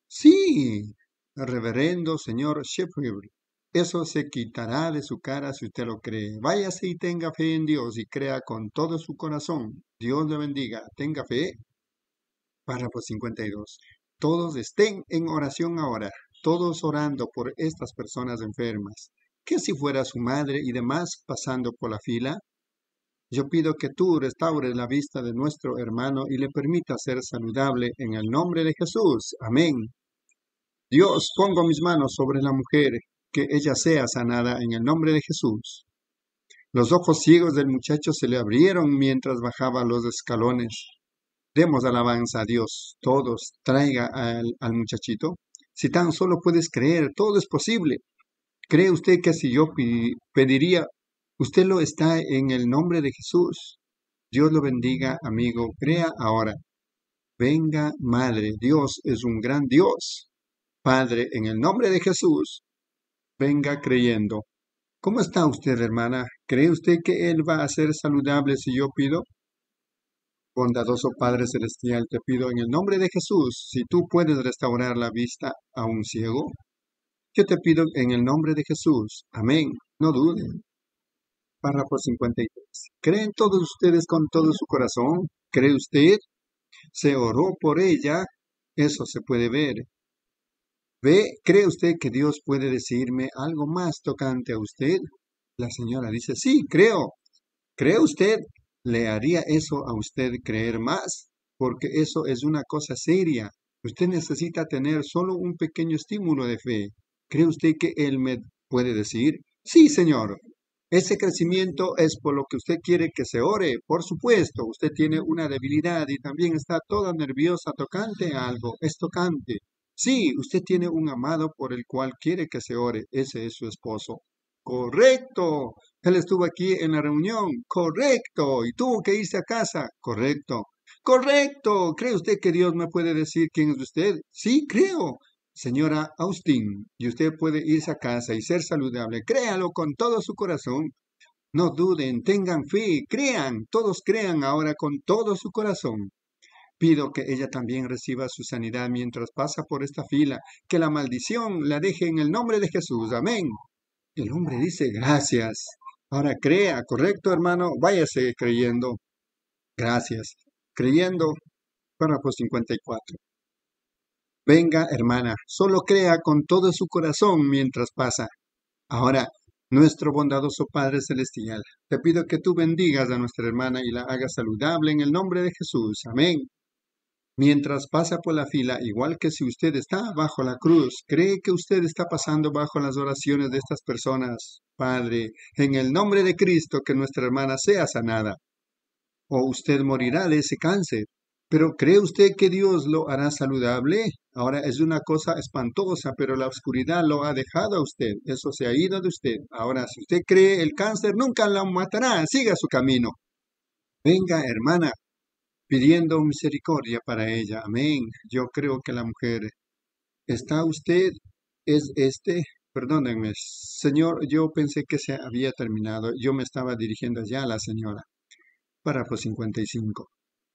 Sí, reverendo señor Sheffield. Eso se quitará de su cara si usted lo cree. Váyase y tenga fe en Dios y crea con todo su corazón. Dios le bendiga. Tenga fe. Párrafo cincuenta y dos. Todos estén en oración ahora. Todos orando por estas personas enfermas. ¿Qué si fuera su madre y demás pasando por la fila? Yo pido que tú restaures la vista de nuestro hermano y le permitas ser saludable en el nombre de Jesús. Amén. Dios, pongo mis manos sobre la mujer, que ella sea sanada en el nombre de Jesús. Los ojos ciegos del muchacho se le abrieron mientras bajaba los escalones. Demos alabanza a Dios. Todos, traiga al, al muchachito. Si tan solo puedes creer, todo es posible. ¿Cree usted que si yo pediría, usted lo está en el nombre de Jesús? Dios lo bendiga, amigo. Crea ahora. Venga, Madre. Dios es un gran Dios. Padre, en el nombre de Jesús, venga creyendo. ¿Cómo está usted, hermana? ¿Cree usted que Él va a ser saludable si yo pido? Bondadoso Padre Celestial, te pido en el nombre de Jesús, si tú puedes restaurar la vista a un ciego, yo te pido en el nombre de Jesús. Amén. No duden. Párrafo cincuenta y tres. ¿Creen todos ustedes con todo su corazón? ¿Cree usted? Se oró por ella. Eso se puede ver. ¿Ve? ¿Cree usted que Dios puede decirme algo más tocante a usted? La señora dice, sí, creo. ¿Cree usted? ¿Le haría eso a usted creer más? Porque eso es una cosa seria. Usted necesita tener solo un pequeño estímulo de fe. ¿Cree usted que Él me puede decir? Sí, Señor. Ese crecimiento es por lo que usted quiere que se ore. Por supuesto, usted tiene una debilidad y también está toda nerviosa tocante a algo. Es tocante. Sí, usted tiene un amado por el cual quiere que se ore. Ese es su esposo. Correcto. Él estuvo aquí en la reunión. Correcto. Y tuvo que irse a casa. Correcto. Correcto. ¿Cree usted que Dios me puede decir quién es usted? Sí, creo. Señora Austin, y usted puede irse a casa y ser saludable. Créalo con todo su corazón. No duden, tengan fe, crean, todos crean ahora con todo su corazón. Pido que ella también reciba su sanidad mientras pasa por esta fila, que la maldición la deje en el nombre de Jesús. Amén. El hombre dice, gracias. Ahora crea, correcto, hermano, váyase creyendo. Gracias. Creyendo, párrafo cincuenta y cuatro. Venga, hermana, solo crea con todo su corazón mientras pasa. Ahora, nuestro bondadoso Padre Celestial, te pido que tú bendigas a nuestra hermana y la hagas saludable en el nombre de Jesús. Amén. Mientras pasa por la fila, igual que si usted está bajo la cruz, cree que usted está pasando bajo las oraciones de estas personas. Padre, en el nombre de Cristo, que nuestra hermana sea sanada. O usted morirá de ese cáncer. Pero ¿cree usted que Dios lo hará saludable? Ahora es una cosa espantosa, pero la oscuridad lo ha dejado a usted. Eso se ha ido de usted. Ahora, si usted cree, el cáncer nunca la matará. Siga su camino. Venga, hermana, pidiendo misericordia para ella. Amén. Yo creo que la mujer, ¿está usted? ¿Es este? Perdónenme, Señor, yo pensé que se había terminado. Yo me estaba dirigiendo ya a la señora. Párrafo cincuenta y cinco.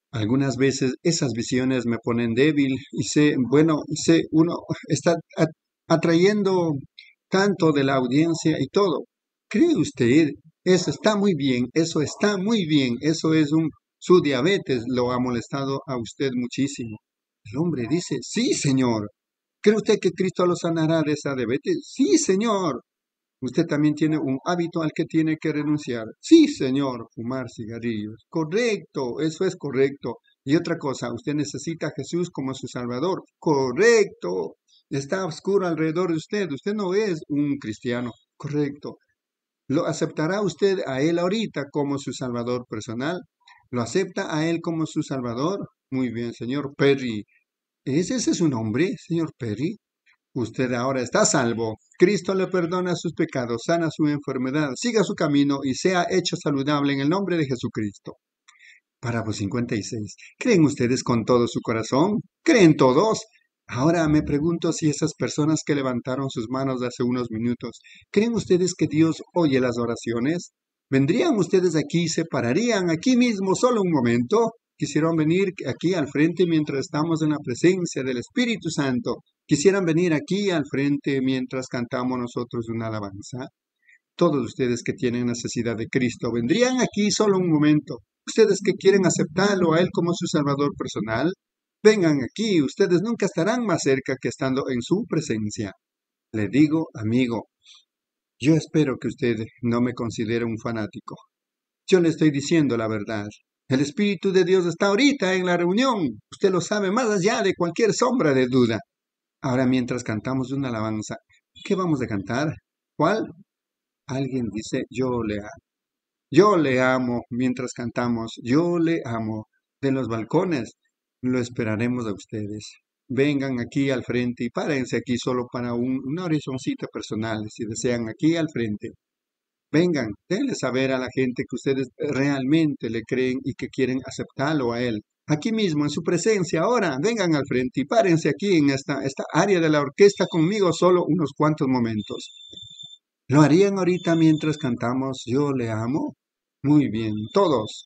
Algunas veces esas visiones me ponen débil y sé, bueno, sé, uno está a- atrayendo tanto de la audiencia y todo. ¿Cree usted? Eso está muy bien, eso está muy bien, eso es un, su diabetes lo ha molestado a usted muchísimo. El hombre dice, sí, señor. ¿Cree usted que Cristo lo sanará de esa diabetes? Sí, señor. Usted también tiene un hábito al que tiene que renunciar. Sí, señor, fumar cigarrillos. Correcto, eso es correcto. Y otra cosa, usted necesita a Jesús como su Salvador. Correcto. Está oscuro alrededor de usted. Usted no es un cristiano. Correcto. ¿Lo aceptará usted a Él ahorita como su Salvador personal? ¿Lo acepta a Él como su Salvador? Muy bien, señor Perry. ¿Ese, ese es su nombre, señor Perry? Usted ahora está salvo. Cristo le perdona sus pecados, sana su enfermedad, siga su camino y sea hecho saludable en el nombre de Jesucristo. Párrafo cincuenta y seis. ¿Creen ustedes con todo su corazón? ¿Creen todos? Ahora me pregunto si esas personas que levantaron sus manos hace unos minutos, ¿creen ustedes que Dios oye las oraciones? ¿Vendrían ustedes aquí y se pararían aquí mismo solo un momento? ¿Quisieran venir aquí al frente mientras estamos en la presencia del Espíritu Santo? ¿Quisieran venir aquí al frente mientras cantamos nosotros una alabanza? Todos ustedes que tienen necesidad de Cristo, ¿vendrían aquí solo un momento? Ustedes que quieren aceptarlo a Él como su Salvador personal, vengan aquí, ustedes nunca estarán más cerca que estando en su presencia. Le digo, amigo, yo espero que usted no me considere un fanático. Yo le estoy diciendo la verdad. El Espíritu de Dios está ahorita en la reunión. Usted lo sabe más allá de cualquier sombra de duda. Ahora mientras cantamos una alabanza, ¿qué vamos a cantar? ¿Cuál? Alguien dice, yo le amo. Yo le amo mientras cantamos, yo le amo. De los balcones lo esperaremos a ustedes. Vengan aquí al frente y párense aquí solo para un, una oracioncita personal, si desean, aquí al frente. Vengan, denle saber a la gente que ustedes realmente le creen y que quieren aceptarlo a Él. Aquí mismo, en su presencia, ahora, vengan al frente y párense aquí en esta, esta área de la orquesta conmigo solo unos cuantos momentos. ¿Lo harían ahorita mientras cantamos Yo le amo? Muy bien, todos.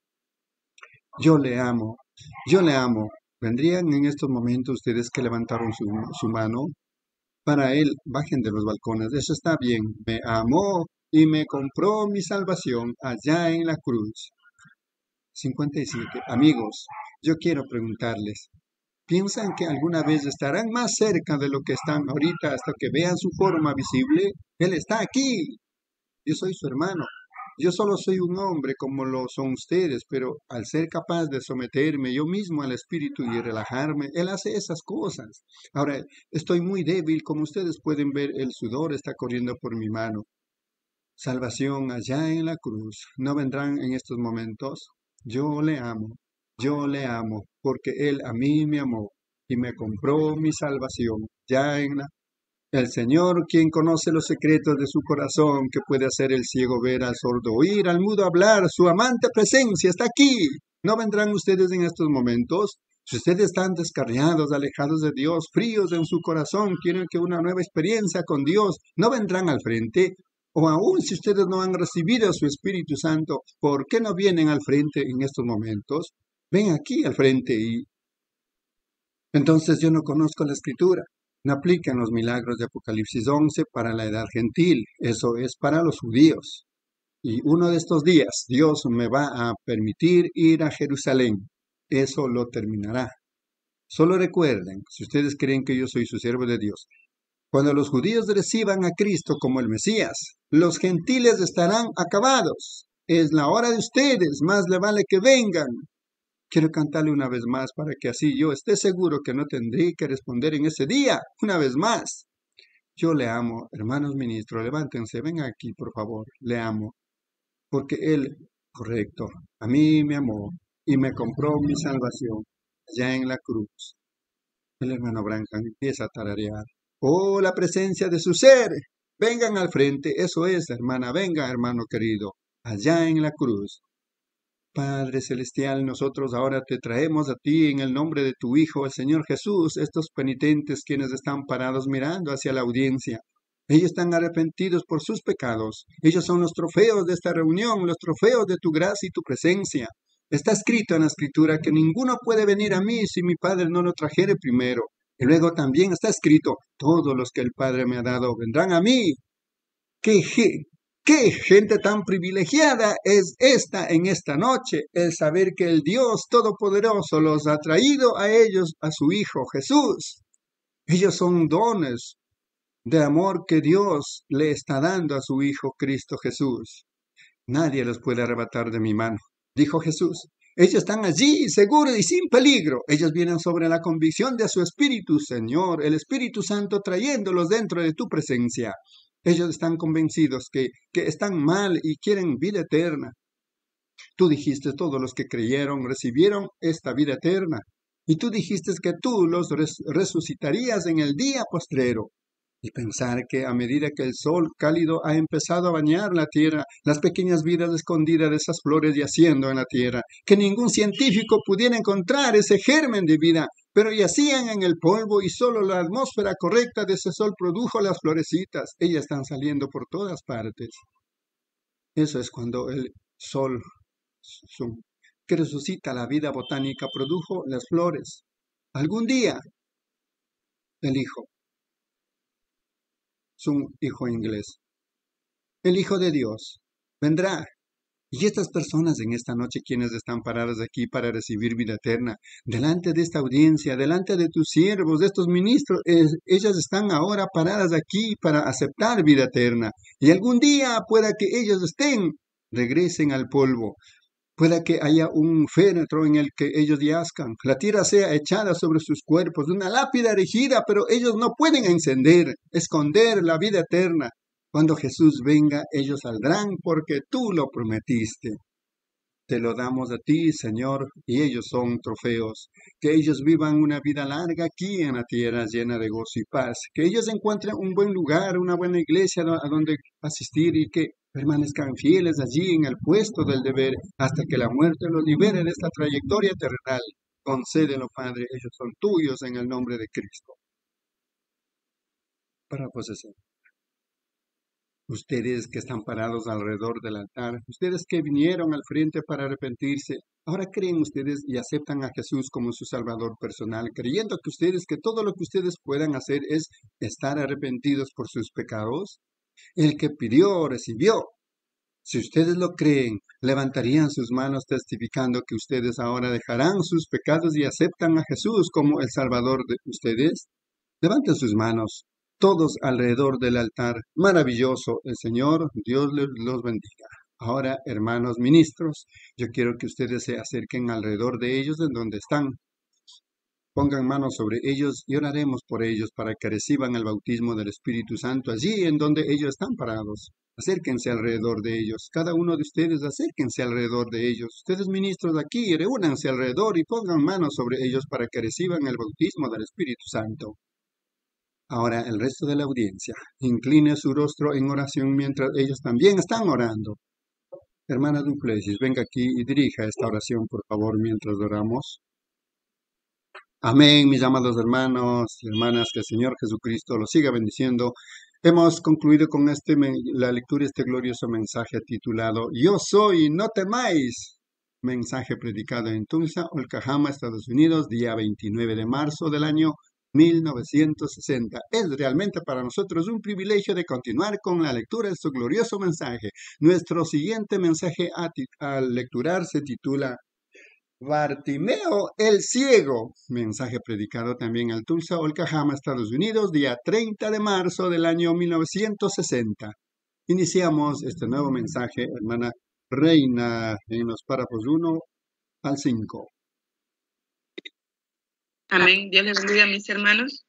Yo le amo, yo le amo. ¿Vendrían en estos momentos ustedes que levantaron su, su mano? Para Él, bajen de los balcones, eso está bien. Me amó y me compró mi salvación allá en la cruz. cincuenta y siete. Amigos, yo quiero preguntarles, ¿piensan que alguna vez estarán más cerca de lo que están ahorita hasta que vean su forma visible? Él está aquí. Yo soy su hermano. Yo solo soy un hombre como lo son ustedes, pero al ser capaz de someterme yo mismo al Espíritu y relajarme, Él hace esas cosas. Ahora, estoy muy débil, como ustedes pueden ver, el sudor está corriendo por mi mano. Salvación allá en la cruz. ¿No vendrán en estos momentos? Yo le amo, yo le amo, porque Él a mí me amó y me compró mi salvación ya en la el Señor, quien conoce los secretos de su corazón, que puede hacer el ciego ver, al sordo oír, al mudo hablar, su amante presencia está aquí. ¿No vendrán ustedes en estos momentos? Si ustedes están descarriados, alejados de Dios, fríos en su corazón, quieren que una nueva experiencia con Dios, ¿no vendrán al frente? O aún si ustedes no han recibido su Espíritu Santo, ¿por qué no vienen al frente en estos momentos? Ven aquí al frente y... Entonces yo no conozco la Escritura. No aplican los milagros de Apocalipsis once para la edad gentil, eso es para los judíos. Y uno de estos días Dios me va a permitir ir a Jerusalén, eso lo terminará. Solo recuerden, si ustedes creen que yo soy su siervo de Dios, cuando los judíos reciban a Cristo como el Mesías, los gentiles estarán acabados. Es la hora de ustedes, más le vale que vengan. Quiero cantarle una vez más para que así yo esté seguro que no tendré que responder en ese día, una vez más. Yo le amo, hermanos ministros, levántense, vengan aquí por favor, le amo, porque Él, correcto, a mí me amó y me compró mi salvación allá en la cruz. El hermano Branham empieza a tararear. Oh, la presencia de su ser, vengan al frente, eso es, hermana, venga, hermano querido, allá en la cruz. Padre Celestial, nosotros ahora te traemos a ti en el nombre de tu Hijo, el Señor Jesús, estos penitentes quienes están parados mirando hacia la audiencia. Ellos están arrepentidos por sus pecados. Ellos son los trofeos de esta reunión, los trofeos de tu gracia y tu presencia. Está escrito en la Escritura que ninguno puede venir a mí si mi Padre no lo trajere primero. Y luego también está escrito, todos los que el Padre me ha dado vendrán a mí. ¿Qué, qué gente tan privilegiada es esta en esta noche? El saber que el Dios Todopoderoso los ha traído a ellos, a su Hijo Jesús. Ellos son dones de amor que Dios le está dando a su Hijo Cristo Jesús. Nadie los puede arrebatar de mi mano, dijo Jesús. Ellos están allí, seguros y sin peligro. Ellos vienen sobre la convicción de su Espíritu, Señor, el Espíritu Santo trayéndolos dentro de tu presencia. Ellos están convencidos que, que están mal y quieren vida eterna. Tú dijiste, todos los que creyeron recibieron esta vida eterna. Y tú dijiste que tú los res- resucitarías en el día postrero. Y pensar que a medida que el sol cálido ha empezado a bañar la tierra, las pequeñas vidas escondidas de esas flores yaciendo en la tierra, que ningún científico pudiera encontrar ese germen de vida, pero yacían en el polvo y solo la atmósfera correcta de ese sol produjo las florecitas. Ellas están saliendo por todas partes. Eso es cuando el sol su, que resucita la vida botánica produjo las flores. Algún día, el Hijo, es un hijo inglés, el Hijo de Dios, vendrá. Y estas personas en esta noche, quienes están paradas aquí para recibir vida eterna, delante de esta audiencia, delante de tus siervos, de estos ministros, eh, ellas están ahora paradas aquí para aceptar vida eterna. Y algún día pueda que ellos estén, regresen al polvo. Pueda que haya un féretro en el que ellos yazcan, la tierra sea echada sobre sus cuerpos, una lápida erigida, pero ellos no pueden encender, esconder la vida eterna. Cuando Jesús venga, ellos saldrán porque tú lo prometiste. Te lo damos a ti, Señor, y ellos son trofeos. Que ellos vivan una vida larga aquí en la tierra llena de gozo y paz. Que ellos encuentren un buen lugar, una buena iglesia a donde asistir y que permanezcan fieles allí en el puesto del deber hasta que la muerte los libere de esta trayectoria terrenal. Concédelo, Padre, ellos son tuyos en el nombre de Cristo. Para posesión. Ustedes que están parados alrededor del altar, ustedes que vinieron al frente para arrepentirse, ahora creen ustedes y aceptan a Jesús como su Salvador personal, creyendo que ustedes, que todo lo que ustedes puedan hacer es estar arrepentidos por sus pecados. El que pidió, recibió. Si ustedes lo creen, levantarían sus manos testificando que ustedes ahora dejarán sus pecados y aceptan a Jesús como el Salvador de ustedes. Levanten sus manos. Todos alrededor del altar. Maravilloso. El Señor, Dios los bendiga. Ahora, hermanos ministros, yo quiero que ustedes se acerquen alrededor de ellos en donde están. Pongan manos sobre ellos y oraremos por ellos para que reciban el bautismo del Espíritu Santo allí en donde ellos están parados. Acérquense alrededor de ellos. Cada uno de ustedes acérquense alrededor de ellos. Ustedes ministros aquí, reúnanse alrededor y pongan manos sobre ellos para que reciban el bautismo del Espíritu Santo. Ahora el resto de la audiencia, incline su rostro en oración mientras ellos también están orando. Hermana Duplessis, venga aquí y dirija esta oración, por favor, mientras oramos. Amén, mis amados hermanos y hermanas, que el Señor Jesucristo los siga bendiciendo. Hemos concluido con este, la lectura de este glorioso mensaje titulado Yo soy, no temáis. Mensaje predicado en Tulsa, Oklahoma, Estados Unidos, día veintinueve de marzo del año mil novecientos sesenta. Es realmente para nosotros un privilegio de continuar con la lectura de este glorioso mensaje. Nuestro siguiente mensaje a, a lecturar se titula Bartimeo el Ciego. Mensaje predicado también en Tulsa, Oklahoma, Estados Unidos, día treinta de marzo del año mil novecientos sesenta. Iniciamos este nuevo mensaje, hermana Reina, en los párrafos uno al cinco. Amén. Dios les bendiga, mis hermanos.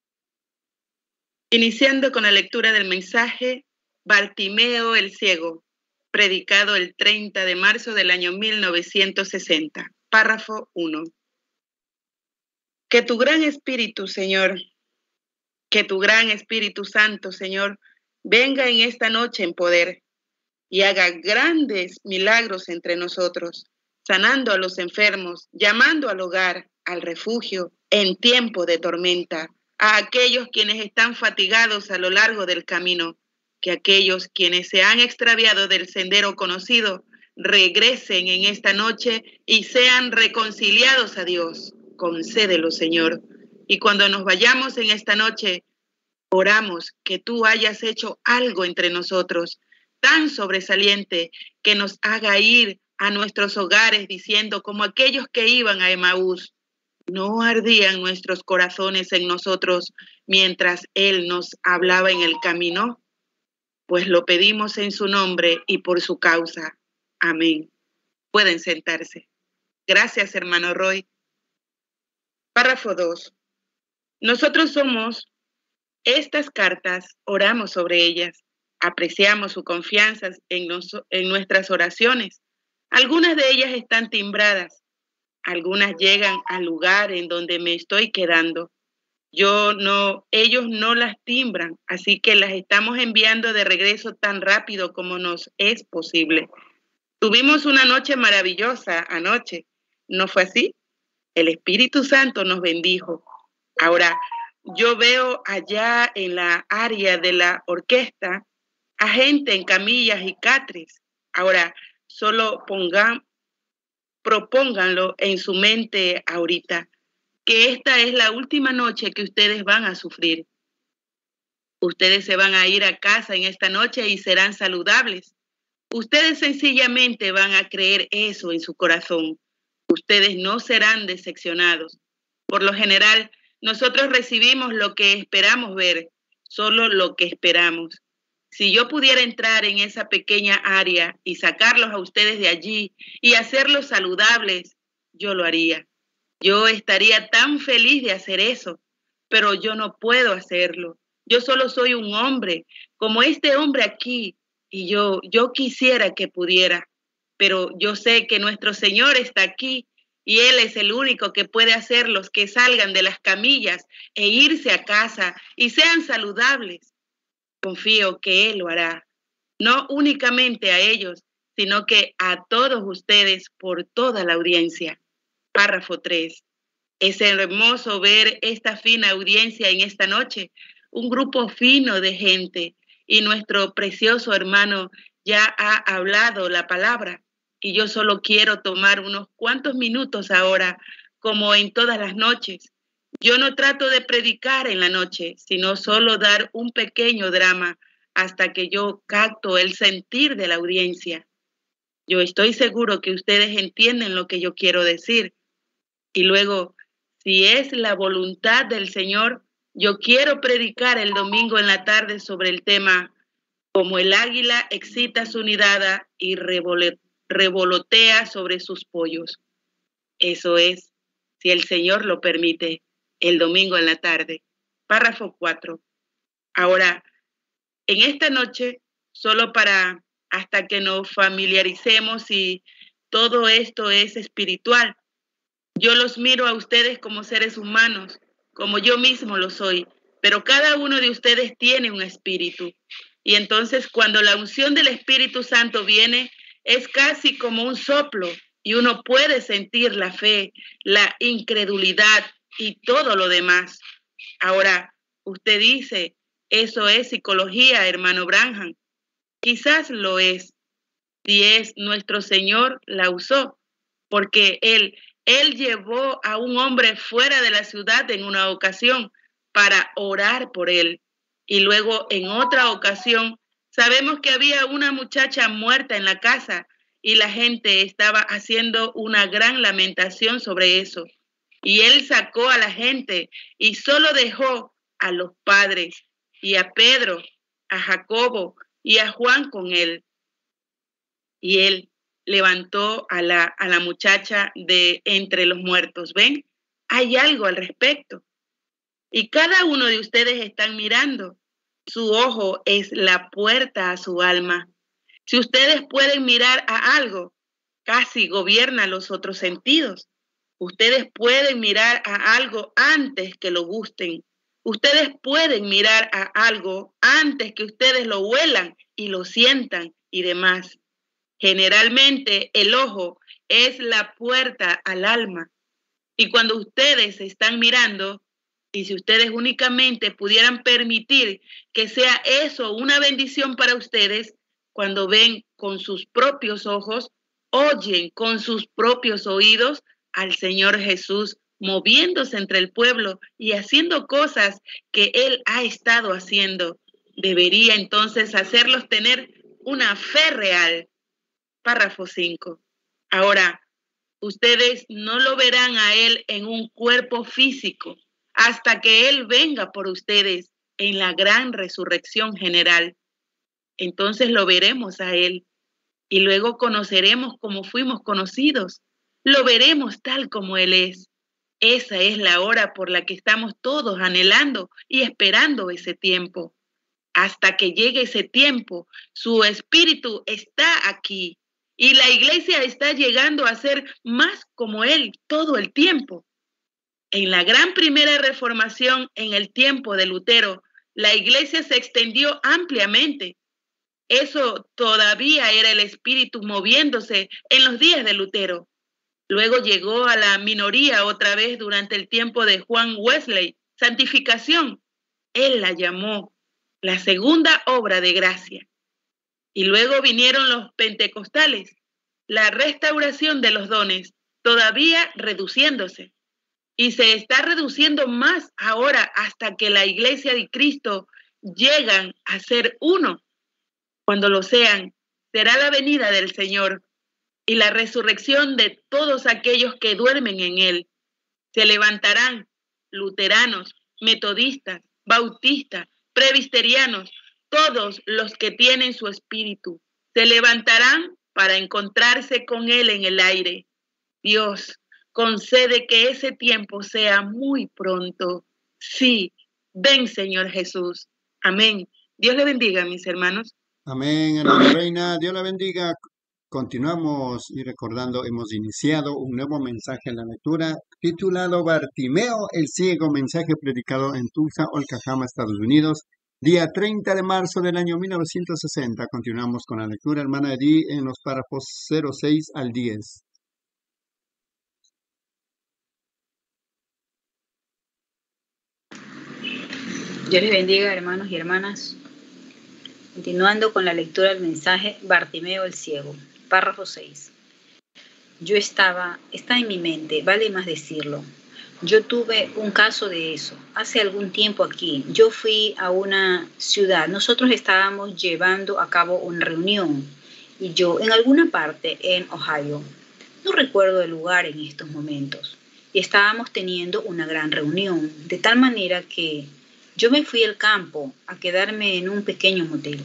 Iniciando con la lectura del mensaje, Bartimeo el Ciego, predicado el treinta de marzo del año mil novecientos sesenta. Párrafo uno. Que tu gran Espíritu, Señor, que tu gran Espíritu Santo, Señor, venga en esta noche en poder y haga grandes milagros entre nosotros, sanando a los enfermos, llamando al hogar, al refugio, en tiempo de tormenta, a aquellos quienes están fatigados a lo largo del camino, que aquellos quienes se han extraviado del sendero conocido regresen en esta noche y sean reconciliados a Dios. Concédelo, Señor. Y cuando nos vayamos en esta noche, oramos que tú hayas hecho algo entre nosotros tan sobresaliente que nos haga ir a nuestros hogares diciendo como aquellos que iban a Emaús, no ardían nuestros corazones en nosotros mientras Él nos hablaba en el camino. Pues lo pedimos en su nombre y por su causa. Amén. Pueden sentarse. Gracias, hermano Roy. Párrafo dos. Nosotros somos estas cartas, oramos sobre ellas, apreciamos su confianza en, nos, en nuestras oraciones. Algunas de ellas están timbradas, algunas llegan al lugar en donde me estoy quedando. Yo no, ellos no las timbran, así que las estamos enviando de regreso tan rápido como nos es posible. Tuvimos una noche maravillosa anoche, ¿no fue así? El Espíritu Santo nos bendijo. Ahora, yo veo allá en la área de la orquesta a gente en camillas y catres. Ahora, solo pongan, propónganlo en su mente ahorita, que esta es la última noche que ustedes van a sufrir. Ustedes se van a ir a casa en esta noche y serán saludables. Ustedes sencillamente van a creer eso en su corazón. Ustedes no serán decepcionados. Por lo general, nosotros recibimos lo que esperamos ver, solo lo que esperamos. Si yo pudiera entrar en esa pequeña área y sacarlos a ustedes de allí y hacerlos saludables, yo lo haría. Yo estaría tan feliz de hacer eso, pero yo no puedo hacerlo. Yo solo soy un hombre, como este hombre aquí, y yo, yo quisiera que pudiera, pero yo sé que nuestro Señor está aquí y Él es el único que puede hacerlos que salgan de las camillas e irse a casa y sean saludables. Confío que Él lo hará, no únicamente a ellos, sino que a todos ustedes por toda la audiencia. Párrafo tres. Es hermoso ver esta fina audiencia en esta noche, un grupo fino de gente, y nuestro precioso hermano ya ha hablado la palabra, y yo solo quiero tomar unos cuantos minutos ahora, como en todas las noches. Yo no trato de predicar en la noche, sino solo dar un pequeño drama hasta que yo capto el sentir de la audiencia. Yo estoy seguro que ustedes entienden lo que yo quiero decir. Y luego, si es la voluntad del Señor, yo quiero predicar el domingo en la tarde sobre el tema como el águila excita su nidada y revolotea sobre sus pollos. Eso es, si el Señor lo permite, el domingo en la tarde. Párrafo cuatro. Ahora, en esta noche, solo para hasta que nos familiaricemos y todo esto es espiritual, yo los miro a ustedes como seres humanos, como yo mismo lo soy, pero cada uno de ustedes tiene un espíritu. Y entonces cuando la unción del Espíritu Santo viene, es casi como un soplo y uno puede sentir la fe, la incredulidad y todo lo demás. Ahora, usted dice, eso es psicología, hermano Branham. Quizás lo es, si es nuestro Señor la usó, porque Él, Él llevó a un hombre fuera de la ciudad en una ocasión para orar por él. Y luego en otra ocasión sabemos que había una muchacha muerta en la casa y la gente estaba haciendo una gran lamentación sobre eso. Y él sacó a la gente y solo dejó a los padres y a Pedro, a Jacobo y a Juan con él. Y él levantó a la, a la muchacha de entre los muertos. ¿Ven? Hay algo al respecto. Y cada uno de ustedes están mirando. Su ojo es la puerta a su alma. Si ustedes pueden mirar a algo, casi gobierna los otros sentidos. Ustedes pueden mirar a algo antes que lo gusten. Ustedes pueden mirar a algo antes que ustedes lo huelan y lo sientan y demás. Generalmente el ojo es la puerta al alma. Y cuando ustedes están mirando, y si ustedes únicamente pudieran permitir que sea eso una bendición para ustedes, cuando ven con sus propios ojos, oyen con sus propios oídos al Señor Jesús moviéndose entre el pueblo y haciendo cosas que Él ha estado haciendo. Debería entonces hacerlos tener una fe real. Párrafo cinco. Ahora, ustedes no lo verán a Él en un cuerpo físico hasta que Él venga por ustedes en la gran resurrección general. Entonces lo veremos a Él y luego conoceremos como fuimos conocidos. Lo veremos tal como Él es. Esa es la hora por la que estamos todos anhelando y esperando ese tiempo. Hasta que llegue ese tiempo, su espíritu está aquí y la iglesia está llegando a ser más como Él todo el tiempo. En la gran primera reformación, en el tiempo de Lutero, la iglesia se extendió ampliamente. Eso todavía era el espíritu moviéndose en los días de Lutero. Luego llegó a la minoría otra vez durante el tiempo de Juan Wesley, santificación. Él la llamó la segunda obra de gracia. Y luego vinieron los pentecostales, la restauración de los dones, todavía reduciéndose. Y se está reduciendo más ahora hasta que la iglesia de Cristo llegan a ser uno. Cuando lo sean, será la venida del Señor y la resurrección de todos aquellos que duermen en Él. Se levantarán luteranos, metodistas, bautistas, presbiterianos, todos los que tienen su espíritu. Se levantarán para encontrarse con Él en el aire. Dios, concede que ese tiempo sea muy pronto. Sí, ven, Señor Jesús. Amén. Dios le bendiga, mis hermanos. Amén, hermana Reina. Dios la bendiga. Continuamos y recordando, hemos iniciado un nuevo mensaje en la lectura titulado Bartimeo el Ciego, mensaje predicado en Tulsa, Oklahoma, Estados Unidos, día treinta de marzo del año mil novecientos sesenta. Continuamos con la lectura, hermana Edith, en los párrafos cero seis al diez. Dios les bendiga, hermanos y hermanas. Continuando con la lectura del mensaje Bartimeo el Ciego. Párrafo seis. Yo estaba, está en mi mente, vale más decirlo. Yo tuve un caso de eso. Hace algún tiempo aquí, yo fui a una ciudad. Nosotros estábamos llevando a cabo una reunión. Y yo, en alguna parte en Ohio. No recuerdo el lugar en estos momentos. Y estábamos teniendo una gran reunión. De tal manera que yo me fui al campo a quedarme en un pequeño motel.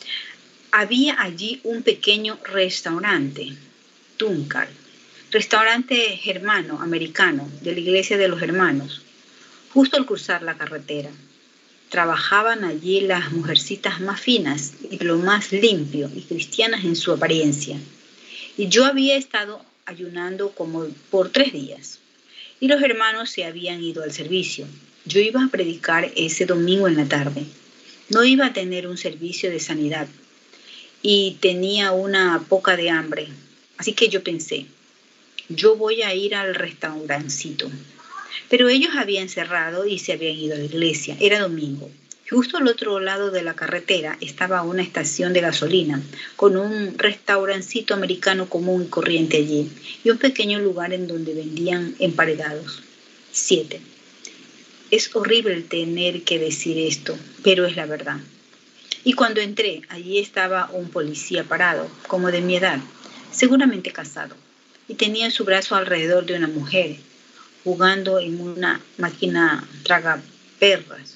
Había allí un pequeño restaurante, Tunkar, restaurante germano, americano, de la iglesia de los hermanos, justo al cruzar la carretera. Trabajaban allí las mujercitas más finas y lo más limpio y cristianas en su apariencia. Y yo había estado ayunando como por tres días. Y los hermanos se habían ido al servicio. Yo iba a predicar ese domingo en la tarde. No iba a tener un servicio de sanidad. Y tenía una poca de hambre. Así que yo pensé, yo voy a ir al restaurancito. Pero ellos habían cerrado y se habían ido a la iglesia. Era domingo. Justo al otro lado de la carretera estaba una estación de gasolina con un restaurancito americano común y corriente allí y un pequeño lugar en donde vendían emparedados. Siete. Es horrible tener que decir esto, pero es la verdad. Y cuando entré, allí estaba un policía parado, como de mi edad, seguramente casado, y tenía en su brazo alrededor de una mujer, jugando en una máquina tragaperras.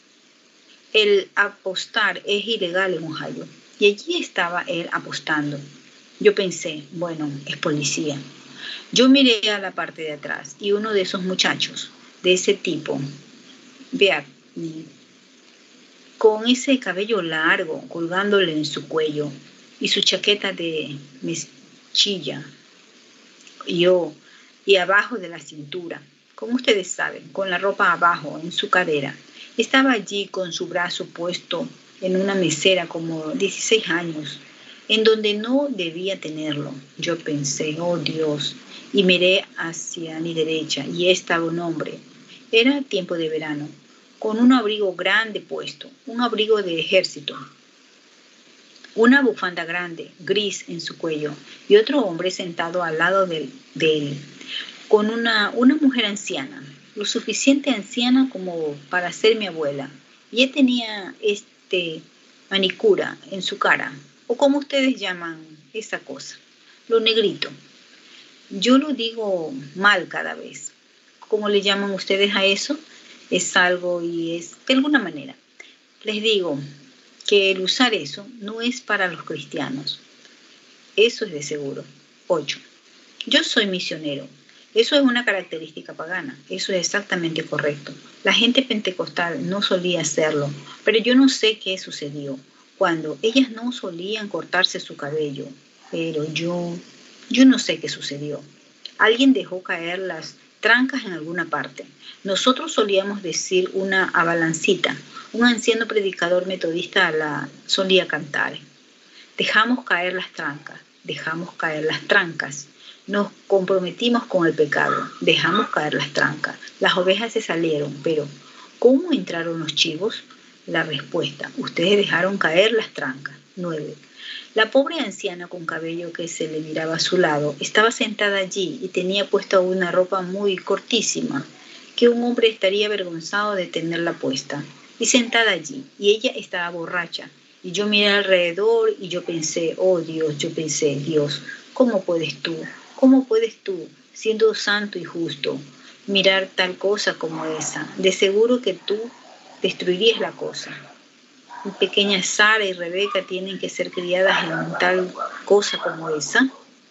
El apostar es ilegal en Ohio, y allí estaba él apostando. Yo pensé, bueno, es policía. Yo miré a la parte de atrás, y uno de esos muchachos, de ese tipo, vea, con ese cabello largo colgándole en su cuello y su chaqueta de mezclilla, yo, y abajo de la cintura, como ustedes saben, con la ropa abajo en su cadera, estaba allí con su brazo puesto en una mesera como dieciséis años, en donde no debía tenerlo. Yo pensé, oh Dios, y miré hacia mi derecha y estaba un hombre. Era tiempo de verano, con un abrigo grande puesto, un abrigo de ejército. una bufanda grande, gris en su cuello, y otro hombre sentado al lado de, de él, con una, una mujer anciana, lo suficiente anciana como para ser mi abuela. Y ella tenía este manicura en su cara, o como ustedes llaman esa cosa, lo negrito. Yo lo digo mal cada vez. ¿Cómo le llaman ustedes a eso? Es algo y es de alguna manera. Les digo que el usar eso no es para los cristianos. Eso es de seguro. ocho. Yo soy misionero. Eso es una característica pagana. Eso es exactamente correcto. La gente pentecostal no solía hacerlo, pero yo no sé qué sucedió cuando ellas no solían cortarse su cabello. Pero yo, yo no sé qué sucedió. Alguien dejó caer las trancas en alguna parte. Nosotros solíamos decir una abalancita. Un anciano predicador metodista la solía cantar. Dejamos caer las trancas, dejamos caer las trancas. Nos comprometimos con el pecado, dejamos caer las trancas. Las ovejas se salieron, pero ¿cómo entraron los chivos? La respuesta, ustedes dejaron caer las trancas. nueve. La pobre anciana con cabello que se le miraba a su lado estaba sentada allí y tenía puesta una ropa muy cortísima, que un hombre estaría avergonzado de tenerla puesta. Y sentada allí, y ella estaba borracha. Y yo miré alrededor y yo pensé, oh Dios, yo pensé, Dios, ¿cómo puedes tú? ¿Cómo puedes tú, siendo santo y justo, mirar tal cosa como esa? De seguro que tú destruirías la cosa. Mi pequeña Sara y Rebeca tienen que ser criadas en tal cosa como esa.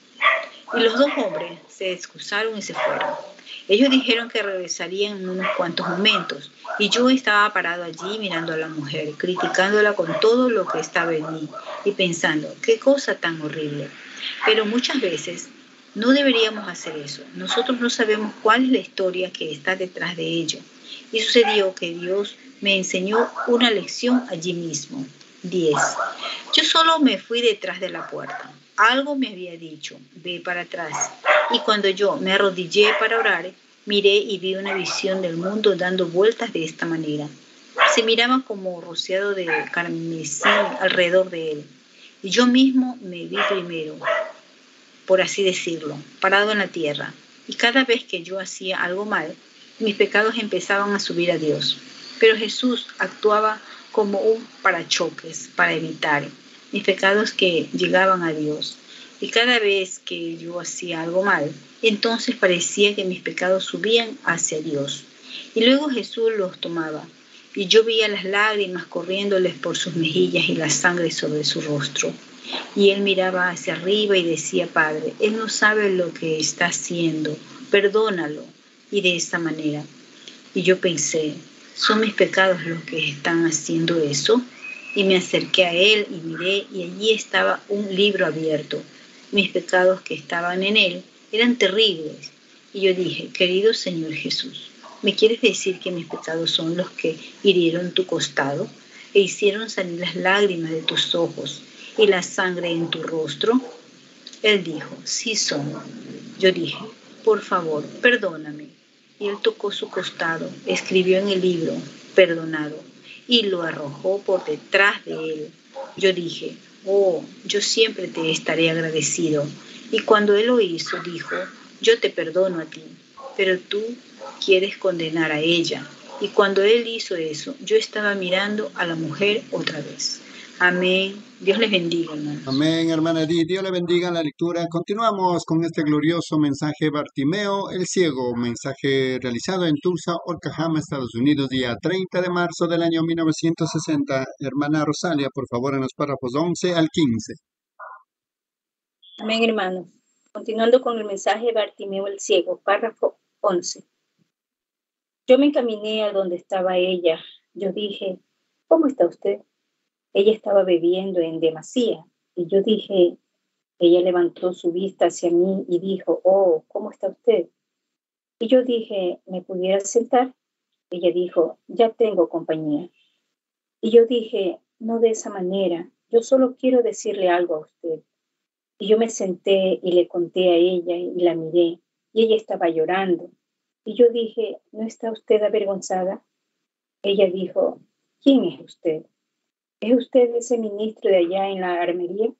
Y los dos hombres se excusaron y se fueron. Ellos dijeron que regresarían en unos cuantos momentos, y yo estaba parado allí mirando a la mujer, criticándola con todo lo que estaba en mí, y pensando, qué cosa tan horrible. Pero muchas veces no deberíamos hacer eso. Nosotros no sabemos cuál es la historia que está detrás de ello. Y sucedió que Dios me enseñó una lección allí mismo. diez. Yo solo me fui detrás de la puerta. Algo me había dicho, ve para atrás. Y cuando yo me arrodillé para orar, miré y vi una visión del mundo dando vueltas de esta manera. Se miraba como rociado de carmesí alrededor de él. Y yo mismo me vi primero, por así decirlo, parado en la tierra. Y cada vez que yo hacía algo mal, mis pecados empezaban a subir a Dios. Pero Jesús actuaba como un parachoques para evitar mis pecados que llegaban a Dios. Y cada vez que yo hacía algo mal, entonces parecía que mis pecados subían hacia Dios. Y luego Jesús los tomaba. Y yo veía las lágrimas corriéndoles por sus mejillas y la sangre sobre su rostro. Y él miraba hacia arriba y decía, Padre, él no sabe lo que está haciendo, perdónalo. Y de esta manera. Y yo pensé, ¿son mis pecados los que están haciendo eso? Y me acerqué a él y miré, y allí estaba un libro abierto. Mis pecados que estaban en él eran terribles. Y yo dije, querido Señor Jesús, ¿me quieres decir que mis pecados son los que hirieron tu costado e hicieron salir las lágrimas de tus ojos y la sangre en tu rostro? Él dijo, sí son. Yo dije, por favor, perdóname. Y él tocó su costado, escribió en el libro, perdonado, y lo arrojó por detrás de él. Yo dije, oh, yo siempre te estaré agradecido. Y cuando él lo hizo, dijo, yo te perdono a ti, pero tú quieres condenar a ella. Y cuando él hizo eso, yo estaba mirando a la mujer otra vez. Amén. Dios les bendiga, hermanos. Amén, hermana Edith. Dios le bendiga en la lectura. Continuamos con este glorioso mensaje Bartimeo el Ciego, mensaje realizado en Tulsa, Oklahoma, Estados Unidos, día treinta de marzo del año mil novecientos sesenta. Hermana Rosalia, por favor, en los párrafos once al quince. Amén, hermano. Continuando con el mensaje Bartimeo el Ciego, párrafo once. Yo me encaminé a donde estaba ella. Yo dije, ¿cómo está usted? Ella estaba bebiendo en demasía, y yo dije, ella levantó su vista hacia mí y dijo, oh, ¿cómo está usted? Y yo dije, ¿me pudiera sentar? Ella dijo, ya tengo compañía. Y yo dije, no de esa manera, yo solo quiero decirle algo a usted. Y yo me senté y le conté a ella y la miré, y ella estaba llorando. Y yo dije, ¿no está usted avergonzada? Ella dijo, ¿quién es usted? ¿es usted ese ministro de allá en la armería?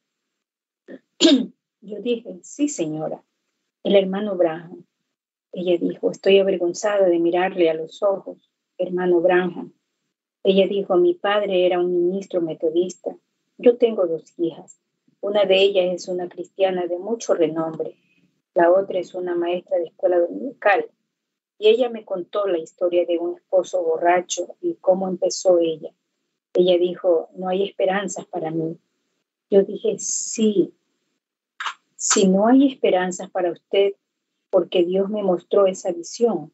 Yo dije, sí, señora, el hermano Branham. Ella dijo, estoy avergonzada de mirarle a los ojos, hermano Branham. Ella dijo, mi padre era un ministro metodista. Yo tengo dos hijas. Una de ellas es una cristiana de mucho renombre. La otra es una maestra de escuela dominical. Y ella me contó la historia de un esposo borracho y cómo empezó ella. Ella dijo, no hay esperanzas para mí. Yo dije, sí, si no hay esperanzas para usted, porque Dios me mostró esa visión.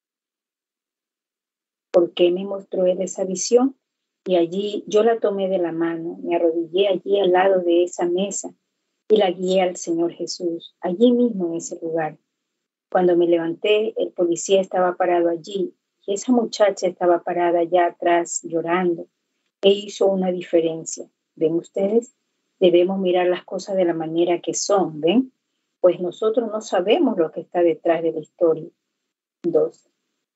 ¿Por qué me mostró él esa visión? Y allí yo la tomé de la mano, me arrodillé allí al lado de esa mesa y la guié al Señor Jesús, allí mismo en ese lugar. Cuando me levanté, el policía estaba parado allí y esa muchacha estaba parada allá atrás llorando. E hizo una diferencia. ¿Ven ustedes? Debemos mirar las cosas de la manera que son, ¿ven? Pues nosotros no sabemos lo que está detrás de la historia. Dos.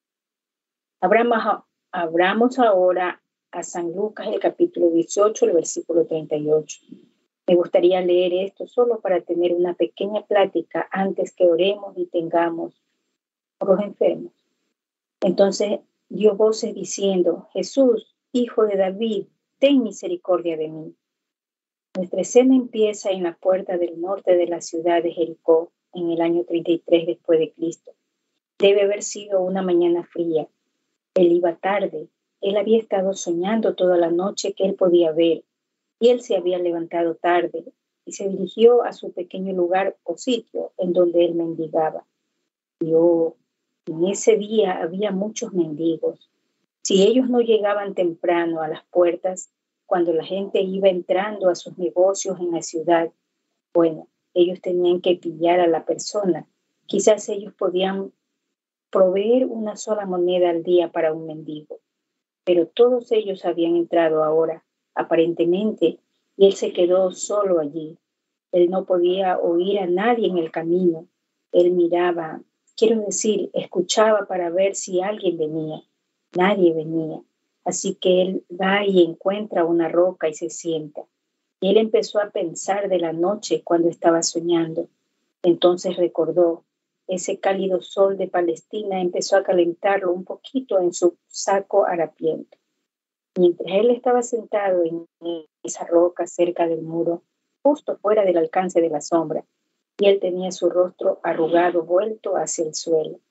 Abramos, abramos ahora a San Lucas, el capítulo dieciocho, el versículo treinta y ocho. Me gustaría leer esto solo para tener una pequeña plática antes que oremos y tengamos por los enfermos. Entonces dio voces diciendo, Jesús, hijo de David, ten misericordia de mí. Nuestra escena empieza en la puerta del norte de la ciudad de Jericó, en el año treinta y tres después de Cristo. Debe haber sido una mañana fría. Él iba tarde. Él había estado soñando toda la noche que él podía ver, y él se había levantado tarde y se dirigió a su pequeño lugar o sitio en donde él mendigaba. Y oh, en ese día había muchos mendigos. Si ellos no llegaban temprano a las puertas, cuando la gente iba entrando a sus negocios en la ciudad, bueno, ellos tenían que pillar a la persona. Quizás ellos podían proveer una sola moneda al día para un mendigo. Pero todos ellos habían entrado ahora, aparentemente, y él se quedó solo allí. Él no podía oír a nadie en el camino. Él miraba, quiero decir, escuchaba para ver si alguien venía. Nadie venía. Así que él va y encuentra una roca y se sienta. Y él empezó a pensar de la noche cuando estaba soñando. Entonces recordó, ese cálido sol de Palestina empezó a calentarlo un poquito en su saco harapiento. Mientras él estaba sentado en esa roca cerca del muro, justo fuera del alcance de la sombra, y él tenía su rostro arrugado vuelto hacia el suelo.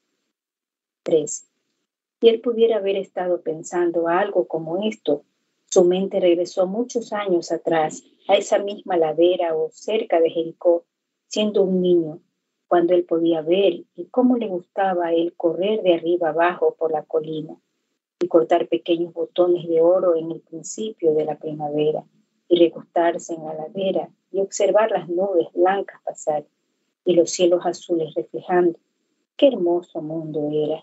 tres. Si él pudiera haber estado pensando algo como esto, su mente regresó muchos años atrás, a esa misma ladera o cerca de Jericó, siendo un niño, cuando él podía ver y cómo le gustaba a él correr de arriba abajo por la colina y cortar pequeños botones de oro en el principio de la primavera y recostarse en la ladera y observar las nubes blancas pasar y los cielos azules reflejando. Qué hermoso mundo era.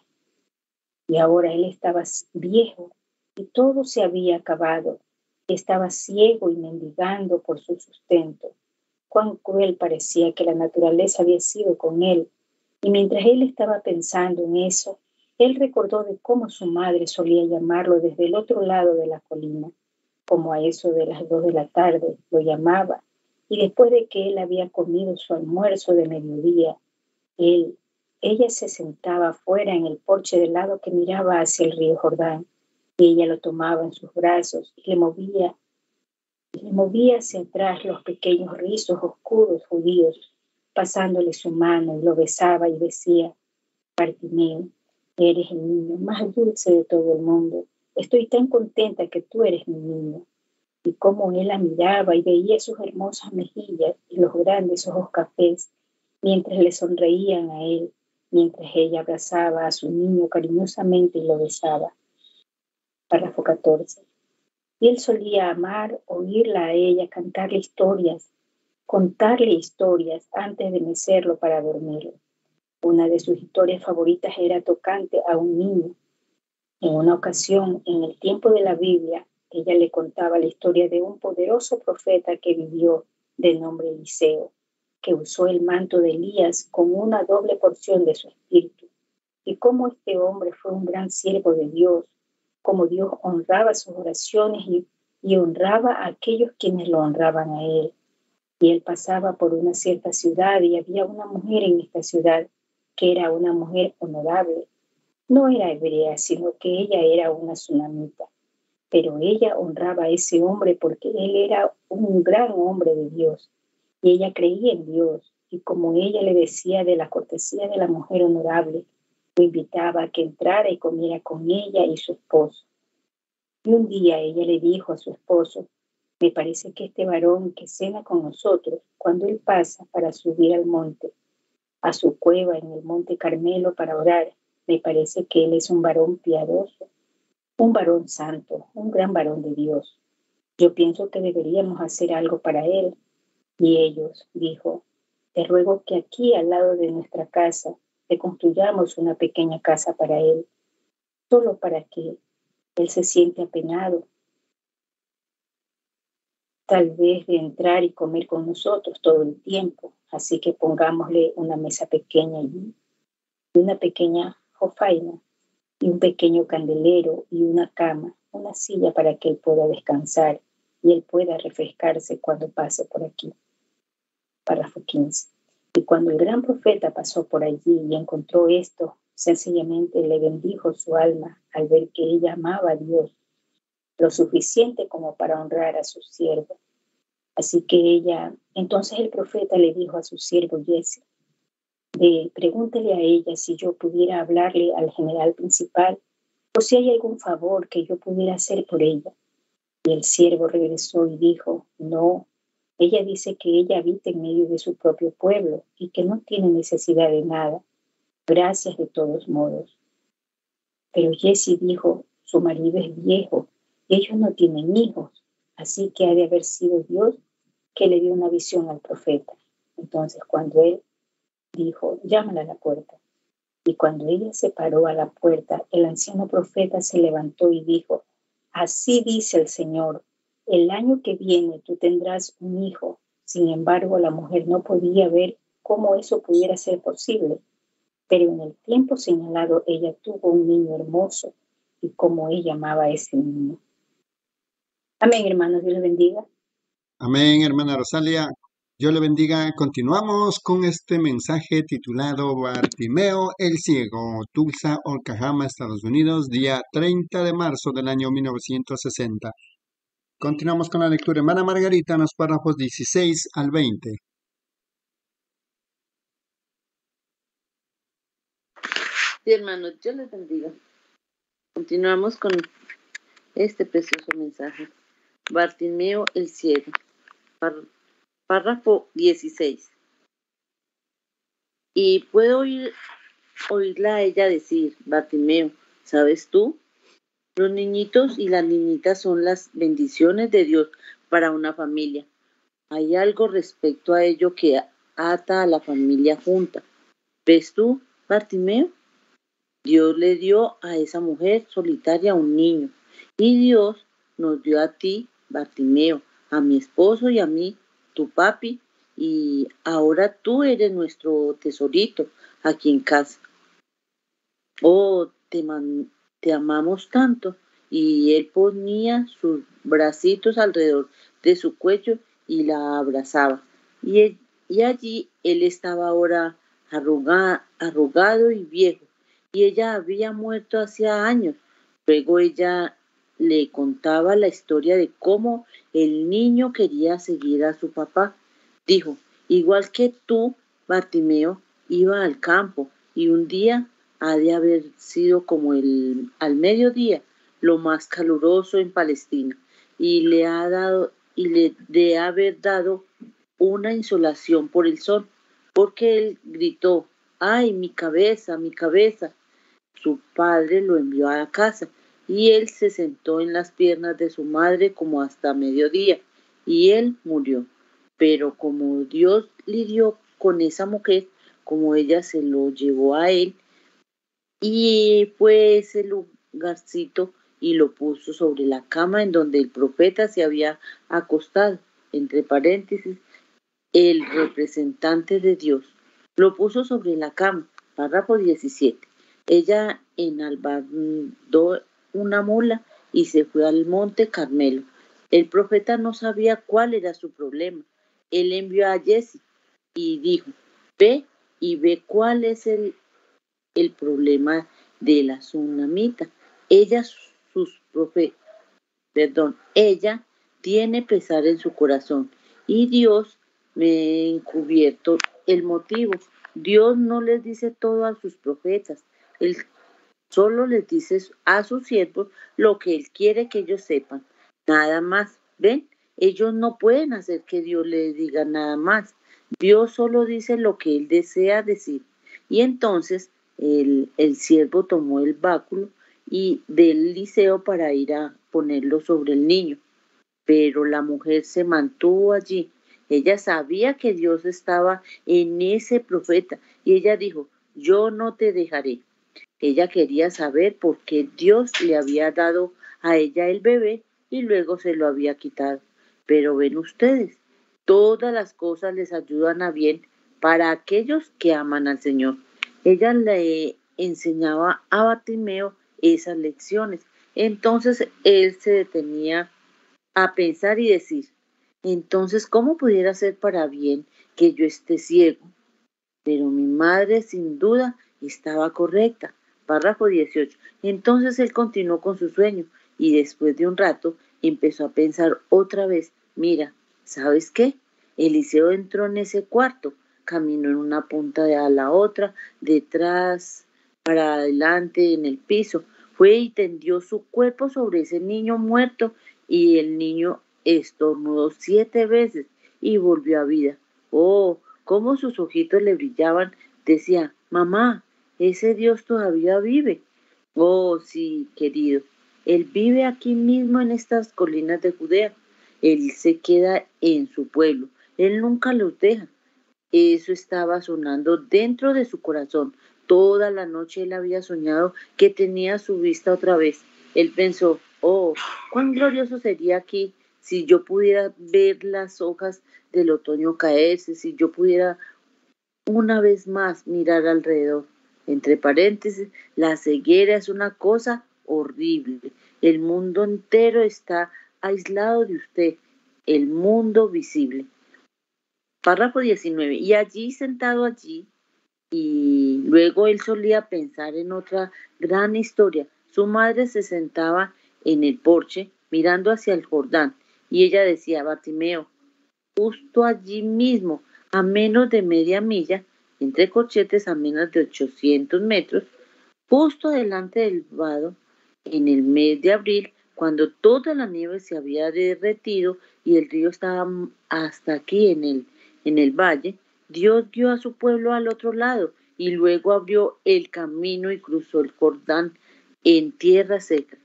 Y ahora él estaba viejo y todo se había acabado. Estaba ciego y mendigando por su sustento. Cuán cruel parecía que la naturaleza había sido con él. Y mientras él estaba pensando en eso, él recordó de cómo su madre solía llamarlo desde el otro lado de la colina, como a eso de las dos de la tarde lo llamaba. Y después de que él había comido su almuerzo de mediodía, él, ella se sentaba afuera en el porche del lado que miraba hacia el río Jordán, y ella lo tomaba en sus brazos y le movía Le movía hacia atrás los pequeños rizos oscuros judíos, pasándole su mano y lo besaba y decía, Bartimeo, eres el niño más dulce de todo el mundo. Estoy tan contenta que tú eres mi niño. Y cómo él la miraba y veía sus hermosas mejillas y los grandes ojos cafés, mientras le sonreían a él, mientras ella abrazaba a su niño cariñosamente y lo besaba. Párrafo catorce. Y él solía amar oírla a ella cantarle historias, contarle historias antes de mecerlo para dormirlo. Una de sus historias favoritas era tocante a un niño. En una ocasión, en el tiempo de la Biblia, ella le contaba la historia de un poderoso profeta que vivió de nombre Eliseo, que usó el manto de Elías con una doble porción de su espíritu, y cómo este hombre fue un gran siervo de Dios, como Dios honraba sus oraciones y, y honraba a aquellos quienes lo honraban a él. Y él pasaba por una cierta ciudad y había una mujer en esta ciudad que era una mujer honorable. No era hebrea, sino que ella era una sunamita. Pero ella honraba a ese hombre porque él era un gran hombre de Dios. Y ella creía en Dios. Y como ella le decía de la cortesía de la mujer honorable, lo invitaba a que entrara y comiera con ella y su esposo. Y un día ella le dijo a su esposo: me parece que este varón que cena con nosotros, cuando él pasa para subir al monte, a su cueva en el monte Carmelo para orar, me parece que él es un varón piadoso, un varón santo, un gran varón de Dios. Yo pienso que deberíamos hacer algo para él. Y ellos, dijo, te ruego que aquí al lado de nuestra casa le construyamos una pequeña casa para él, solo para que él se siente apenado, tal vez de entrar y comer con nosotros todo el tiempo. Así que pongámosle una mesa pequeña y una pequeña jofaina y un pequeño candelero y una cama, una silla para que él pueda descansar y él pueda refrescarse cuando pase por aquí. Párrafo quince. Y cuando el gran profeta pasó por allí y encontró esto, sencillamente le bendijo su alma al ver que ella amaba a Dios lo suficiente como para honrar a su siervo. Así que ella, entonces el profeta le dijo a su siervo Giezi, de pregúntele a ella si yo pudiera hablarle al general principal o si hay algún favor que yo pudiera hacer por ella. Y el siervo regresó y dijo, no, ella dice que ella habita en medio de su propio pueblo y que no tiene necesidad de nada. Gracias de todos modos. Pero Giezi dijo, su marido es viejo y ellos no tienen hijos, así que ha de haber sido Dios que le dio una visión al profeta. Entonces cuando él dijo, llámala a la puerta. Y cuando ella se paró a la puerta, el anciano profeta se levantó y dijo, así dice el Señor, el año que viene tú tendrás un hijo. Sin embargo, la mujer no podía ver cómo eso pudiera ser posible. Pero en el tiempo señalado ella tuvo un niño hermoso y como ella amaba a ese niño. Amén, hermanos, Dios les bendiga. Amén, hermana Rosalia. Dios le bendiga. Continuamos con este mensaje titulado Bartimeo el Ciego, Tulsa, Oklahoma, Estados Unidos, día treinta de marzo del año mil novecientos sesenta. Continuamos con la lectura. Hermana Margarita, en los párrafos dieciséis al veinte. Sí, hermanos, Dios les bendiga. Continuamos con este precioso mensaje. Bartimeo el Ciego. Par- párrafo dieciséis. Y puedo oír, oírla a ella decir, Bartimeo, ¿sabes tú? Los niñitos y las niñitas son las bendiciones de Dios para una familia. Hay algo respecto a ello que ata a la familia junta. ¿Ves tú, Bartimeo? Dios le dio a esa mujer solitaria un niño. Y Dios nos dio a ti, Bartimeo, a mi esposo y a mí, tu papi. Y ahora tú eres nuestro tesorito aquí en casa. Oh, te, man, te amamos tanto. Y él ponía sus bracitos alrededor de su cuello y la abrazaba. Y, él, y allí él estaba ahora arruga, arrugado y viejo. Y ella había muerto hacía años. Luego ella le contaba la historia de cómo el niño quería seguir a su papá. Dijo, igual que tú, Bartimeo, iba al campo y un día ha de haber sido como el al mediodía, lo más caluroso en Palestina, y le ha dado y le de haber dado una insolación por el sol, porque él gritó, ¡ay, mi cabeza, mi cabeza! Su padre lo envió a la casa y él se sentó en las piernas de su madre como hasta mediodía y él murió. Pero como Dios lidió con esa mujer, como ella se lo llevó a él y fue ese lugarcito y lo puso sobre la cama en donde el profeta se había acostado, entre paréntesis, el representante de Dios. Lo puso sobre la cama, párrafo diecisiete. Ella enalbardó una mula y se fue al monte Carmelo. El profeta no sabía cuál era su problema. Él envió a Jesse y dijo, ve y ve cuál es el, el problema de la tsunamita. Ella, sus profetas, perdón, ella tiene pesar en su corazón y Dios me ha encubierto el motivo. Dios no les dice todo a sus profetas. Él solo les dice a sus siervos lo que Él quiere que ellos sepan. Nada más. ¿Ven? Ellos no pueden hacer que Dios les diga nada más. Dios solo dice lo que Él desea decir. Y entonces el, el siervo tomó el báculo y del liceo para ir a ponerlo sobre el niño. Pero la mujer se mantuvo allí. Ella sabía que Dios estaba en ese profeta y ella dijo, yo no te dejaré. Ella quería saber por qué Dios le había dado a ella el bebé y luego se lo había quitado. Pero ven ustedes, todas las cosas les ayudan a bien para aquellos que aman al Señor. Ella le enseñaba a Bartimeo esas lecciones. Entonces él se detenía a pensar y decir, entonces, ¿cómo pudiera ser para bien que yo esté ciego? Pero mi madre sin duda estaba correcta. Párrafo dieciocho. Entonces él continuó con su sueño y después de un rato empezó a pensar otra vez, mira, ¿sabes qué? Eliseo entró en ese cuarto, caminó en una punta de a la otra, detrás, para adelante, en el piso. Fue y tendió su cuerpo sobre ese niño muerto y el niño estornudó siete veces y volvió a vida. Oh, cómo sus ojitos le brillaban. Decía, mamá, ese Dios todavía vive. Oh, sí, querido. Él vive aquí mismo en estas colinas de Judea. Él se queda en su pueblo. Él nunca los deja. Eso estaba sonando dentro de su corazón. Toda la noche él había soñado que tenía su vista otra vez. Él pensó, oh, cuán glorioso sería aquí si yo pudiera ver las hojas del otoño caerse, si yo pudiera una vez más mirar alrededor. Entre paréntesis, la ceguera es una cosa horrible. El mundo entero está aislado de usted, el mundo visible. Párrafo diecinueve. Y allí, sentado allí, y luego él solía pensar en otra gran historia. Su madre se sentaba en el porche mirando hacia el Jordán y ella decía, Bartimeo, justo allí mismo, a menos de media milla, entre corchetes a menos de ochocientos metros, justo delante del vado, en el mes de abril, cuando toda la nieve se había derretido y el río estaba hasta aquí en el, en el valle, Dios guió a su pueblo al otro lado y luego abrió el camino y cruzó el Jordán en tierra seca.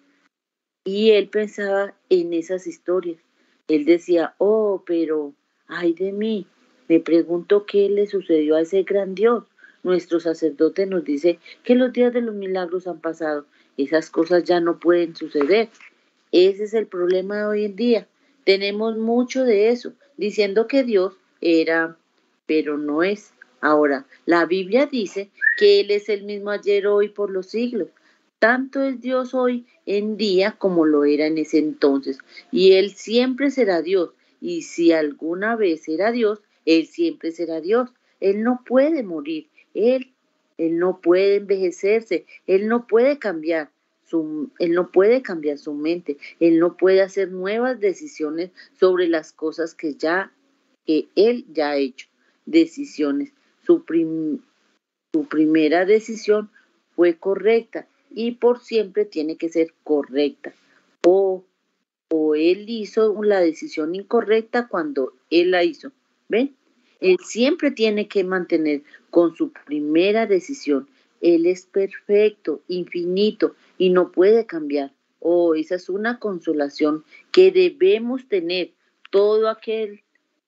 Y él pensaba en esas historias. Él decía, oh, pero, ay de mí, me pregunto qué le sucedió a ese gran Dios. Nuestro sacerdote nos dice que los días de los milagros han pasado. Esas cosas ya no pueden suceder. Ese es el problema de hoy en día. Tenemos mucho de eso, diciendo que Dios era, pero no es. Ahora, la Biblia dice que Él es el mismo ayer, hoy, por los siglos. Tanto es Dios hoy en día como lo era en ese entonces. Y Él siempre será Dios. Y si alguna vez era Dios, Él siempre será Dios. Él no puede morir. Él, él no puede envejecerse. Él no puede cambiar. Su, él no puede cambiar su mente. Él no puede hacer nuevas decisiones sobre las cosas que ya que Él ya ha hecho. Decisiones. Su, prim, su primera decisión fue correcta y por siempre tiene que ser correcta. O, o él hizo la decisión incorrecta cuando él la hizo. ¿Ven? Él siempre tiene que mantener con su primera decisión. Él es perfecto, infinito y no puede cambiar. Oh, esa es una consolación que debemos tener. Todo aquel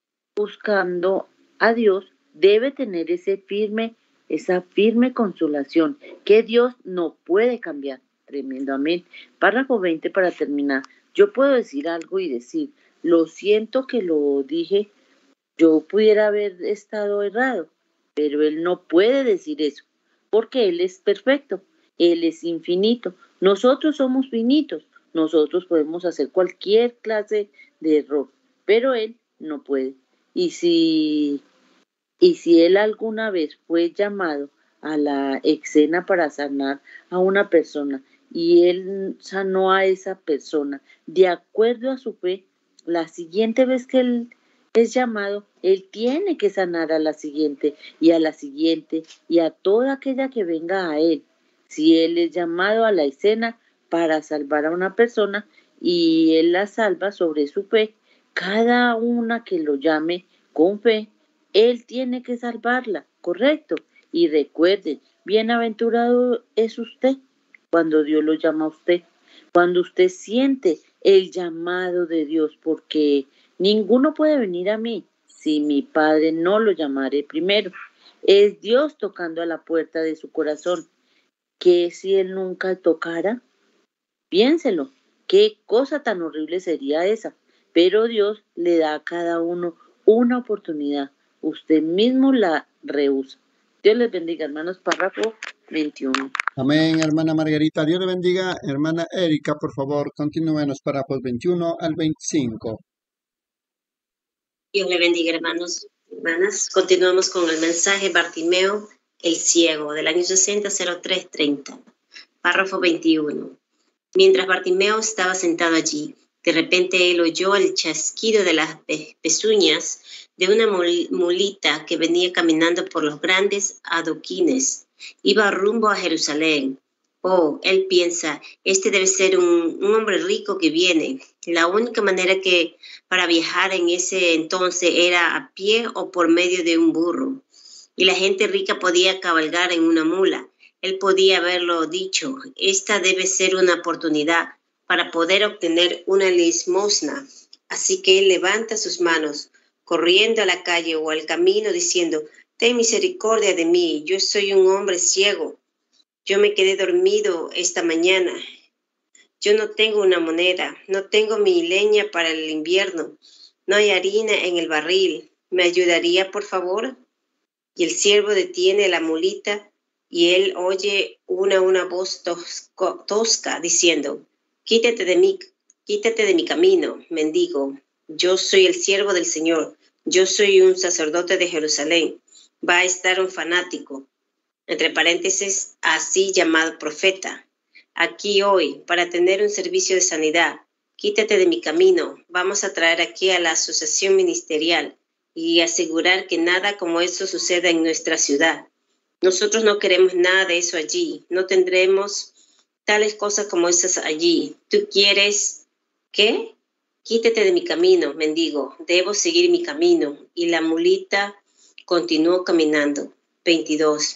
buscando a Dios debe tener ese firme esa firme consolación que Dios no puede cambiar. Tremendo, amén. Párrafo veinte para terminar. Yo puedo decir algo y decir, lo siento que lo dije, yo pudiera haber estado errado, pero Él no puede decir eso, porque Él es perfecto, Él es infinito. Nosotros somos finitos, nosotros podemos hacer cualquier clase de error, pero él no puede. Y si, y si él alguna vez fue llamado a la escena para sanar a una persona y él sanó a esa persona de acuerdo a su fe, la siguiente vez que él es llamado, él tiene que sanar a la siguiente y a la siguiente y a toda aquella que venga a él. Si él es llamado a la escena para salvar a una persona y él la salva sobre su fe, cada una que lo llame con fe, él tiene que salvarla, ¿correcto? Y recuerden, bienaventurado es usted cuando Dios lo llama a usted, cuando usted siente el llamado de Dios, porque ninguno puede venir a mí si mi Padre no lo llamare primero. Es Dios tocando a la puerta de su corazón. ¿Qué si Él nunca tocara? Piénselo, qué cosa tan horrible sería esa. Pero Dios le da a cada uno una oportunidad. Usted mismo la rehúsa. Dios les bendiga, hermanos. Párrafo veintiuno. Amén, hermana Margarita. Dios le bendiga. Hermana Erika, por favor, continúen los párrafos veintiuno al veinticinco. Dios le bendiga, hermanos, hermanas. Continuamos con el mensaje Bartimeo, el ciego, del año sesenta cero tres treinta. Párrafo veintiuno. Mientras Bartimeo estaba sentado allí, de repente él oyó el chasquido de las pezuñas de una mulita que venía caminando por los grandes adoquines. Iba rumbo a Jerusalén. Oh, él piensa, este debe ser un, un hombre rico que viene. La única manera que para viajar en ese entonces era a pie o por medio de un burro. Y la gente rica podía cabalgar en una mula. Él podía haberlo dicho, esta debe ser una oportunidad para poder obtener una limosna. Así que él levanta sus manos, corriendo a la calle o al camino, diciendo, ten misericordia de mí, yo soy un hombre ciego. Yo me quedé dormido esta mañana. Yo no tengo una moneda, no tengo mi leña para el invierno, no hay harina en el barril. ¿Me ayudaría, por favor? Y el siervo detiene la mulita y él oye una, una voz tosco, tosca diciendo, quítate de mí, quítate de mi camino, mendigo. Yo soy el siervo del Señor, yo soy un sacerdote de Jerusalén. Va a estar un fanático, entre paréntesis, así llamado profeta, aquí hoy para tener un servicio de sanidad. Quítate de mi camino. Vamos a traer aquí a la asociación ministerial y asegurar que nada como eso suceda en nuestra ciudad. Nosotros no queremos nada de eso allí. No tendremos tales cosas como esas allí. ¿Tú quieres qué? Quítate de mi camino, mendigo. Debo seguir mi camino. Y la mulita continuó caminando. veintidós.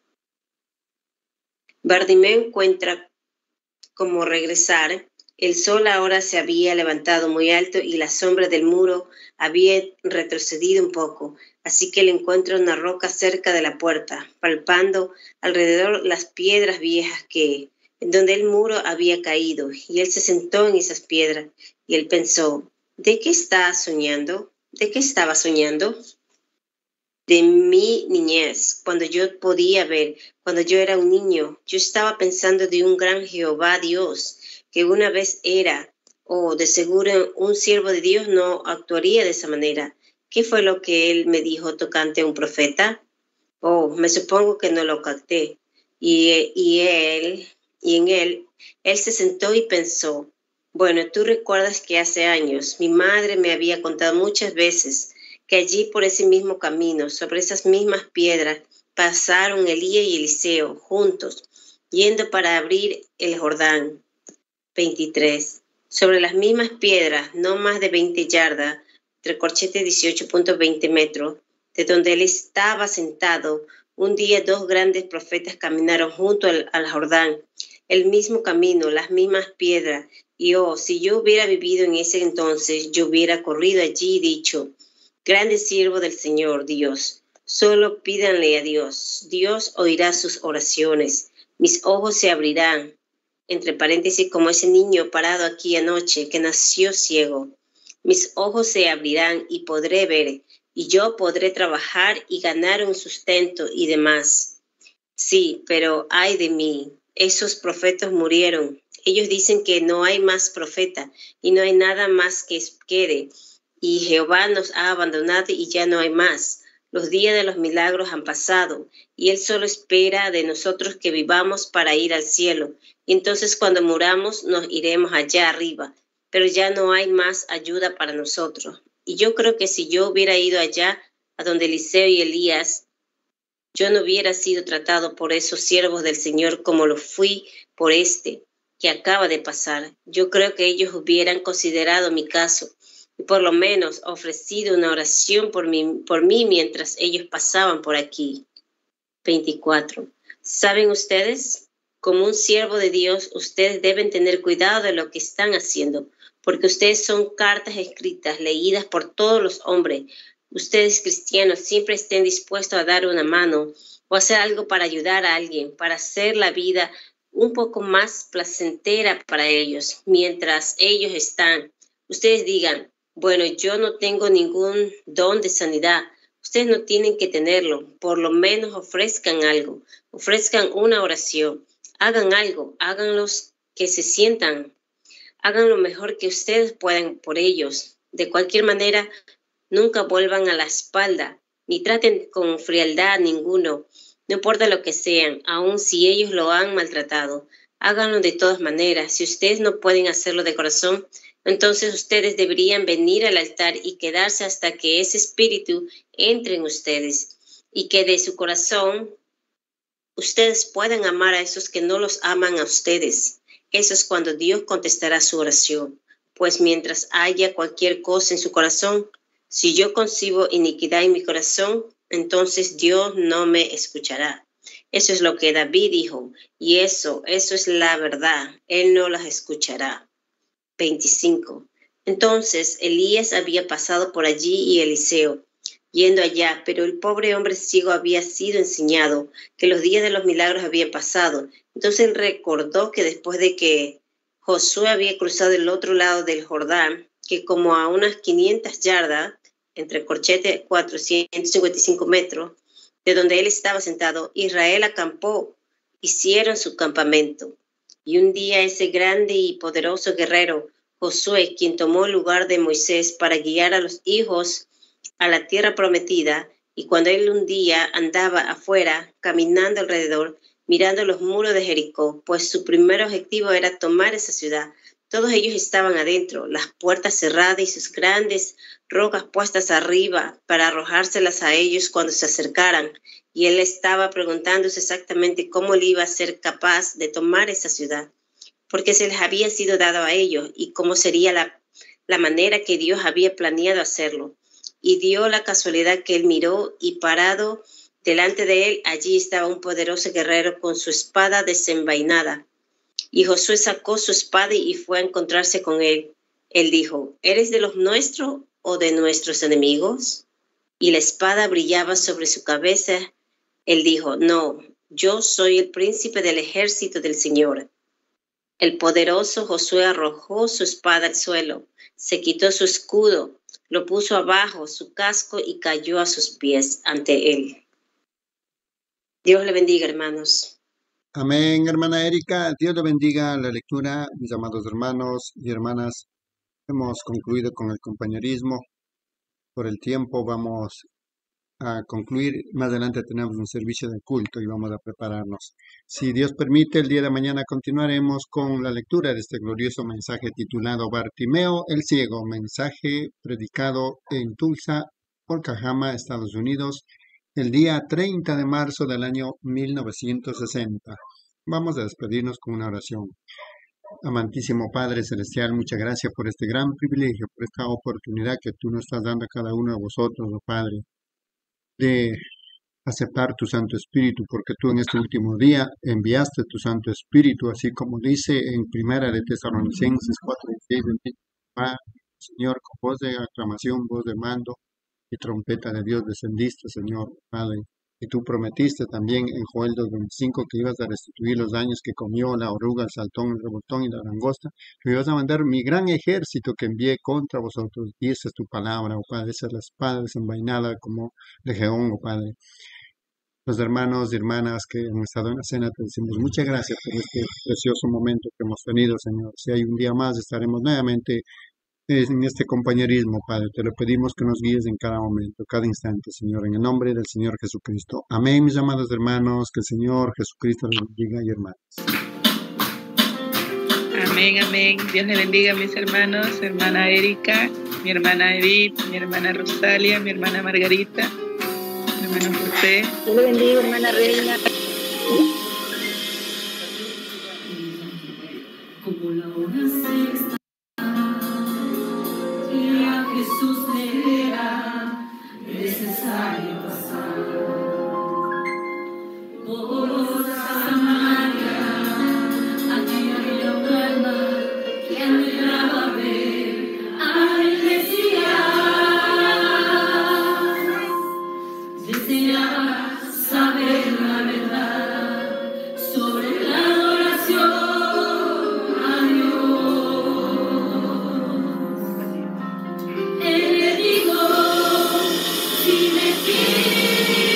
Bartimeo encuentra cómo regresar. El sol ahora se había levantado muy alto y la sombra del muro había retrocedido un poco, así que él encuentra una roca cerca de la puerta, palpando alrededor las piedras viejas que, en donde el muro había caído, y él se sentó en esas piedras, y él pensó, ¿de qué está soñando? ¿De qué estaba soñando? De mi niñez, cuando yo podía ver, cuando yo era un niño, yo estaba pensando de un gran Jehová Dios, que una vez era, o oh, de seguro un siervo de Dios no actuaría de esa manera. ¿Qué fue lo que él me dijo tocante a un profeta? Oh, me supongo que no lo capté. Y, y él, y en él, él se sentó y pensó, bueno, tú recuerdas que hace años mi madre me había contado muchas veces que allí por ese mismo camino, sobre esas mismas piedras, pasaron Elías y Eliseo juntos, yendo para abrir el Jordán. veintitrés. Sobre las mismas piedras, no más de veinte yardas, entre corchete dieciocho punto veinte metros, de donde él estaba sentado, un día dos grandes profetas caminaron junto al, al Jordán, el mismo camino, las mismas piedras, y oh, si yo hubiera vivido en ese entonces, yo hubiera corrido allí y dicho, grande siervo del Señor Dios, solo pídanle a Dios, Dios oirá sus oraciones, mis ojos se abrirán, entre paréntesis, como ese niño parado aquí anoche que nació ciego. Mis ojos se abrirán y podré ver, y yo podré trabajar y ganar un sustento y demás. Sí, pero ay de mí, esos profetas murieron Ellos dicen que no hay más profeta y no hay nada más que quede. Y Jehová nos ha abandonado y ya no hay más. Los días de los milagros han pasado y Él solo espera de nosotros que vivamos para ir al cielo. Y entonces cuando muramos nos iremos allá arriba, pero ya no hay más ayuda para nosotros. Y yo creo que si yo hubiera ido allá, a donde Eliseo y Elías, yo no hubiera sido tratado por esos siervos del Señor como lo fui por este que acaba de pasar. Yo creo que ellos hubieran considerado mi caso y por lo menos ofrecido una oración por mí, por mí mientras ellos pasaban por aquí. veinticuatro. ¿Saben ustedes? Como un siervo de Dios, ustedes deben tener cuidado de lo que están haciendo, porque ustedes son cartas escritas, leídas por todos los hombres. Ustedes cristianos siempre estén dispuestos a dar una mano o hacer algo para ayudar a alguien, para hacer la vida un poco más placentera para ellos. Mientras ellos están, ustedes digan, bueno, yo no tengo ningún don de sanidad. Ustedes no tienen que tenerlo. Por lo menos ofrezcan algo. Ofrezcan una oración. Hagan algo. Háganlos que se sientan. Hagan lo mejor que ustedes puedan por ellos. De cualquier manera, nunca vuelvan a la espalda, ni traten con frialdad a ninguno. No importa lo que sean, aun si ellos lo han maltratado. Háganlo de todas maneras. Si ustedes no pueden hacerlo de corazón, entonces ustedes deberían venir al altar y quedarse hasta que ese espíritu entre en ustedes y que de su corazón ustedes puedan amar a esos que no los aman a ustedes. Eso es cuando Dios contestará su oración. Pues mientras haya cualquier cosa en su corazón, si yo concibo iniquidad en mi corazón, entonces Dios no me escuchará. Eso es lo que David dijo, y eso, eso es la verdad. Él no las escuchará. veinticinco. Entonces Elías había pasado por allí y Eliseo, yendo allá, pero el pobre hombre ciego había sido enseñado que los días de los milagros habían pasado. Entonces él recordó que después de que Josué había cruzado el otro lado del Jordán, que como a unas quinientas yardas, entre corchete cuatrocientos cincuenta y cinco metros, de donde él estaba sentado, Israel acampó, hicieron su campamento. Y un día ese grande y poderoso guerrero, Josué, quien tomó el lugar de Moisés para guiar a los hijos a la tierra prometida, y cuando él un día andaba afuera, caminando alrededor, mirando los muros de Jericó, pues su primer objetivo era tomar esa ciudad. Todos ellos estaban adentro, las puertas cerradas y sus grandes rocas puestas arriba para arrojárselas a ellos cuando se acercaran. Y él estaba preguntándose exactamente cómo él iba a ser capaz de tomar esa ciudad, porque se les había sido dado a ellos y cómo sería la, la manera que Dios había planeado hacerlo. Y dio la casualidad que él miró y parado delante de él, allí estaba un poderoso guerrero con su espada desenvainada. Y Josué sacó su espada y fue a encontrarse con él. Él dijo, ¿eres de los nuestros o de nuestros enemigos? Y la espada brillaba sobre su cabeza. Él dijo, no, yo soy el príncipe del ejército del Señor. El poderoso Josué arrojó su espada al suelo, se quitó su escudo, lo puso abajo, su casco, y cayó a sus pies ante él. Dios le bendiga, hermanos. Amén, hermana Erika. Dios le bendiga la lectura, mis amados hermanos y hermanas. Hemos concluido con el compañerismo. Por el tiempo vamos a concluir. Más adelante tenemos un servicio de culto y vamos a prepararnos. Si Dios permite, el día de mañana continuaremos con la lectura de este glorioso mensaje titulado Bartimeo el Ciego, mensaje predicado en Tulsa, Oklahoma, Estados Unidos, el día treinta de marzo del año mil novecientos sesenta. Vamos a despedirnos con una oración. Amantísimo Padre Celestial, muchas gracias por este gran privilegio, por esta oportunidad que tú nos estás dando a cada uno de vosotros, oh Padre, de aceptar tu Santo Espíritu, porque tú en este último día enviaste tu Santo Espíritu, así como dice en Primera de Tesalonicenses cuatro dieciséis, va, Señor, con voz de aclamación, voz de mando y trompeta de Dios descendiste, Señor, Padre. Y tú prometiste también en Joel dos veinticinco que ibas a restituir los daños que comió la oruga, el saltón, el revoltón y la langosta. Que ibas a mandar mi gran ejército que envié contra vosotros. Y esa es tu palabra, oh Padre. Esa es la espada desenvainada como de Geón, oh Padre. Los hermanos y hermanas que han estado en la cena, te decimos muchas gracias por este precioso momento que hemos tenido, Señor. Si hay un día más, estaremos nuevamente en este compañerismo, Padre. Te lo pedimos que nos guíes en cada momento, cada instante, Señor, en el nombre del Señor Jesucristo. Amén, mis amados hermanos. Que el Señor Jesucristo les bendiga y hermanos. Amén, amén. Dios le bendiga a mis hermanos, hermana Erika, mi hermana Edith, mi hermana Rosalia, mi hermana Margarita, mi hermano José. Dios le bendiga, hermana Reina. Como la hora sexta, y a Jesús le era necesario pasar por Samaria. Allí había un alma que anhelaba ver al Mesías, deseaba saber la verdad sobre la adoración a Dios. Él le dijo: si me quieres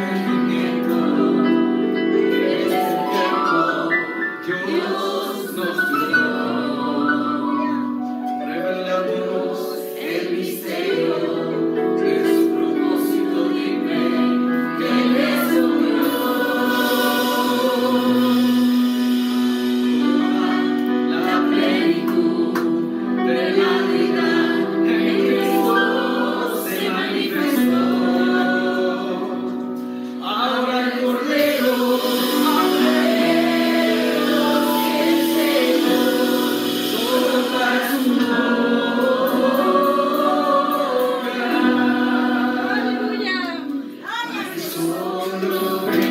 Aleluya.